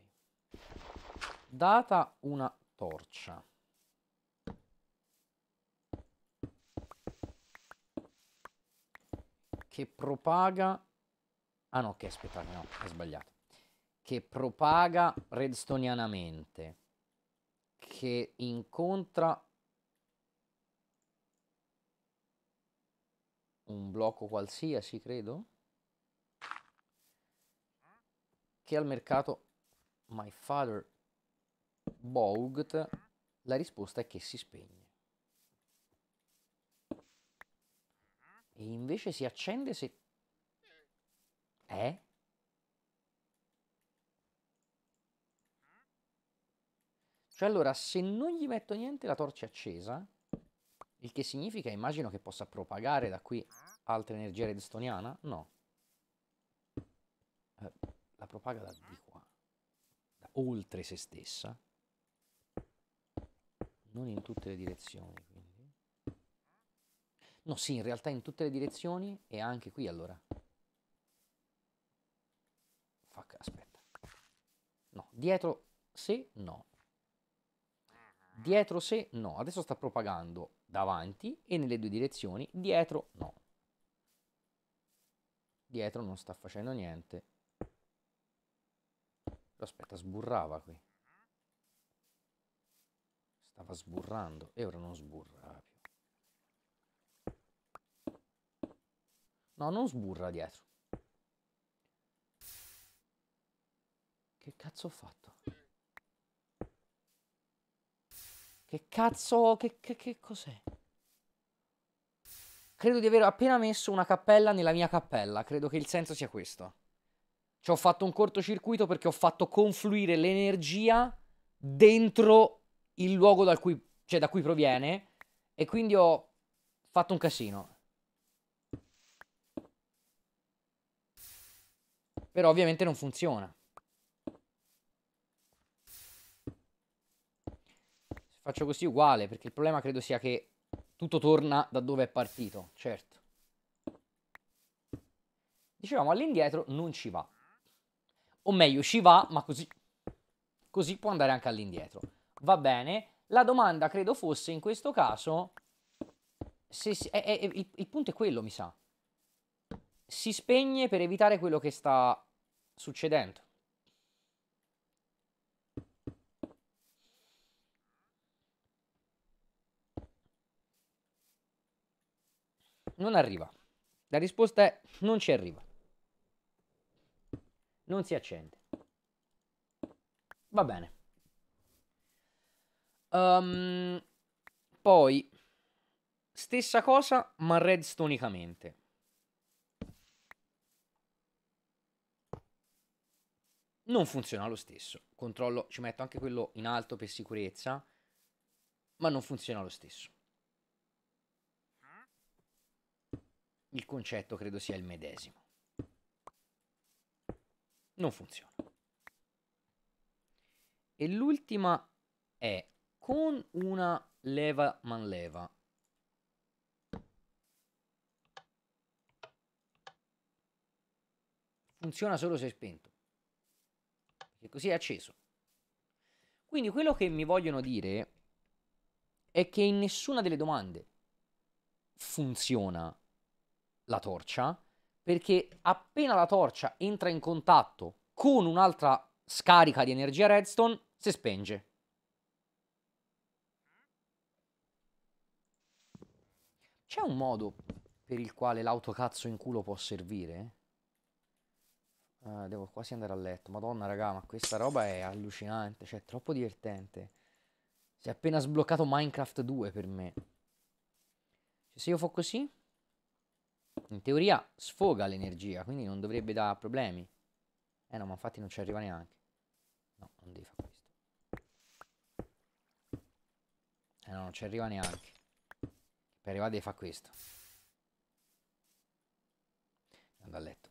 Data una torcia che propaga. Ah no, ok, aspettate, no, è sbagliato. Che propaga redstonianamente, che incontra un blocco qualsiasi, credo, che al mercato My Father Bought, la risposta è che si spegne. E invece si accende se... Eh? Cioè allora, se non gli metto niente, la torcia è accesa, il che significa, immagino, che possa propagare da qui altra energia redstoniana? No. Eh, la propaga da di qua, da oltre se stessa. Non in tutte le direzioni, quindi. No, sì, in realtà in tutte le direzioni e anche qui allora. Fuck, aspetta. No, dietro se no. Dietro se no. Adesso sta propagando davanti e nelle due direzioni. Dietro no. Dietro non sta facendo niente. Però aspetta, sburrava qui. Stava sburrando e ora non sburra più. No, non sburra dietro. Che cazzo ho fatto? Che cazzo... Che, che, che cos'è? Credo di aver appena messo una cappella nella mia cappella. Credo che il senso sia questo. Ci ho fatto un cortocircuito perché ho fatto confluire l'energia dentro il luogo dal cui, cioè da cui proviene. E quindi ho fatto un casino. Però ovviamente non funziona. Se faccio così uguale, perché il problema credo sia che tutto torna da dove è partito, certo. Dicevamo, all'indietro non ci va. O meglio, ci va, ma così, così può andare anche all'indietro. Va bene. La domanda credo fosse, in questo caso, se si, è, è, il, il punto è quello, mi sa. Si spegne per evitare quello che sta succedendo. Non arriva. La risposta è non ci arriva. Non si accende. Va bene. Um, poi, stessa cosa, ma redstonicamente. Non funziona lo stesso. Controllo, ci metto anche quello in alto per sicurezza, ma non funziona lo stesso. Il concetto credo sia il medesimo. Non funziona. E l'ultima è con una leva manleva. Funziona solo se è spento. Perché così è acceso. Quindi quello che mi vogliono dire è che in nessuna delle domande funziona la torcia, perché appena la torcia entra in contatto con un'altra scarica di energia redstone, si spenge. C'è un modo per il quale l'autocazzo in culo può servire? Uh, devo quasi andare a letto. Madonna, raga, ma questa roba è allucinante. Cioè, è troppo divertente. Si è appena sbloccato Minecraft due per me. Cioè, se io fo così, in teoria sfoga l'energia, quindi non dovrebbe dare problemi. Eh no, ma infatti non ci arriva neanche. No, non devi fare questo. Eh no, non ci arriva neanche. Per arrivare devi fare questo. Ando a letto.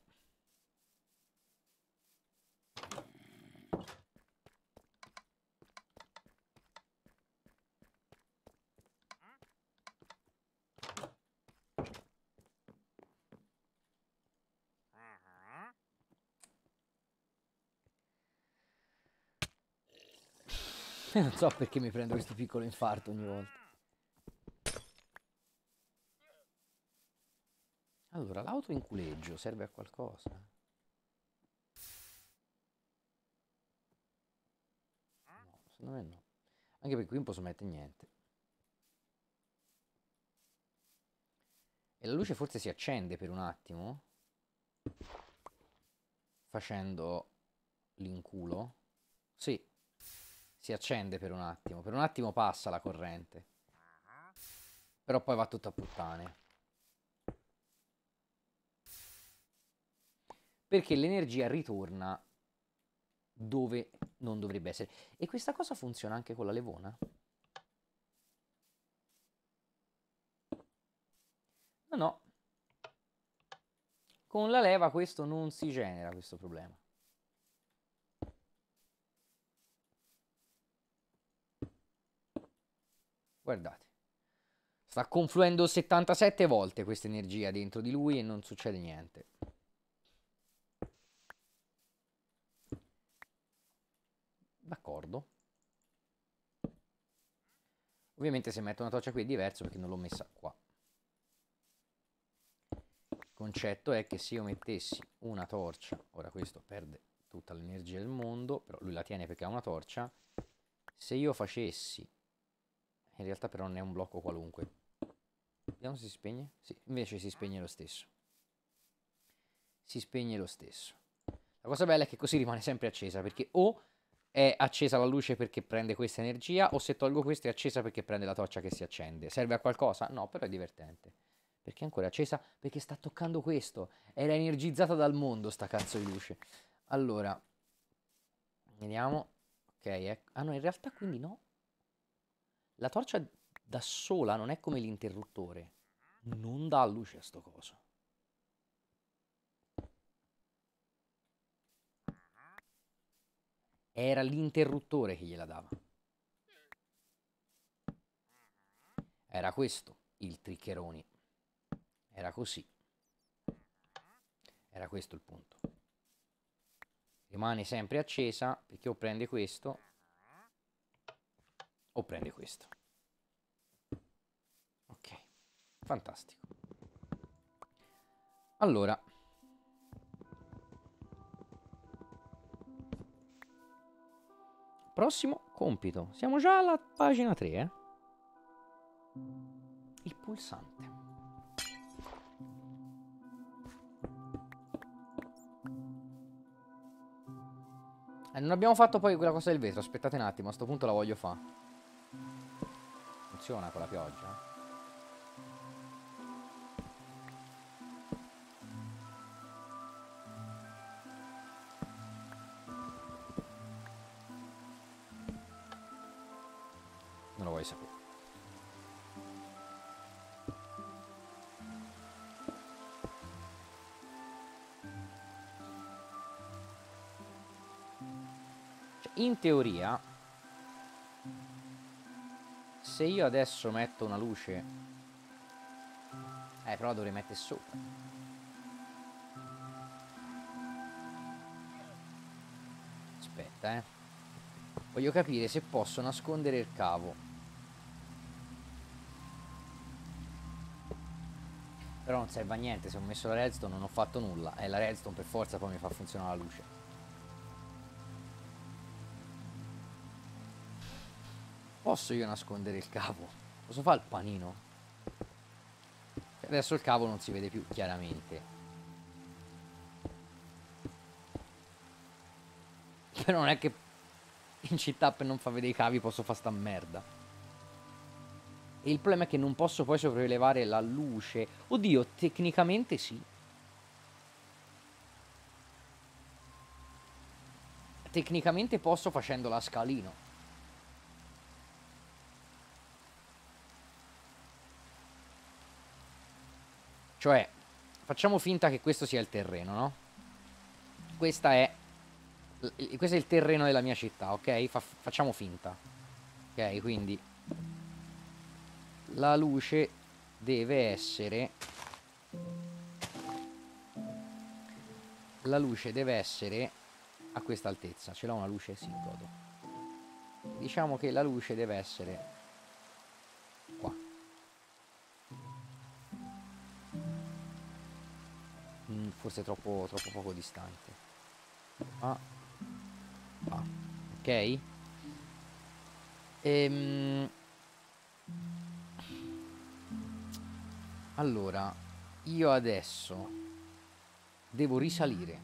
Non so perché mi prendo questo piccolo infarto ogni volta. Allora, l'autoinculeggio serve a qualcosa? No, secondo me no. Anche perché qui non posso mettere niente. E la luce forse si accende per un attimo. Facendo l'inculo. Sì. Si accende per un attimo. Per un attimo passa la corrente. Però poi va tutto a puttane. Perché l'energia ritorna dove non dovrebbe essere. E questa cosa funziona anche con la levona? No, no. Con la leva questo non si genera, questo problema. Guardate. Sta confluendo settantasette volte questa energia dentro di lui e non succede niente. D'accordo. Ovviamente se metto una torcia qui è diverso perché non l'ho messa qua. Il concetto è che se io mettessi una torcia, ora questo perde tutta l'energia del mondo, però lui la tiene perché ha una torcia. Se io facessi, in realtà però non è un blocco qualunque. Vediamo se si spegne. Sì, invece si spegne lo stesso. Si spegne lo stesso. La cosa bella è che così rimane sempre accesa, perché o è accesa la luce perché prende questa energia, o se tolgo questo è accesa perché prende la torcia che si accende. Serve a qualcosa? No, però è divertente. Perché è ancora accesa? Perché sta toccando questo. Era energizzata dal mondo sta cazzo di luce. Allora, vediamo. Ok, ecco. Ah no, in realtà quindi no. La torcia da sola non è come l'interruttore. Non dà luce a sto coso. Era l'interruttore che gliela dava. Era questo il triccheroni. Era così. Era questo il punto. Rimane sempre accesa perché o prende questo o prende questo. Ok, fantastico. Allora, prossimo compito. Siamo già alla pagina tre, eh? Il pulsante. Eh, non abbiamo fatto poi quella cosa del vetro. Aspettate un attimo, a sto punto la voglio fare. Funziona con la pioggia, eh? Non lo voglio sapere. Cioè, in teoria, se io adesso metto una luce, eh, però la dovrei mettere sopra. Aspetta, eh. Voglio capire se posso nascondere il cavo. Però non serve a niente, se ho messo la redstone non ho fatto nulla. E la redstone per forza poi mi fa funzionare la luce. Posso io nascondere il cavo? Posso fare il panino? Adesso il cavo non si vede più chiaramente. Però non è che in città per non far vedere i cavi posso fare sta merda. E il problema è che non posso poi sopraelevare la luce. Oddio, tecnicamente sì. Tecnicamente posso facendo la scalino. Cioè, facciamo finta che questo sia il terreno, no? Questa è... Questo è il terreno della mia città, ok? Fa facciamo finta. Ok, quindi... La luce deve essere... La luce deve essere a questa altezza. Ce l'ha una luce? Sì, godo. Diciamo che la luce deve essere qua. Mm, forse troppo, troppo poco distante. Ah. Ah. Ok? Ehm... Allora, io adesso devo risalire.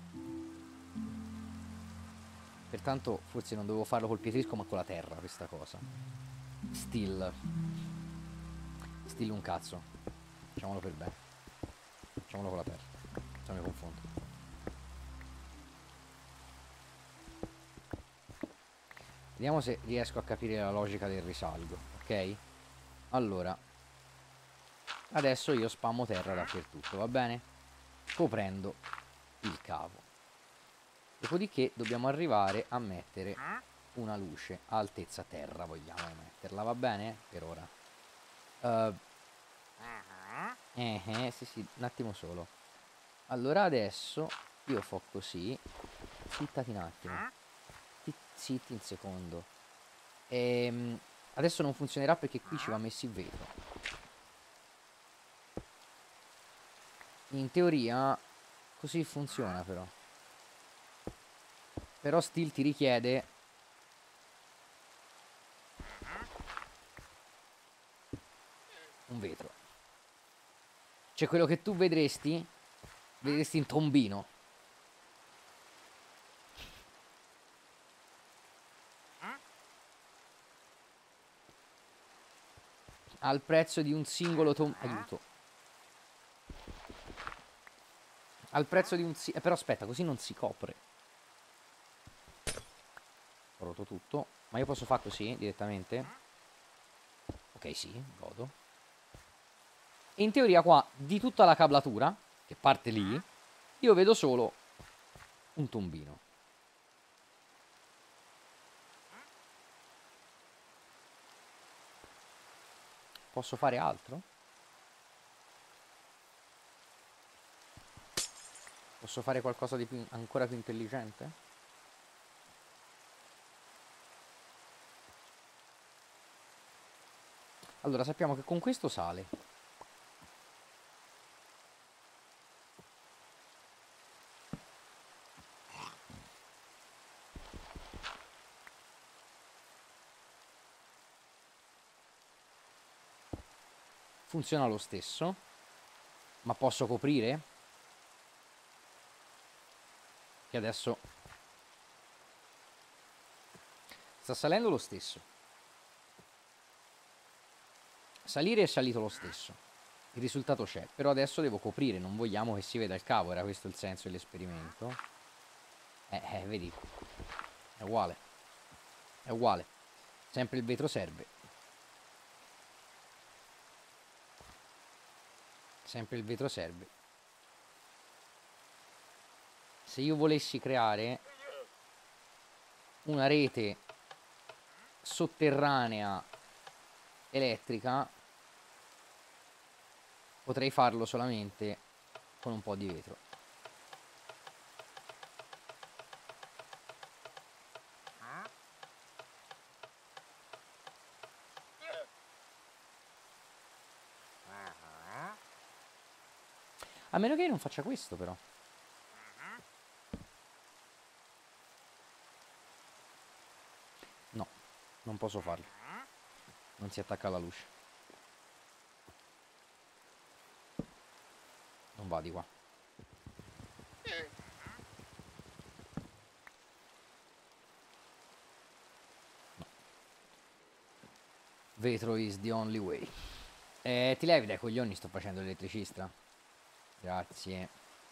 Pertanto forse non dovevo farlo col pietrisco ma con la terra questa cosa. Still. Still un cazzo. Facciamolo per bene. Facciamolo con la terra. Se non mi confondo. Vediamo se riesco a capire la logica del risalgo, ok? Allora. Adesso io spammo terra dappertutto, va bene? Coprendo il cavo. Dopodiché dobbiamo arrivare a mettere una luce a altezza terra, vogliamo metterla, va bene? Per ora. Uh, eh, eh, sì, sì, un attimo solo. Allora adesso io fo così. Zittati un attimo. Zitti un secondo. Ehm, adesso non funzionerà perché qui ci va messo il vetro. In teoria così funziona però. Però still ti richiede un vetro. Cioè quello che tu vedresti, vedresti in tombino. Al prezzo di un singolo tom... Aiuto. Al prezzo di un... Si... Eh, però aspetta, così non si copre. Ho rotto tutto. Ma io posso fare così, direttamente? Ok, sì, godo. E in teoria qua, di tutta la cablatura, che parte lì, io vedo solo un tombino. Posso fare altro? Posso fare qualcosa di più, ancora più intelligente? Allora, sappiamo che con questo sale. Funziona lo stesso. Ma posso coprire? Che adesso sta salendo lo stesso. Salire è salito lo stesso. Il risultato c'è. Però adesso devo coprire. Non vogliamo che si veda il cavo. Era questo il senso dell'esperimento. Eh, eh, vedi. È uguale. È uguale. Sempre il vetro serve. Sempre il vetro serve. Se io volessi creare una rete sotterranea elettrica, potrei farlo solamente con un po' di vetro. A meno che io non faccia questo, però. No, non posso farlo. Non si attacca alla luce. Non va di qua. No. Vetro is the only way. Eh, ti levi dai coglioni, sto facendo l'elettricista. Grazie.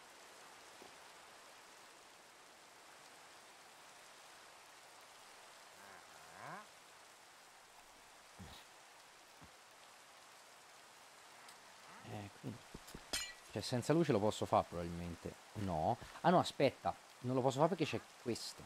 Eh, quindi. Cioè, senza luce lo posso fare probabilmente. No. Ah no, aspetta. Non lo posso fare perché c'è questo.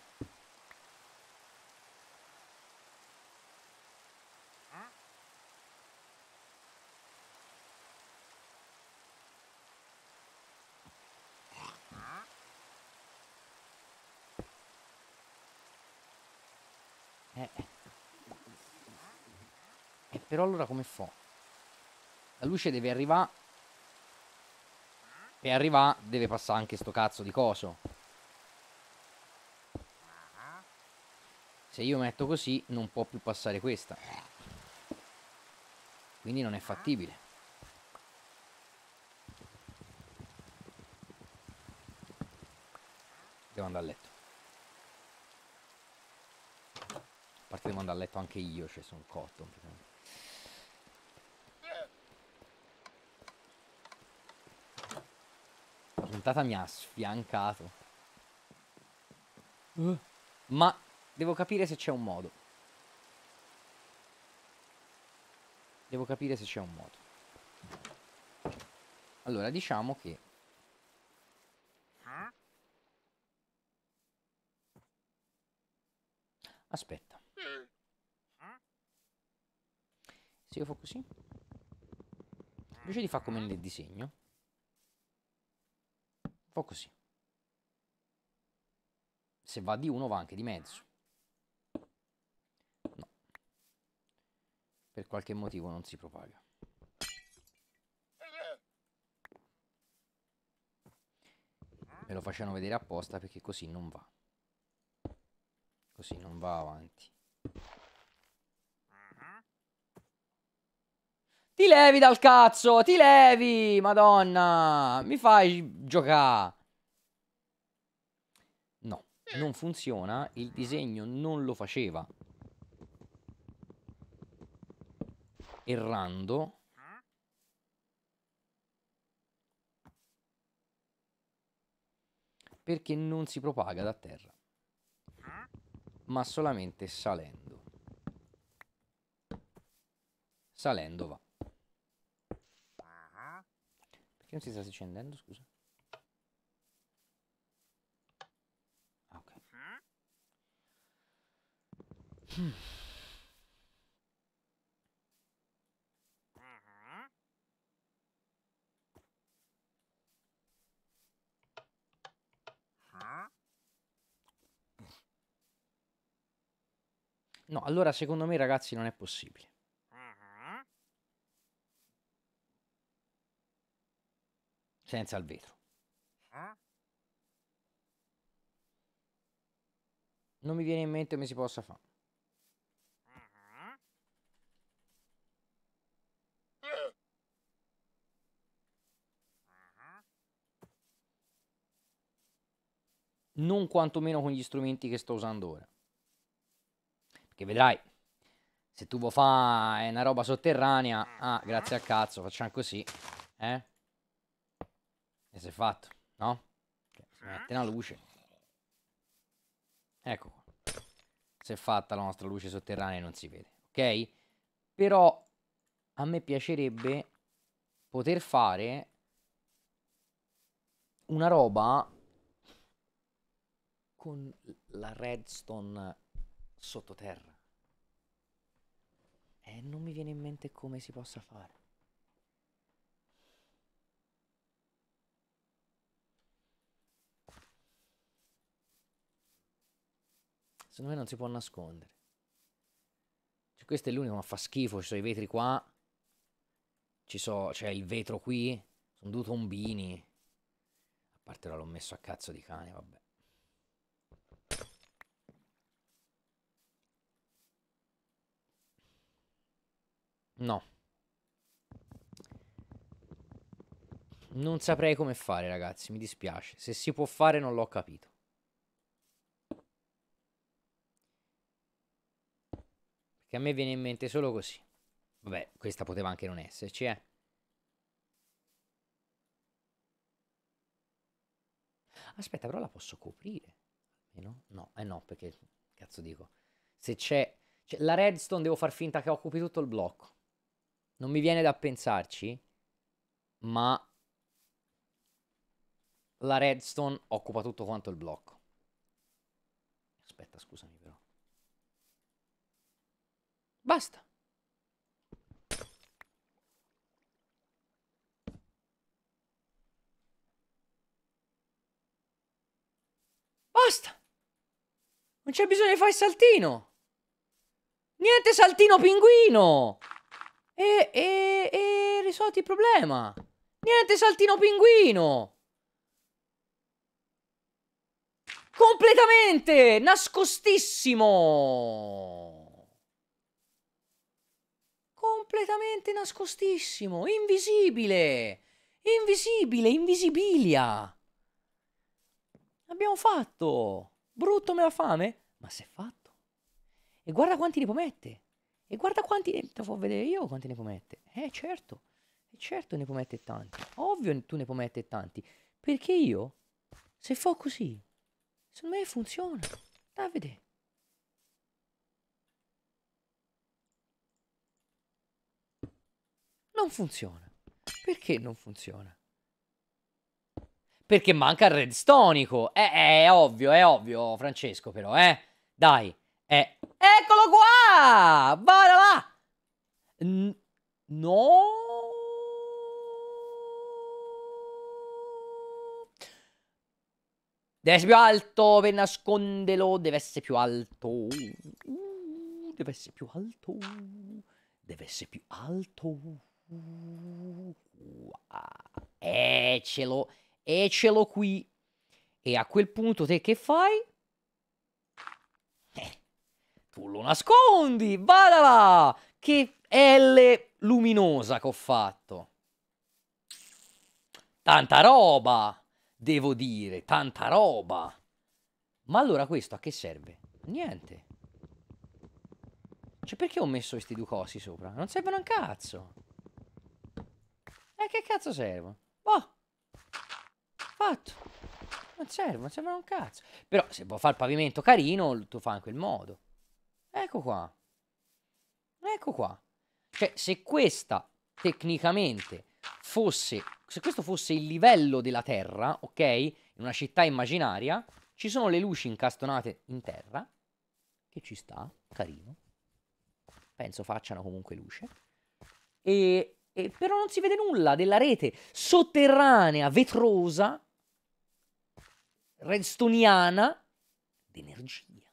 Eh. Eh, però allora come fa? La luce deve arrivare. E arrivare deve passare anche sto cazzo di coso. Se io metto così non può più passare questa. Quindi non è fattibile. Devo andare a letto. A parte devo andare a letto anche io, cioè sono cotto. La puntata mi ha sfiancato. Uh. Ma devo capire se c'è un modo. Devo capire se c'è un modo. Allora, diciamo che aspetta. Se io faccio così. invece di fare come nel disegno, fa così. Se va di uno va anche di mezzo. No. Per qualche motivo non si propaga. Me lo facevano vedere apposta perché così non va. Così non va avanti. Ti levi dal cazzo! Ti levi! Madonna! Mi fai giocare! No, non funziona. Il disegno non lo faceva. Errando. Perché non si propaga da terra, ma solamente salendo. Salendo va. Perché non si sta accendendo, scusa? Ah, ok. Hmm. No, allora secondo me, ragazzi, non è possibile. Senza il vetro. Non mi viene in mente come si possa fare. Non quantomeno con gli strumenti che sto usando ora. Perché vedrai, se tu vuoi fare una roba sotterranea, ah, grazie al cazzo, facciamo così, eh? E si è fatto, no? Cioè, si mette una luce. Ecco qua. Si è fatta la nostra luce sotterranea e non si vede, ok? Però a me piacerebbe poter fare una roba con la redstone sottoterra. E non mi viene in mente come si possa fare. Secondo me non si può nascondere. Cioè, questo è l'unico, ma fa schifo. Ci sono i vetri qua. Ci so, c'è il vetro qui. Sono due tombini. A parte ora l'ho messo a cazzo di cane, vabbè. No. Non saprei come fare, ragazzi, mi dispiace. Se si può fare non l'ho capito. Perché a me viene in mente solo così. Vabbè, questa poteva anche non esserci, eh. Aspetta, però la posso coprire. No? No, eh no, perché cazzo dico. Se c'è... Cioè, la redstone devo far finta che occupi tutto il blocco. Non mi viene da pensarci, ma la redstone occupa tutto quanto il blocco. Aspetta, scusami però. Basta. Basta. Non c'è bisogno di fare il saltino. Niente saltino pinguino. E, e, e risolti il problema. Niente saltino pinguino. Completamente nascostissimo. Completamente nascostissimo. Invisibile. Invisibile. Invisibilia. Abbiamo fatto. Brutto me la fame. Ma si è fatto. E guarda quanti ne può mettere. E guarda quanti... Te lo faccio vedere io quanti ne può mettere. Eh, certo. E certo ne può mettere tanti. Ovvio tu ne puoi mettere tanti. Perché io, se fa così, secondo me funziona. Dai a vedere. Non funziona. Perché non funziona? Perché manca il redstonico. Eh, è ovvio, è ovvio, Francesco, però, eh. Dai. Eh. Eccolo qua! Vada là! N no! Deve essere più alto per nasconderlo. Deve essere più alto. Uh, deve essere più alto. Deve essere più alto. Uh, eccelo. Eccelo qui. E a quel punto te che fai? Eh, tu lo nascondi. Vada là. Che L luminosa che ho fatto. Tanta roba. Devo dire, tanta roba. Ma allora questo a che serve? Niente. Cioè, perché ho messo questi due cosi sopra? Non servono un cazzo. E eh, che cazzo servono? Boh. Fatto. Non servono, non servono un cazzo. Però se vuoi fare il pavimento carino, tu fai in quel modo. Ecco qua. Ecco qua. Cioè, se questa tecnicamente fosse... Se questo fosse il livello della terra, ok? In una città immaginaria, ci sono le luci incastonate in terra, che ci sta, carino. Penso facciano comunque luce. E, e però non si vede nulla della rete sotterranea, vetrosa, redstoniana, d'energia.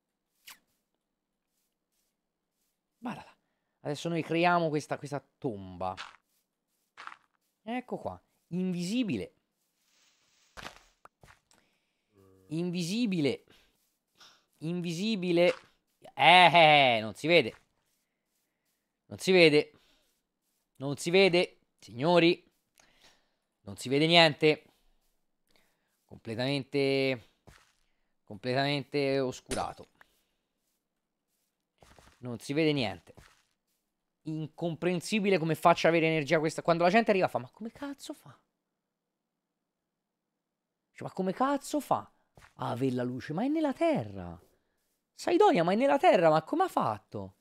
Guarda là. Adesso noi creiamo questa, questa tomba. Ecco qua, invisibile, invisibile, invisibile, eh, non si vede, non si vede, non si vede, signori, non si vede niente, completamente, completamente oscurato, non si vede niente. Incomprensibile come faccia avere energia questa. Quando la gente arriva fa, ma come cazzo fa? Cioè, ma come cazzo fa a avere la luce? Ma è nella terra. Saidonia, ma è nella terra, ma come ha fatto?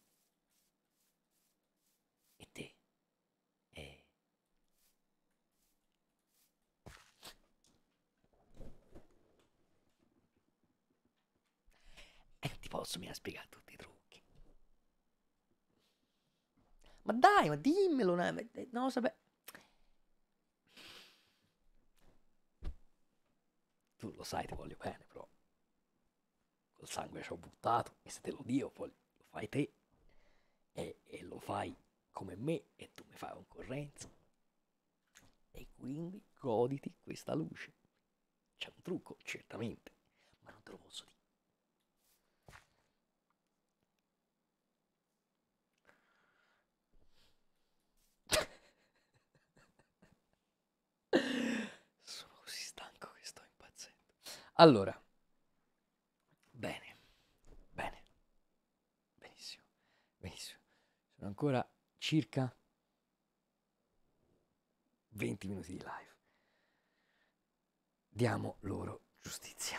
E te? Eh. E non ti posso mica spiegare tutti i trucchi. Ma dai, ma dimmelo, no, sapere. Tu lo sai, ti voglio bene, però col sangue ci ho buttato, e se te lo dico, poi lo fai te, e, e lo fai come me, e tu mi fai concorrenza, e quindi goditi questa luce. C'è un trucco, certamente, ma non te lo posso dire. Sono così stanco che sto impazzendo. Allora, bene, bene, benissimo, benissimo. Sono ancora circa venti minuti di live. Diamo loro giustizia.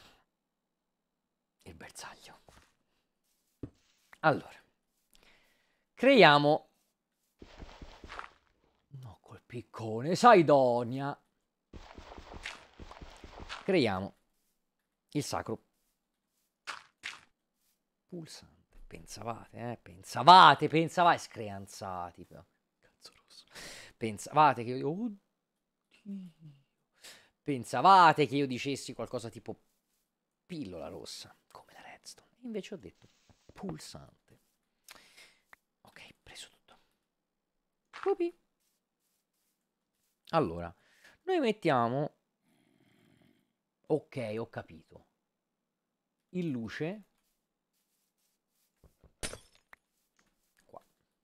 Il bersaglio. Allora, creiamo... No, col piccone, Saidonia. Creiamo il sacro pulsante. Pensavate, eh? Pensavate, pensavate, screanzati. Cazzo rosso. Pensavate che io... Oddio. Pensavate che io dicessi qualcosa tipo pillola rossa, come la redstone. Invece ho detto pulsante. Ok, preso tutto. Pupi. Allora, noi mettiamo... Ok, ho capito. In luce. Qua.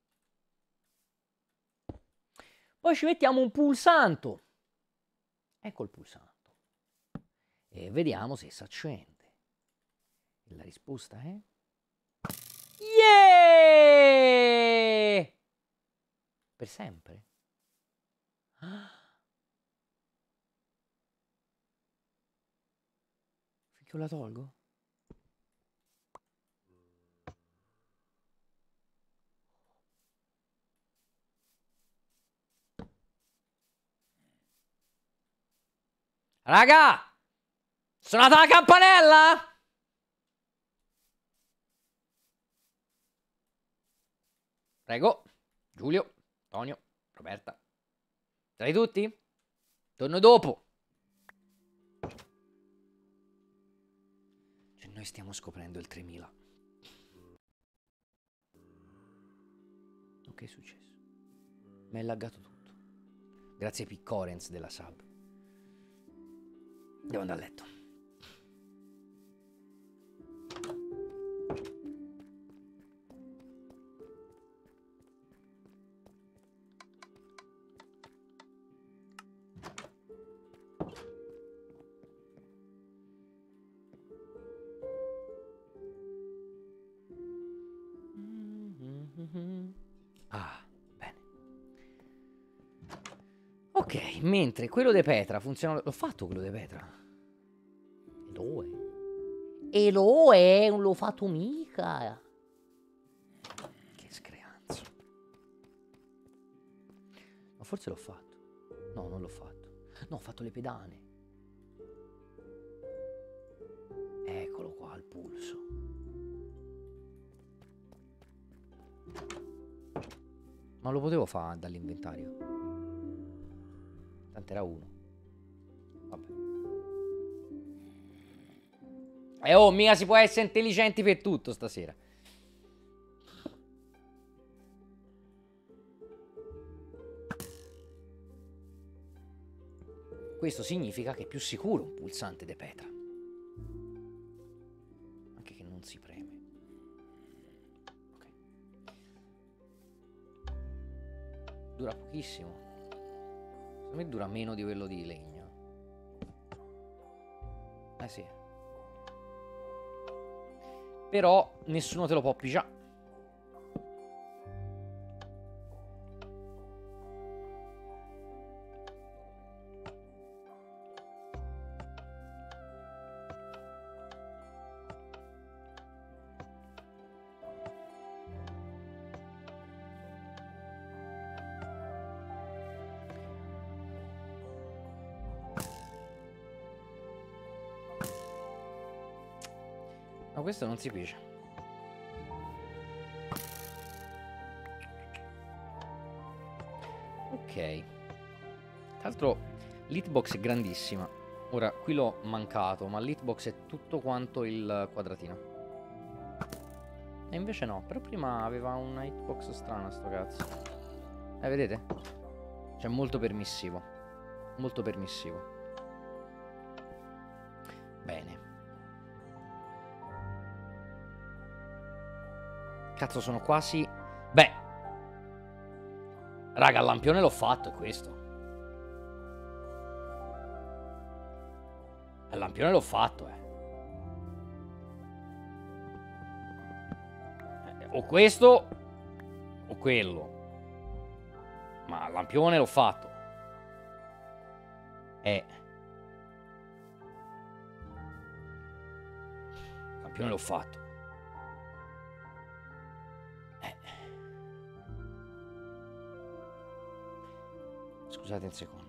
Poi ci mettiamo un pulsante. Ecco il pulsante. E vediamo se si accende. E la risposta è... Yeah! Per sempre. Ah. Finché la tolgo? Raga! Suonata la campanella? Prego. Giulio, Antonio, Roberta. Tra tutti? Torno dopo. Noi stiamo scoprendo il tremila. Che è successo? Mi è laggato tutto. Grazie ai Piccorens della sub. Devo andare a letto. Ah, bene. Ok, mentre quello de Petra funziona... L'ho fatto quello de Petra. E lo è. E lo è, non l'ho fatto mica. Che screanzo. Ma forse l'ho fatto. No, non l'ho fatto. No, ho fatto le pedane. Eccolo qua, il pulso. Ma lo potevo fare dall'inventario. Tanto era uno. Vabbè. E oh, mica si può essere intelligenti per tutto stasera. Questo significa che è più sicuro un pulsante de Petra. Anche che non si preme. Ok. Dura pochissimo. Secondo me dura meno di quello di legno. Eh sì. Però nessuno te lo può pigiare. Ma questo non si pigia. Ok. Tra l'altro l'hitbox è grandissima. Ora, qui l'ho mancato, ma l'hitbox è tutto quanto il quadratino. E invece no, però prima aveva una hitbox strana sto cazzo. Eh, vedete? Cioè, molto permissivo. Molto permissivo. Bene. Cazzo, sono quasi... Beh. Raga, il lampione l'ho fatto, è questo. Il lampione l'ho fatto, eh. eh. O questo, o quello. Ma il lampione l'ho fatto. Eh. Il lampione l'ho fatto. Scusate un secondo.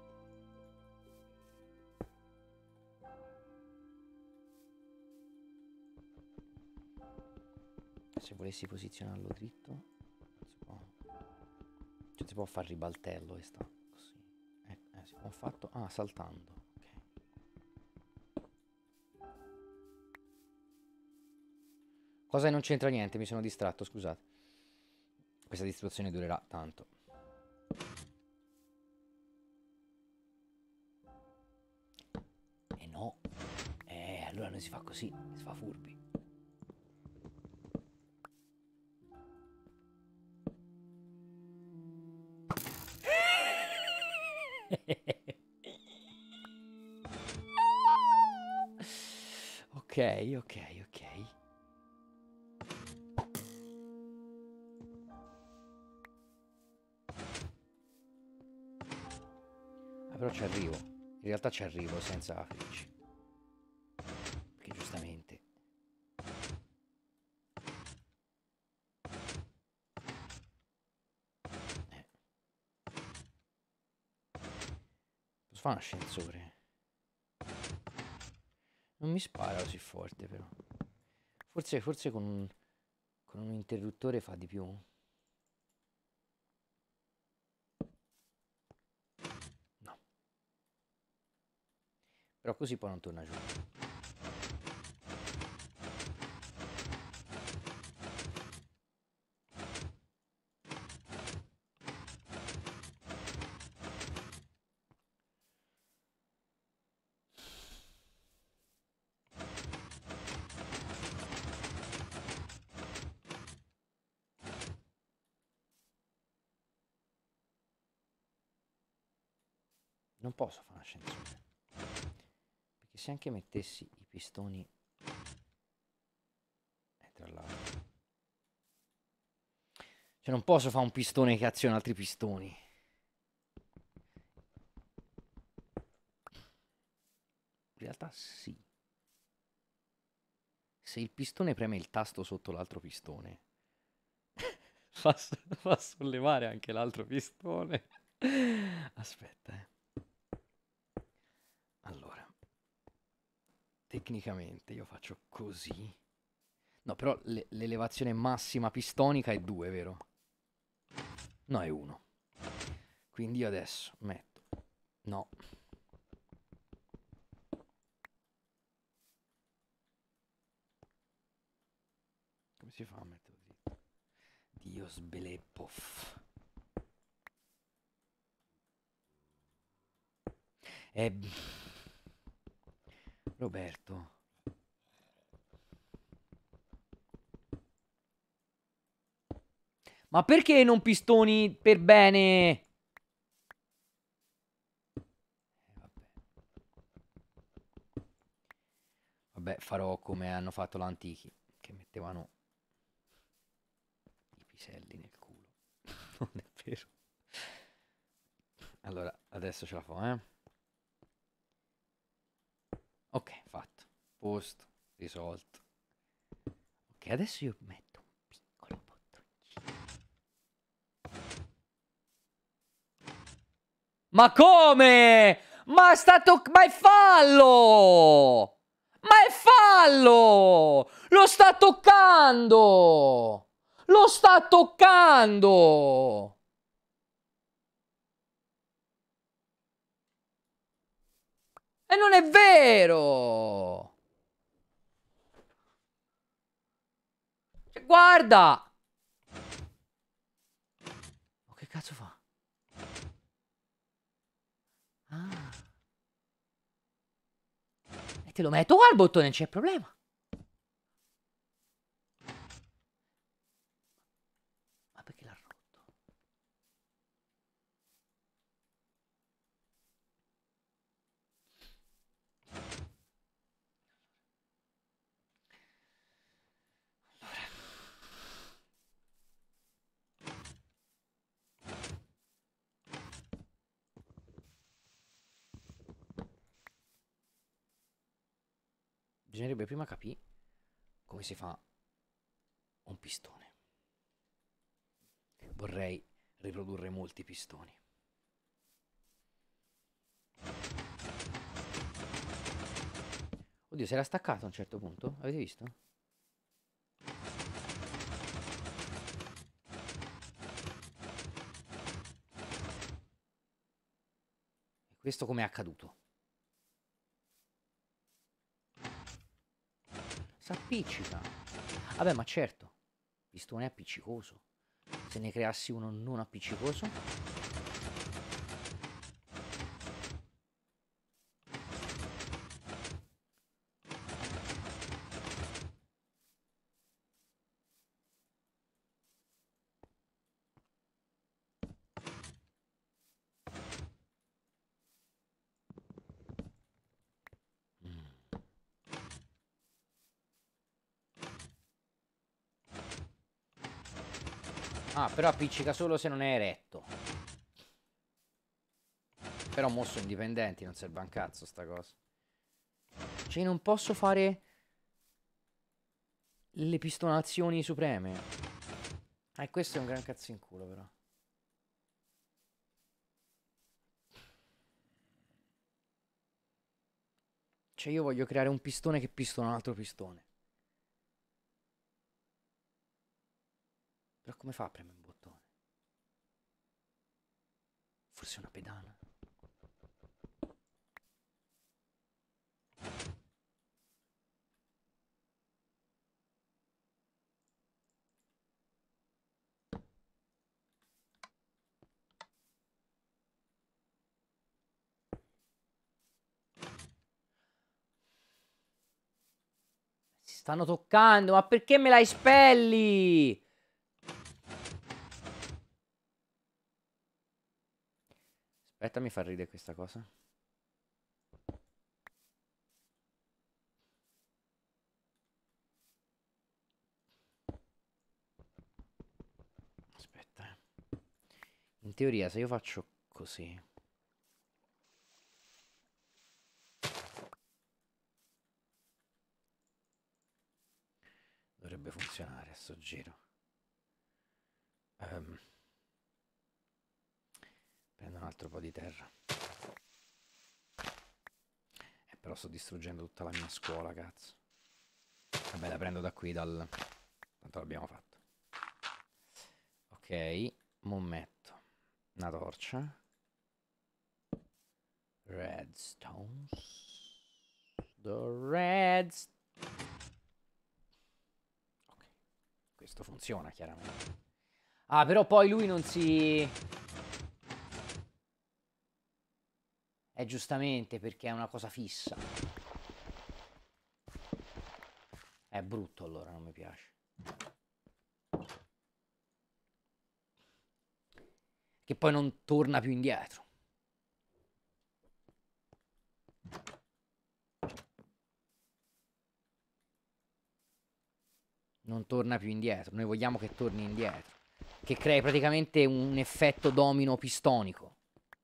Se volessi posizionarlo dritto, non si può. Cioè si può fare ribaltello e sta così. Eh, eh, si può fatto. Ah, saltando. Ok. Cosa che non c'entra niente, mi sono distratto, scusate. Questa distruzione durerà tanto. No, eh, allora non si fa così, si fa furbi. Ok, ok, ok. Ah, però ci arrivo. In realtà ci arrivo senza frecce. Perché giustamente. Eh. Posso fare un ascensore? Non mi spara così forte però. Forse, forse con, un, con un interruttore fa di più. Però così poi non torna giù. Non posso fare un ascensore. Perché se anche mettessi i pistoni... E tra l'altro... Cioè non posso fare un pistone che aziona altri pistoni. In realtà sì. Se il pistone preme il tasto sotto l'altro pistone, fa, fa sollevare anche l'altro pistone. Aspetta, eh. Allora, tecnicamente io faccio così. No, però le- l'elevazione massima pistonica è due, vero? No, è uno. Quindi io adesso metto... No. Come si fa a metterlo dritto? Dio sbeleppo. Eh... Roberto. Ma perché non pistoni per bene? Eh, vabbè. Vabbè, farò come hanno fatto l'antichi, che mettevano i piselli nel culo. Non è vero. Allora, adesso ce la fa, eh. Ok, fatto. Posto, risolto. Ok, adesso io metto un piccolo bottoncino. Ma come? Ma sta toc... Ma è fallo! Ma è fallo! Lo sta toccando! Lo sta toccando! E non è vero! Guarda! Ma che cazzo fa? Ah. E te lo metto qua il bottone, non c'è problema. Ma perché l'ha rotto? Allora. Bisognerebbe prima capire come si fa un pistone. Vorrei riprodurre molti pistoni. Oddio, si era staccato a un certo punto? Avete visto? E questo come è accaduto? S'appiccica. Vabbè, ma certo, pistone appiccicoso. Se ne creassi uno non appiccicoso... Ah, però appiccica solo se non è eretto. Però mo sono indipendenti, non serve un cazzo sta cosa. Cioè non posso fare le pistonazioni supreme. E eh, questo è un gran cazzo in culo però. Cioè io voglio creare un pistone che pistona un altro pistone. Però come fa a premere un bottone? Forse una pedana? Si stanno toccando, ma perché me la espelli? Aspetta, mi fa ridere questa cosa. Aspetta. eh. In teoria, se io faccio così... dovrebbe funzionare a sto giro. Um, prendo un altro po' di terra. Eh, però sto distruggendo tutta la mia scuola, cazzo. Vabbè, la prendo da qui, dal... tanto l'abbiamo fatto. Ok, mo metto una torcia. Redstones. The reds. Ok, questo funziona chiaramente. Ah, però poi lui non si... È giustamente perché è una cosa fissa. È brutto allora, non mi piace. Che poi non torna più indietro. Non torna più indietro. Noi vogliamo che torni indietro. Che crei praticamente un effetto domino pistonico.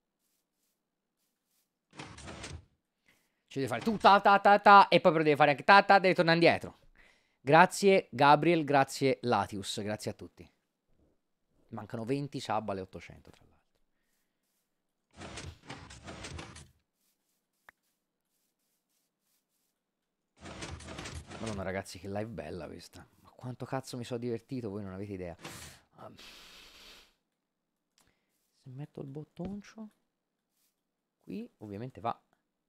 Ci deve fare tu ta ta ta ta. E poi però deve fare anche ta ta. Deve tornare indietro. Grazie Gabriel. Grazie Latius. Grazie a tutti. Mancano venti sub alle ottocento tra l'altro. Madonna ragazzi, che live bella questa. Ma quanto cazzo mi sono divertito, voi non avete idea. Um, se metto il bottoncio qui, ovviamente va.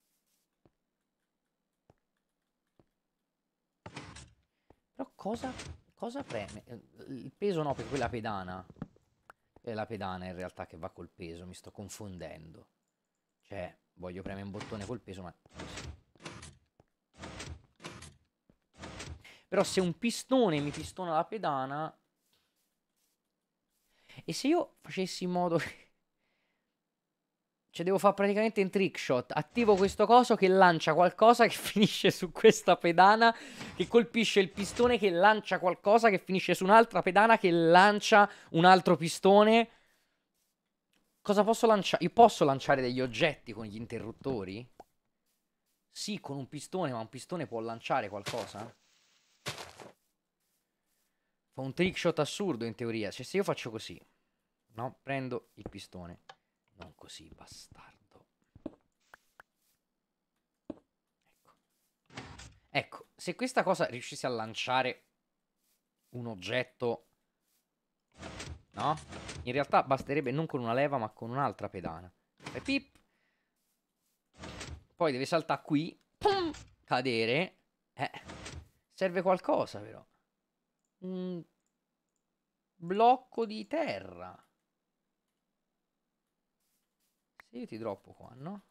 Però cosa, cosa preme? Il peso no, perché quella pedana. È la pedana in realtà che va col peso, mi sto confondendo. Cioè, voglio premere un bottone col peso, ma... Però se un pistone mi pistona la pedana... E se io facessi in modo... Cioè devo fare praticamente un trick shot. Attivo questo coso che lancia qualcosa che finisce su questa pedana, che colpisce il pistone, che lancia qualcosa che finisce su un'altra pedana, che lancia un altro pistone. Cosa posso lanciare? Io posso lanciare degli oggetti con gli interruttori? Sì, con un pistone, ma un pistone può lanciare qualcosa? Fa un trick shot assurdo in teoria. Cioè se io faccio così, no? Prendo il pistone. Non così, bastardo. Ecco. Ecco, se questa cosa riuscisse a lanciare un oggetto, no? In realtà basterebbe non con una leva, ma con un'altra pedana. E pip. Poi deve saltare qui. Pum, cadere. Eh. Serve qualcosa, però. Un blocco di terra. Se io ti droppo qua, no?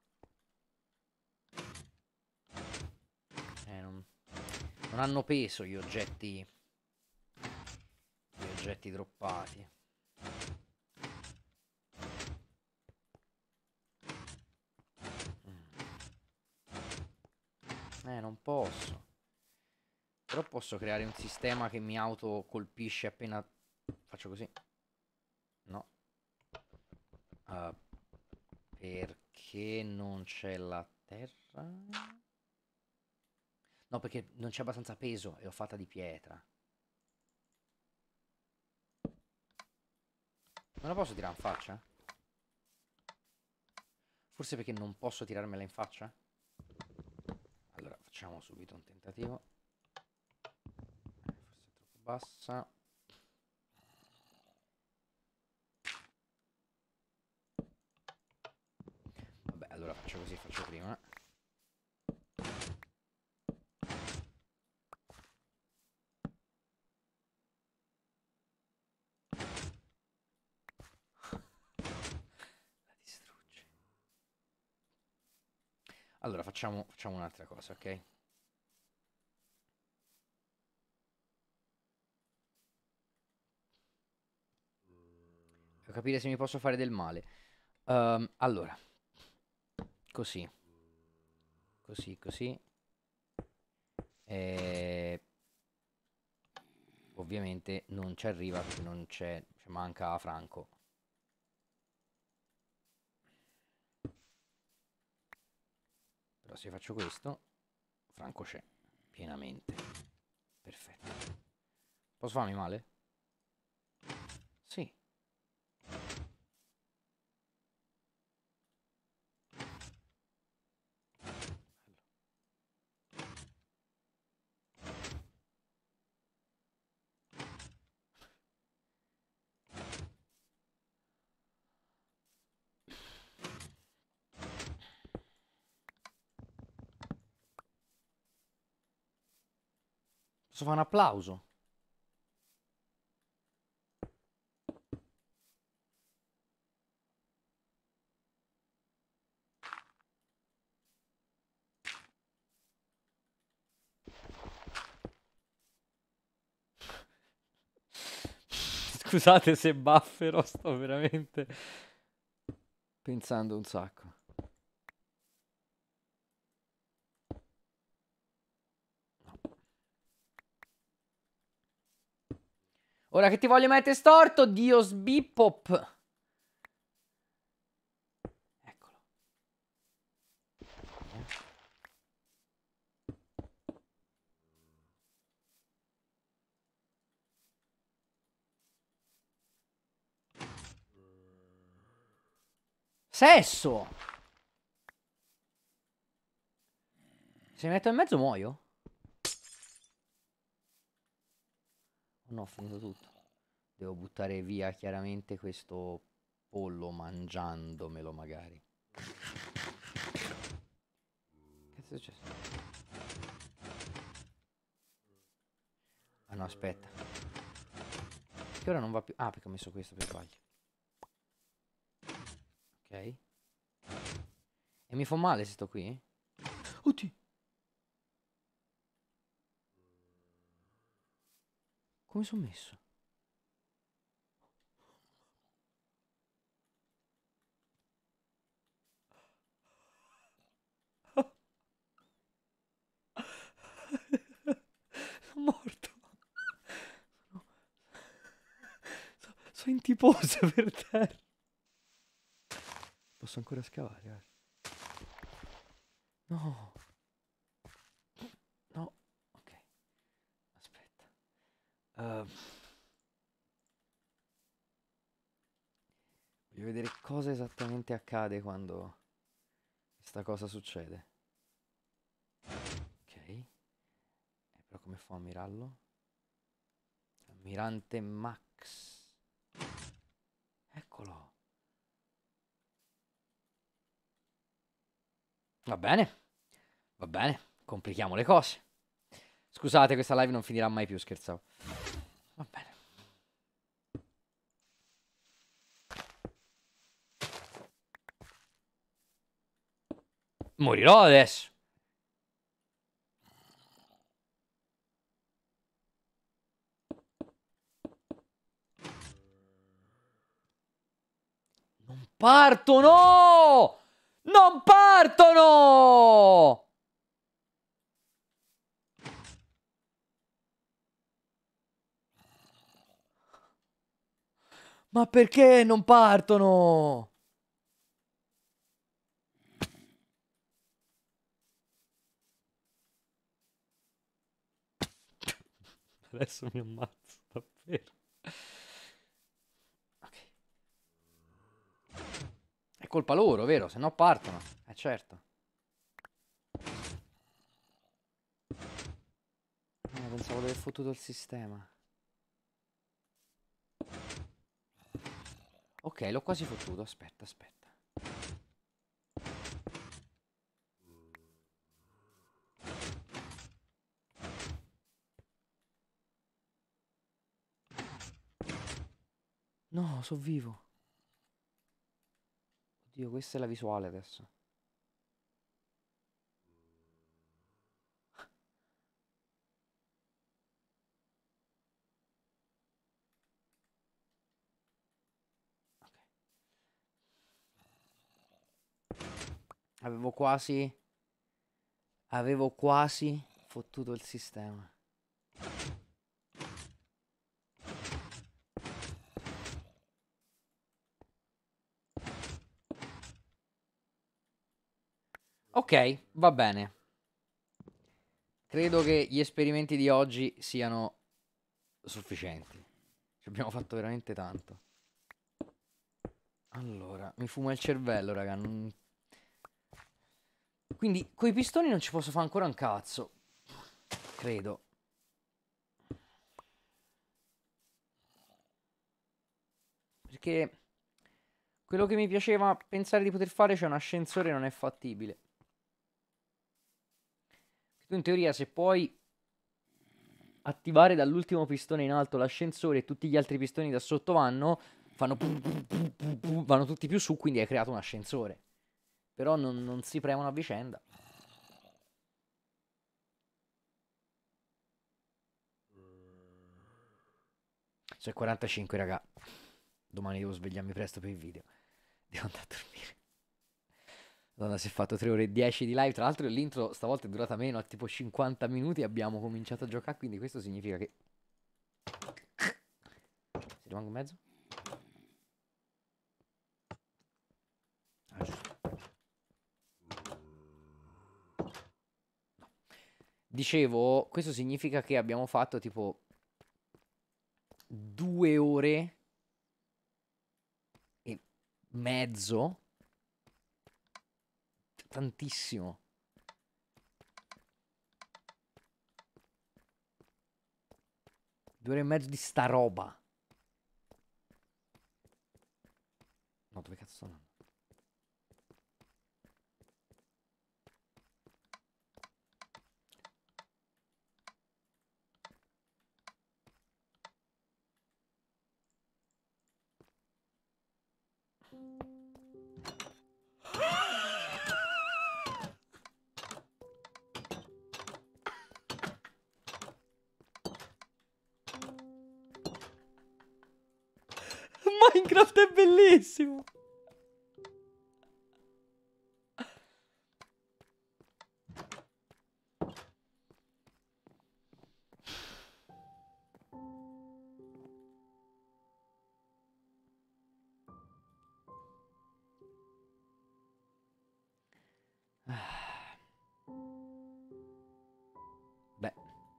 Eh, non, non hanno peso gli oggetti. Gli oggetti droppati. Mm. Eh, non posso. Però posso creare un sistema che mi autocolpisce appena faccio così. No. Uh, perché non c'è la terra? No, perché non c'è abbastanza peso e l'ho fatta di pietra. Non la posso tirare in faccia? Forse perché non posso tirarmela in faccia? Allora, facciamo subito un tentativo. Forse è troppo bassa. Vabbè, allora faccio così, faccio prima. La distrugge. Allora, facciamo, facciamo un'altra cosa, ok? Per capire se mi posso fare del male. Um, allora, così, così, così. E... ovviamente non ci arriva perché non c'è, ci manca Franco. Però se faccio questo, Franco c'è, pienamente. Perfetto. Posso farmi male? Sì. Posso fare un applauso? Scusate se baffero, sto veramente pensando un sacco. No. Ora che ti voglio mettere storto, Dio sbippop. Eccolo. Sesso! Se mi metto in mezzo muoio? Oh no, ho finito tutto. Devo buttare via chiaramente questo pollo mangiandomelo magari. Che è successo? Ah no, aspetta. Che ora non va più... Ah, perché ho messo questo per sbaglio. Ok. E mi fa male se sto qui? Oddio. Come sono messo? Sono morto. Sono, so, sono in tiposa per terra. Posso ancora scavare, guarda. No. No. Ok. Aspetta. Uh, voglio vedere cosa esattamente accade quando questa cosa succede. Ok. Eh, però come fa a mirarlo? Ammirante Max. Eccolo. Va bene. Va bene. Complichiamo le cose. Scusate, questa live non finirà mai più, scherzavo. Va bene. Morirò adesso. Non partono! Non partono! Ma perché non partono? Adesso mi ammazzo, davvero. Ok. È colpa loro, vero? Se no partono. Eh certo. Eh, pensavo di aver fottuto il sistema. Ok, l'ho quasi fottuto. Aspetta, aspetta. No, sono vivo. Oddio, questa è la visuale adesso. Avevo quasi... Avevo quasi fottuto il sistema. Ok, va bene. Credo che gli esperimenti di oggi siano sufficienti. Ci abbiamo fatto veramente tanto. Allora, mi fumo il cervello, raga. Non... Quindi, coi pistoni non ci posso fare ancora un cazzo. Credo. Perché quello che mi piaceva pensare di poter fare, c'è un ascensore, non è fattibile. Tu in teoria, se puoi attivare dall'ultimo pistone in alto l'ascensore e tutti gli altri pistoni da sotto vanno, fanno pu- pu- pu- pu- pu- vanno tutti più su, quindi hai creato un ascensore. Però non, non si premono a vicenda. Sono quarantacinque, raga. Domani devo svegliarmi presto per il video. Devo andare a dormire. Madonna, si è fatto tre ore e dieci di live. Tra l'altro l'intro stavolta è durata meno, a tipo cinquanta minuti. Abbiamo cominciato a giocare, quindi questo significa che... Se rimango in mezzo? Ah, giusto. No. Dicevo, questo significa che abbiamo fatto tipo due ore e mezzo. Tantissimo. Due ore e mezzo di sta roba. No, dove cazzo sto andando? Minecraft è bellissimo. Beh,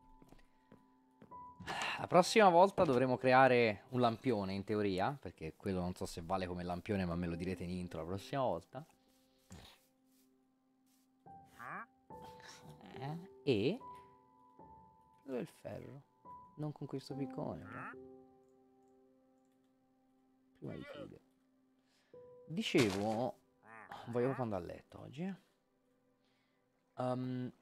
la prossima volta dovremo creare un lampione in teoria, perché quello non so se vale come lampione, ma me lo direte in intro la prossima volta. Eh, e dove è il ferro? Non con questo piccone, però. Prima di chiudere. Dicevo, voglio proprio andare a letto oggi, eh. Um,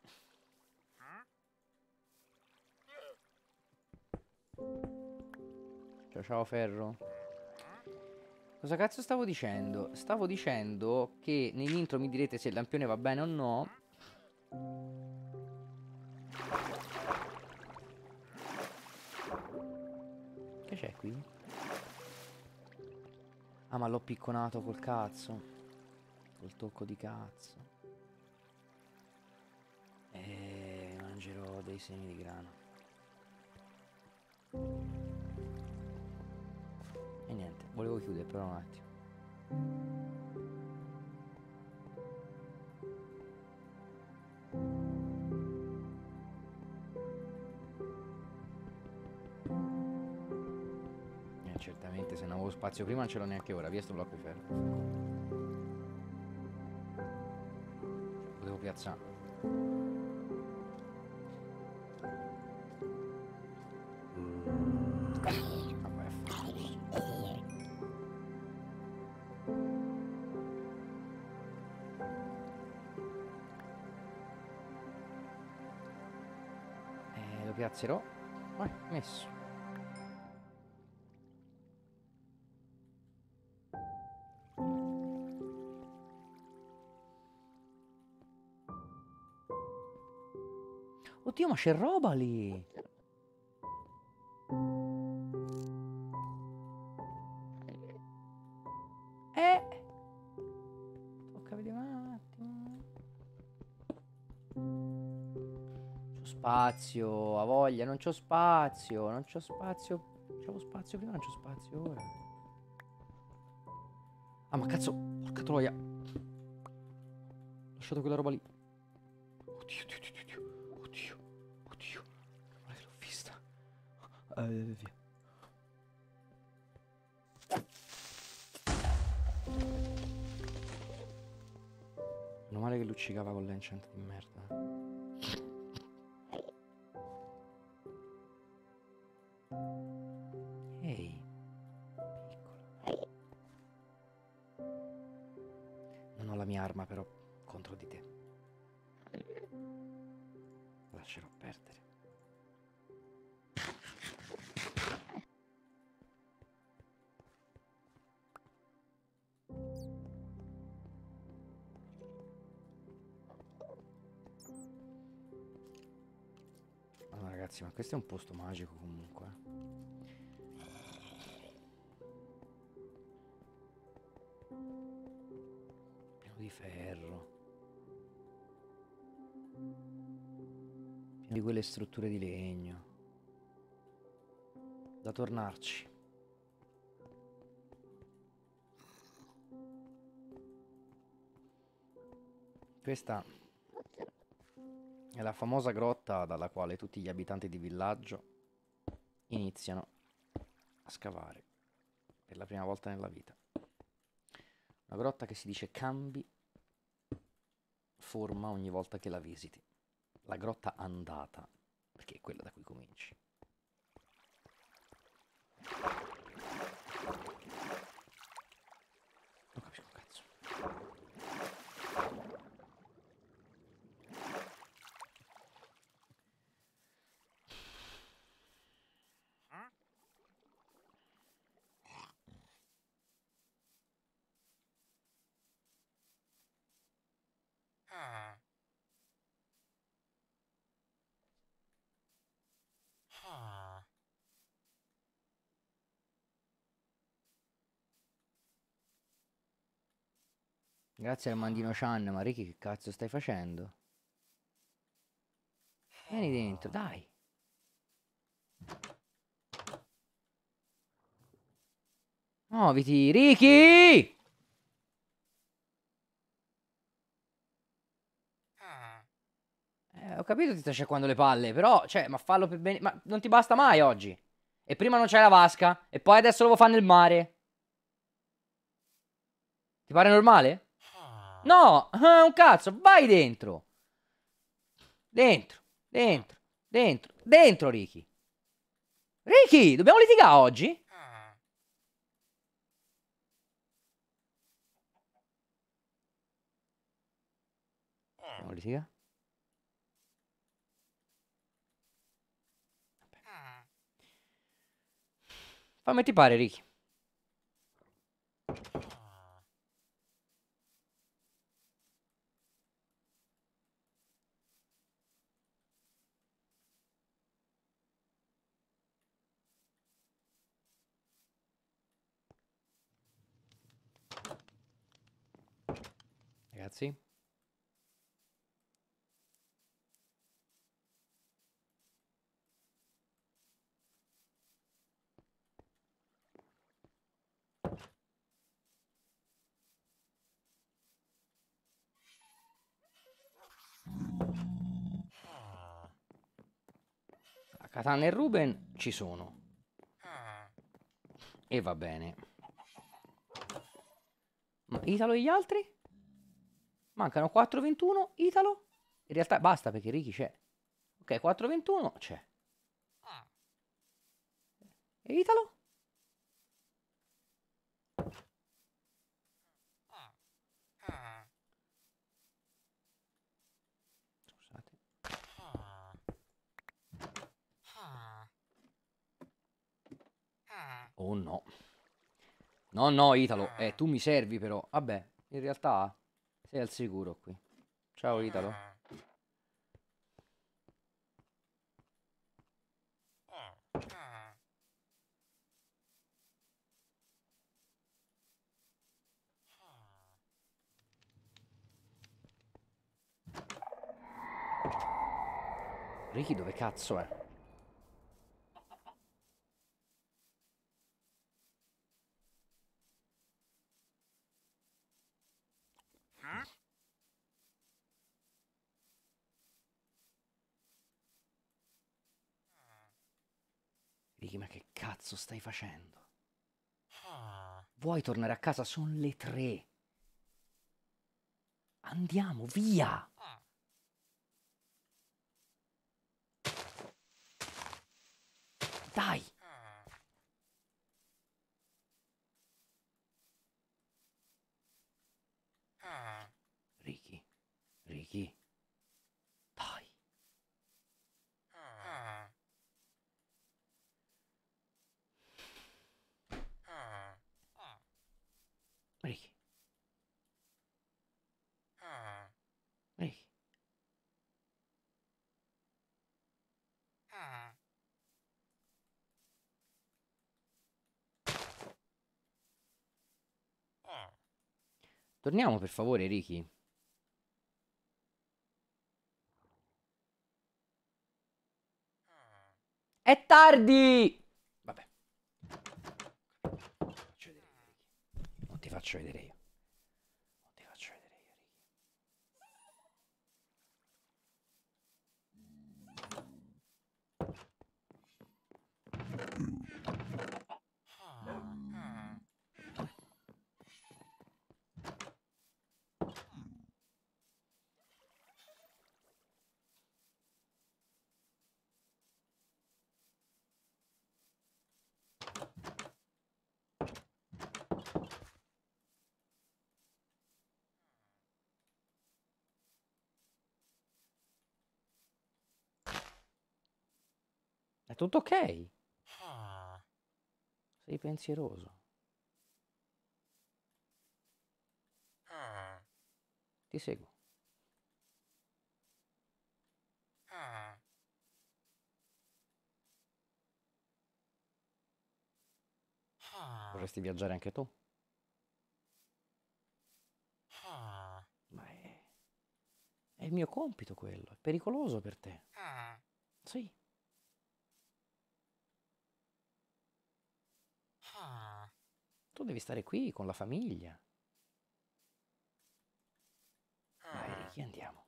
ciao ciao ferro. Cosa cazzo stavo dicendo? Stavo dicendo che nell'intro mi direte se il lampione va bene o no. Che c'è qui? Ah, ma l'ho picconato col cazzo. Col tocco di cazzo. E mangerò dei semi di grano. E niente, volevo chiudere però un attimo. Eh, certamente se non avevo spazio prima non ce l'ho neanche ora, via sto blocco di ferro. Potevo piazzare. Lo piazzerò. Vai, messo. Oddio, ma c'è roba lì. Eh. Tocca vedere un attimo. spazio, ha voglia, non c'ho spazio, non c'ho spazio. C'avevo spazio prima, non c'ho spazio ora. Ah, ma cazzo, porca troia. Ho lasciato quella roba lì. Oddio, oddio, oddio, oddio, oddio, oddio. Guarda che l'ho vista. Eh, via. Meno male che luccicava con l'enchant di merda. Ehi, piccola. Non ho la mia arma però contro di te. Lascerò perdere. Allora ragazzi, ma questo è un posto magico comunque. Pieno di ferro. Pieno di quelle strutture di legno. Da tornarci. Questa è la famosa grotta dalla quale tutti gli abitanti di villaggio iniziano a scavare per la prima volta nella vita. Una grotta che si dice cambi forma ogni volta che la visiti. La grotta andata, perché è quella da cui cominci. Non capisco un cazzo. Grazie al Mandino Chan, ma Ricky che cazzo stai facendo? Vieni dentro, dai. Muoviti, Ricky! Eh, ho capito ti sta sciacquando le palle, però, cioè, ma fallo per bene... Ma non ti basta mai oggi. E prima non c'è la vasca, e poi adesso lo vuoi fare nel mare. Ti pare normale? No, ah, un cazzo, vai dentro. Dentro, dentro, dentro, dentro, Ricky. Ricky, dobbiamo litigare oggi? Dobbiamo litigare? Fammi ti pare, Ricky. Ragazzi. La Katana e Ruben ci sono. E va bene. Ma Italo e gli altri? Mancano quattro ventuno, Italo? In realtà basta perché Ricky c'è. Ok, quattro ventuno c'è. E Italo? Scusate. Oh no. No, no, Italo. Eh, tu mi servi però. Vabbè, in realtà sei al sicuro qui. Ciao, Italo. Ricky dove cazzo è? Ricky, ma che cazzo stai facendo? Vuoi tornare a casa? Sono le tre. Andiamo, via! Dai! Ricky, Ricky, dai! Ricky. Ricky. Torniamo per favore, Ricky. È tardi! Vabbè. Faccio vedere io, Ricky. Non ti faccio vedere io. Non ti faccio vedere io, Ricky. È tutto ok? Sei pensieroso. Ti seguo. Vorresti viaggiare anche tu? Ma è... è il mio compito quello. È pericoloso per te. Sì. Tu devi stare qui con la famiglia. Dai, Ricky, andiamo.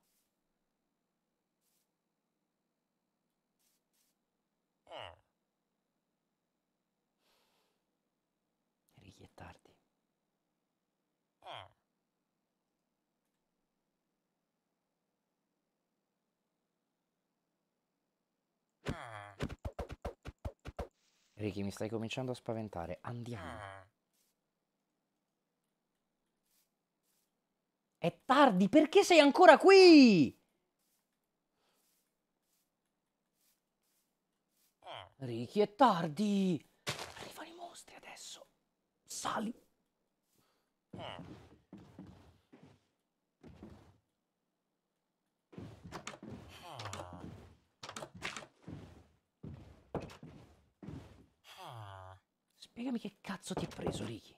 Ricky, è tardi. Ricky, mi stai cominciando a spaventare. Andiamo. È tardi, perché sei ancora qui? Ricky, è tardi. Arrivano i mostri adesso. Sali. Spiegami che cazzo ti è preso, Ricky.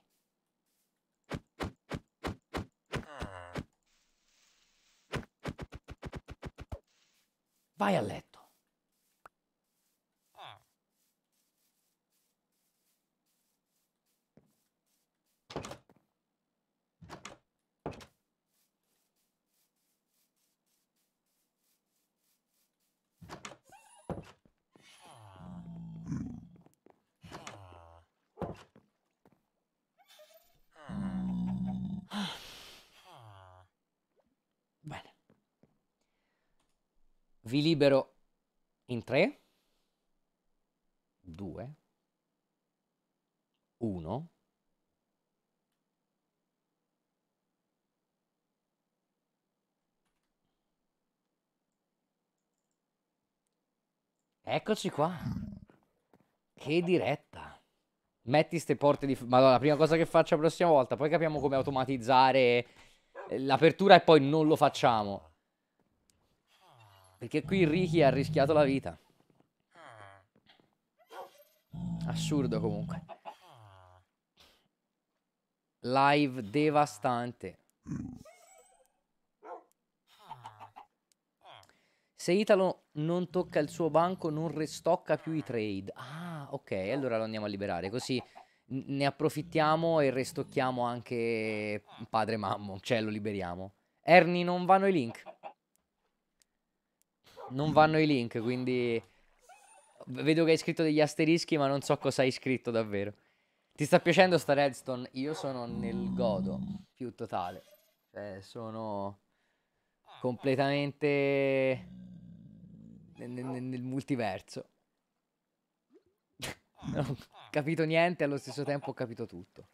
Vai a letto. Bene. Vi libero in tre, due, uno. Eccoci qua. Che diretta. Metti ste porte di... Madonna, la prima cosa che faccio la prossima volta. Poi capiamo come automatizzare l'apertura e poi non lo facciamo. Perché qui Ricky ha rischiato la vita. Assurdo comunque. Live devastante. Se Italo non tocca il suo banco, non restocca più i trade. Ah, ok, allora lo andiamo a liberare, così ne approfittiamo e restocchiamo anche padre Mammo, cioè lo liberiamo. Ernie, non vanno i link. Non vanno i link, quindi vedo che hai scritto degli asterischi, ma non so cosa hai scritto davvero. Ti sta piacendo sta redstone? Io sono nel godo più totale. Cioè, sono completamente nel, nel, nel multiverso. Non ho capito niente, allo stesso tempo ho capito tutto.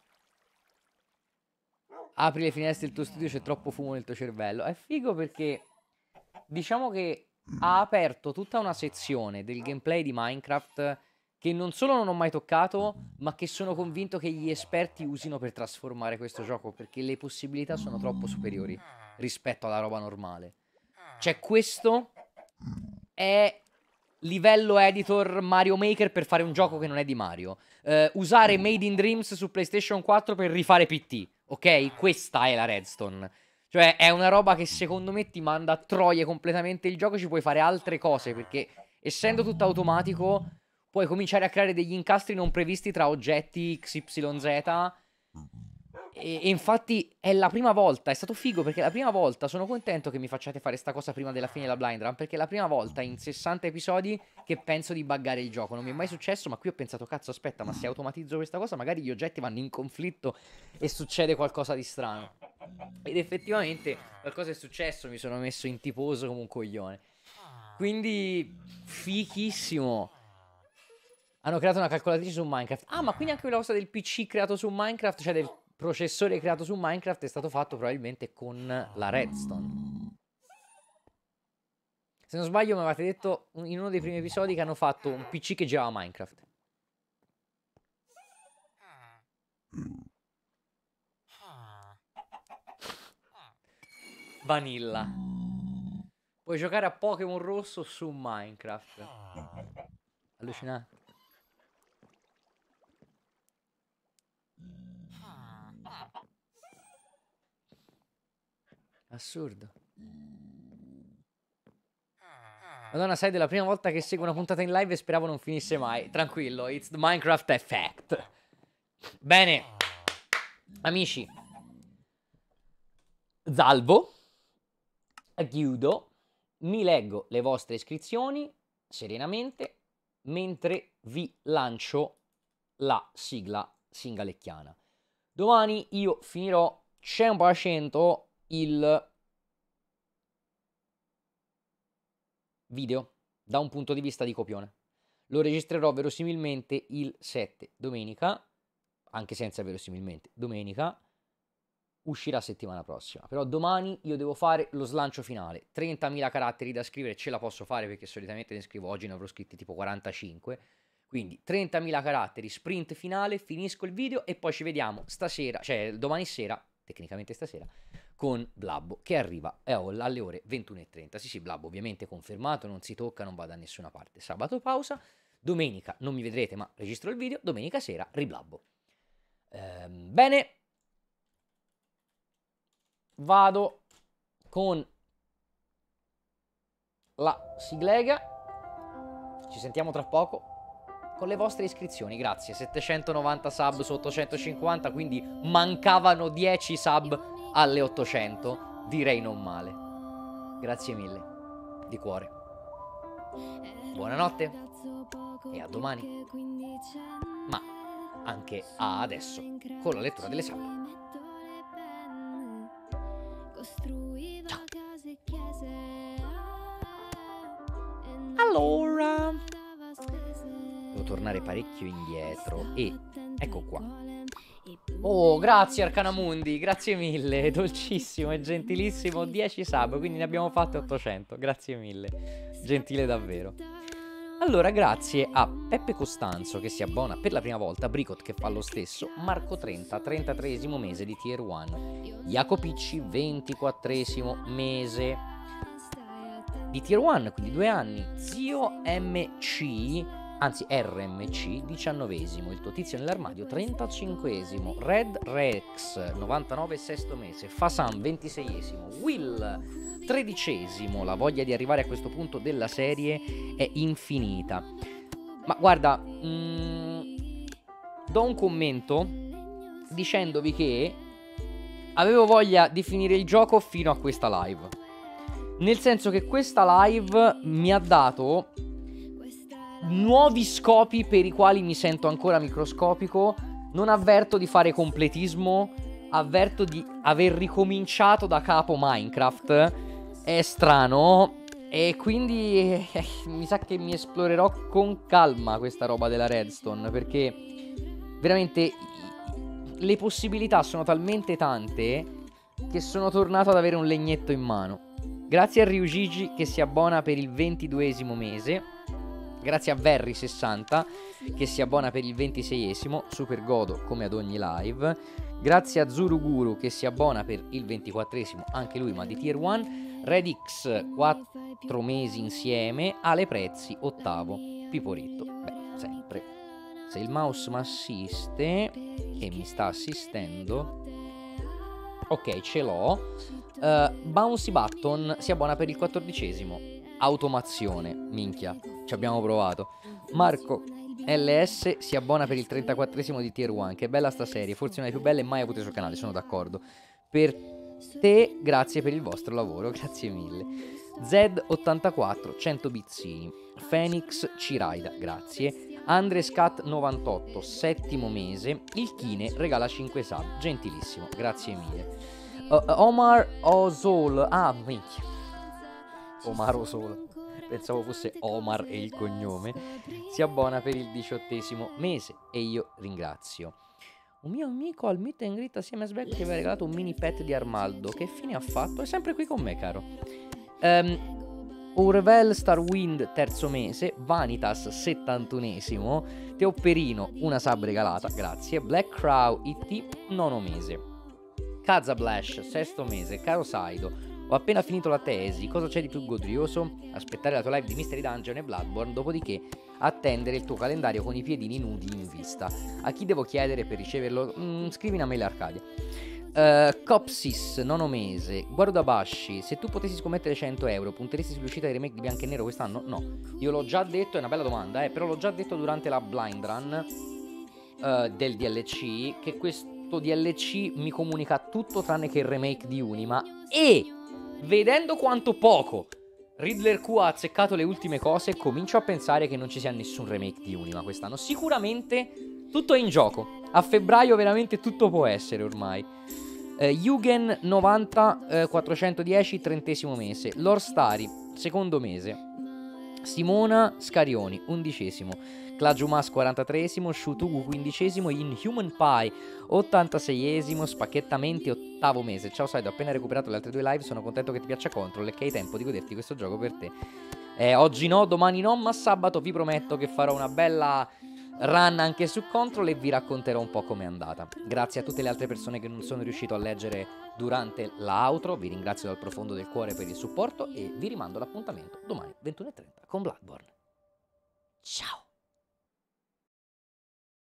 Apri le finestre del tuo studio, c'è troppo fumo nel tuo cervello. È figo perché diciamo che ha aperto tutta una sezione del gameplay di Minecraft che non solo non ho mai toccato, ma che sono convinto che gli esperti usino per trasformare questo gioco, perché le possibilità sono troppo superiori rispetto alla roba normale. Cioè, questo è livello editor Mario Maker per fare un gioco che non è di Mario. Uh, usare Made in Dreams su PlayStation quattro per rifare P T, ok? Questa è la redstone. Cioè, è una roba che secondo me ti manda a troie completamente il gioco. Ci puoi fare altre cose, perché essendo tutto automatico puoi cominciare a creare degli incastri non previsti tra oggetti X Y Z. E, e infatti è la prima volta, è stato figo perché la prima volta, sono contento che mi facciate fare sta cosa prima della fine della blind run, perché è la prima volta in sessanta episodi che penso di buggare il gioco. Non mi è mai successo, ma qui ho pensato, cazzo, aspetta, ma se automatizzo questa cosa magari gli oggetti vanno in conflitto e succede qualcosa di strano. Ed effettivamente qualcosa è successo, mi sono messo in tifoso come un coglione. Quindi fichissimo. Hanno creato una calcolatrice su Minecraft. Ah, ma quindi anche quella cosa del P C creato su Minecraft, cioè del processore creato su Minecraft, è stato fatto probabilmente con la redstone. Se non sbaglio mi avete detto in uno dei primi episodi che hanno fatto un P C che girava Minecraft. Vanilla. Puoi giocare a Pokémon rosso su Minecraft. Allucinante. Assurdo. Madonna, sai, della prima volta che seguo una puntata in live e speravo non finisse mai. Tranquillo, it's the Minecraft effect. Bene, amici, Zalvo, chiudo, mi leggo le vostre iscrizioni serenamente mentre vi lancio la sigla singalecchiana. Domani io finirò cento per cento il video da un punto di vista di copione. Lo registrerò verosimilmente il sette, domenica, anche senza verosimilmente, domenica, uscirà settimana prossima. Però domani io devo fare lo slancio finale. trentamila caratteri da scrivere, ce la posso fare perché solitamente ne scrivo, oggi ne avrò scritti tipo quarantacinque. Quindi trentamila caratteri, sprint finale, finisco il video e poi ci vediamo stasera, cioè domani sera, tecnicamente stasera, con Blabbo che arriva alle ore ventuno e trenta. Sì sì, Blabbo ovviamente confermato, non si tocca, non va da nessuna parte. Sabato pausa, domenica non mi vedrete ma registro il video, domenica sera riblabbo. Ehm, bene, vado con la siglega, ci sentiamo tra poco con le vostre iscrizioni. Grazie, settecentonovanta sub su ottocentocinquanta, quindi mancavano dieci sub alle ottocento, direi non male. Grazie mille, di cuore. Buonanotte e a domani, ma anche a adesso con la lettura delle sub. Ciao. Allora, devo tornare parecchio indietro e ecco qua. Oh, grazie Arcanamundi, grazie mille, dolcissimo e gentilissimo, dieci sub, quindi ne abbiamo fatte ottocento, grazie mille, gentile davvero. Allora, grazie a Peppe Costanzo che si abbona per la prima volta, Bricot che fa lo stesso, Marco trenta, trentatreesimo mese di Tier uno, Jacopicci, ventiquattresimo mese di Tier uno, quindi due anni, Zio M C, anzi R M C, diciannovesimo, il tuo tizio nell'armadio, trentacinquesimo, Red Rex, novantanove, sesto mese, Fasan, ventiseiesimo, Will, tredicesimo. La voglia di arrivare a questo punto della serie è infinita. Ma guarda, mh, do un commento dicendovi che avevo voglia di finire il gioco fino a questa live. Nel senso che questa live mi ha dato nuovi scopi per i quali mi sento ancora microscopico. Non avverto di fare completismo, avverto di aver ricominciato da capo Minecraft. È strano. E quindi eh, mi sa che mi esplorerò con calma questa roba della redstone, perché veramente le possibilità sono talmente tante che sono tornato ad avere un legnetto in mano. Grazie a Ryugigi che si abbona per il ventiduesimo mese. Grazie a Verri sessanta che si abbona per il ventiseiesimo. Super godo come ad ogni live. Grazie a Zuruguru che si abbona per il ventiquattresimo, anche lui ma di tier uno. Redix quattro mesi insieme. Ale Prezzi ottavo. Piporetto, beh, sempre. Se il mouse mi assiste, e mi sta assistendo, ok, ce l'ho. uh, Bouncy Button si abbona per il quattordicesimo. Automazione, minchia, ci abbiamo provato. Marco L S si abbona per il trentaquattresimo di tier uno. Che bella sta serie, forse una delle più belle mai avute sul canale, sono d'accordo. Per te, grazie per il vostro lavoro, grazie mille. Z ottantaquattro, cento bizzini. Phoenix Ciraida, grazie. Andrescat novantotto, settimo mese. Il Kine regala cinque sub, gentilissimo, grazie mille. uh, Omar Ozol, ah minchia, Omar Ozol, pensavo fosse Omar e il cognome, si abbona per il diciottesimo mese e io ringrazio. Un mio amico al meet and greet assieme a Sbeck che aveva regalato un mini pet di Armaldo. Che fine ha fatto? È sempre qui con me, caro. um, Urvel Starwind terzo mese. Vanitas settantunesimo. Teopperino una sub regalata, grazie. Black Crow I T nono mese. Kazablash sesto mese. Caro Saido, ho appena finito la tesi, cosa c'è di più godrioso? Aspettare la tua live di Mystery Dungeon e Bloodborne, dopodiché attendere il tuo calendario con i piedini nudi in vista. A chi devo chiedere per riceverlo? Mm, scrivi una mail a Arcadia. Uh, Copsis, nono mese. Guardabashi, se tu potessi scommettere cento euro, punteresti sull'uscita del remake di Bianco e Nero quest'anno? No, io l'ho già detto, è una bella domanda, eh, però l'ho già detto durante la blind run uh, del D L C, che questo D L C mi comunica tutto tranne che il remake di Unima. E vedendo quanto poco Riddler Q ha azzeccato le ultime cose, comincio a pensare che non ci sia nessun remake di Unima quest'anno. Sicuramente tutto è in gioco. A febbraio veramente tutto può essere ormai. Uh, Yugen novanta, uh, quattrocentodieci, trentesimo mese. Lord Stari, secondo mese. Simona Scarioni, undicesimo. Clagiumas, quarantatreesimo. Shutugu, quindicesimo. Inhuman Pie, ottantaseiesimo. Spacchettamenti, ottavo mese. Ciao Saido, ho appena recuperato le altre due live. Sono contento che ti piaccia Control e che hai tempo di goderti questo gioco per te. Eh, oggi no, domani no, ma sabato vi prometto che farò una bella run anche su Control e vi racconterò un po' com'è andata. Grazie a tutte le altre persone che non sono riuscito a leggere durante la outro, vi ringrazio dal profondo del cuore per il supporto e vi rimando l'appuntamento domani ventuno e trenta con Bloodborne. Ciao!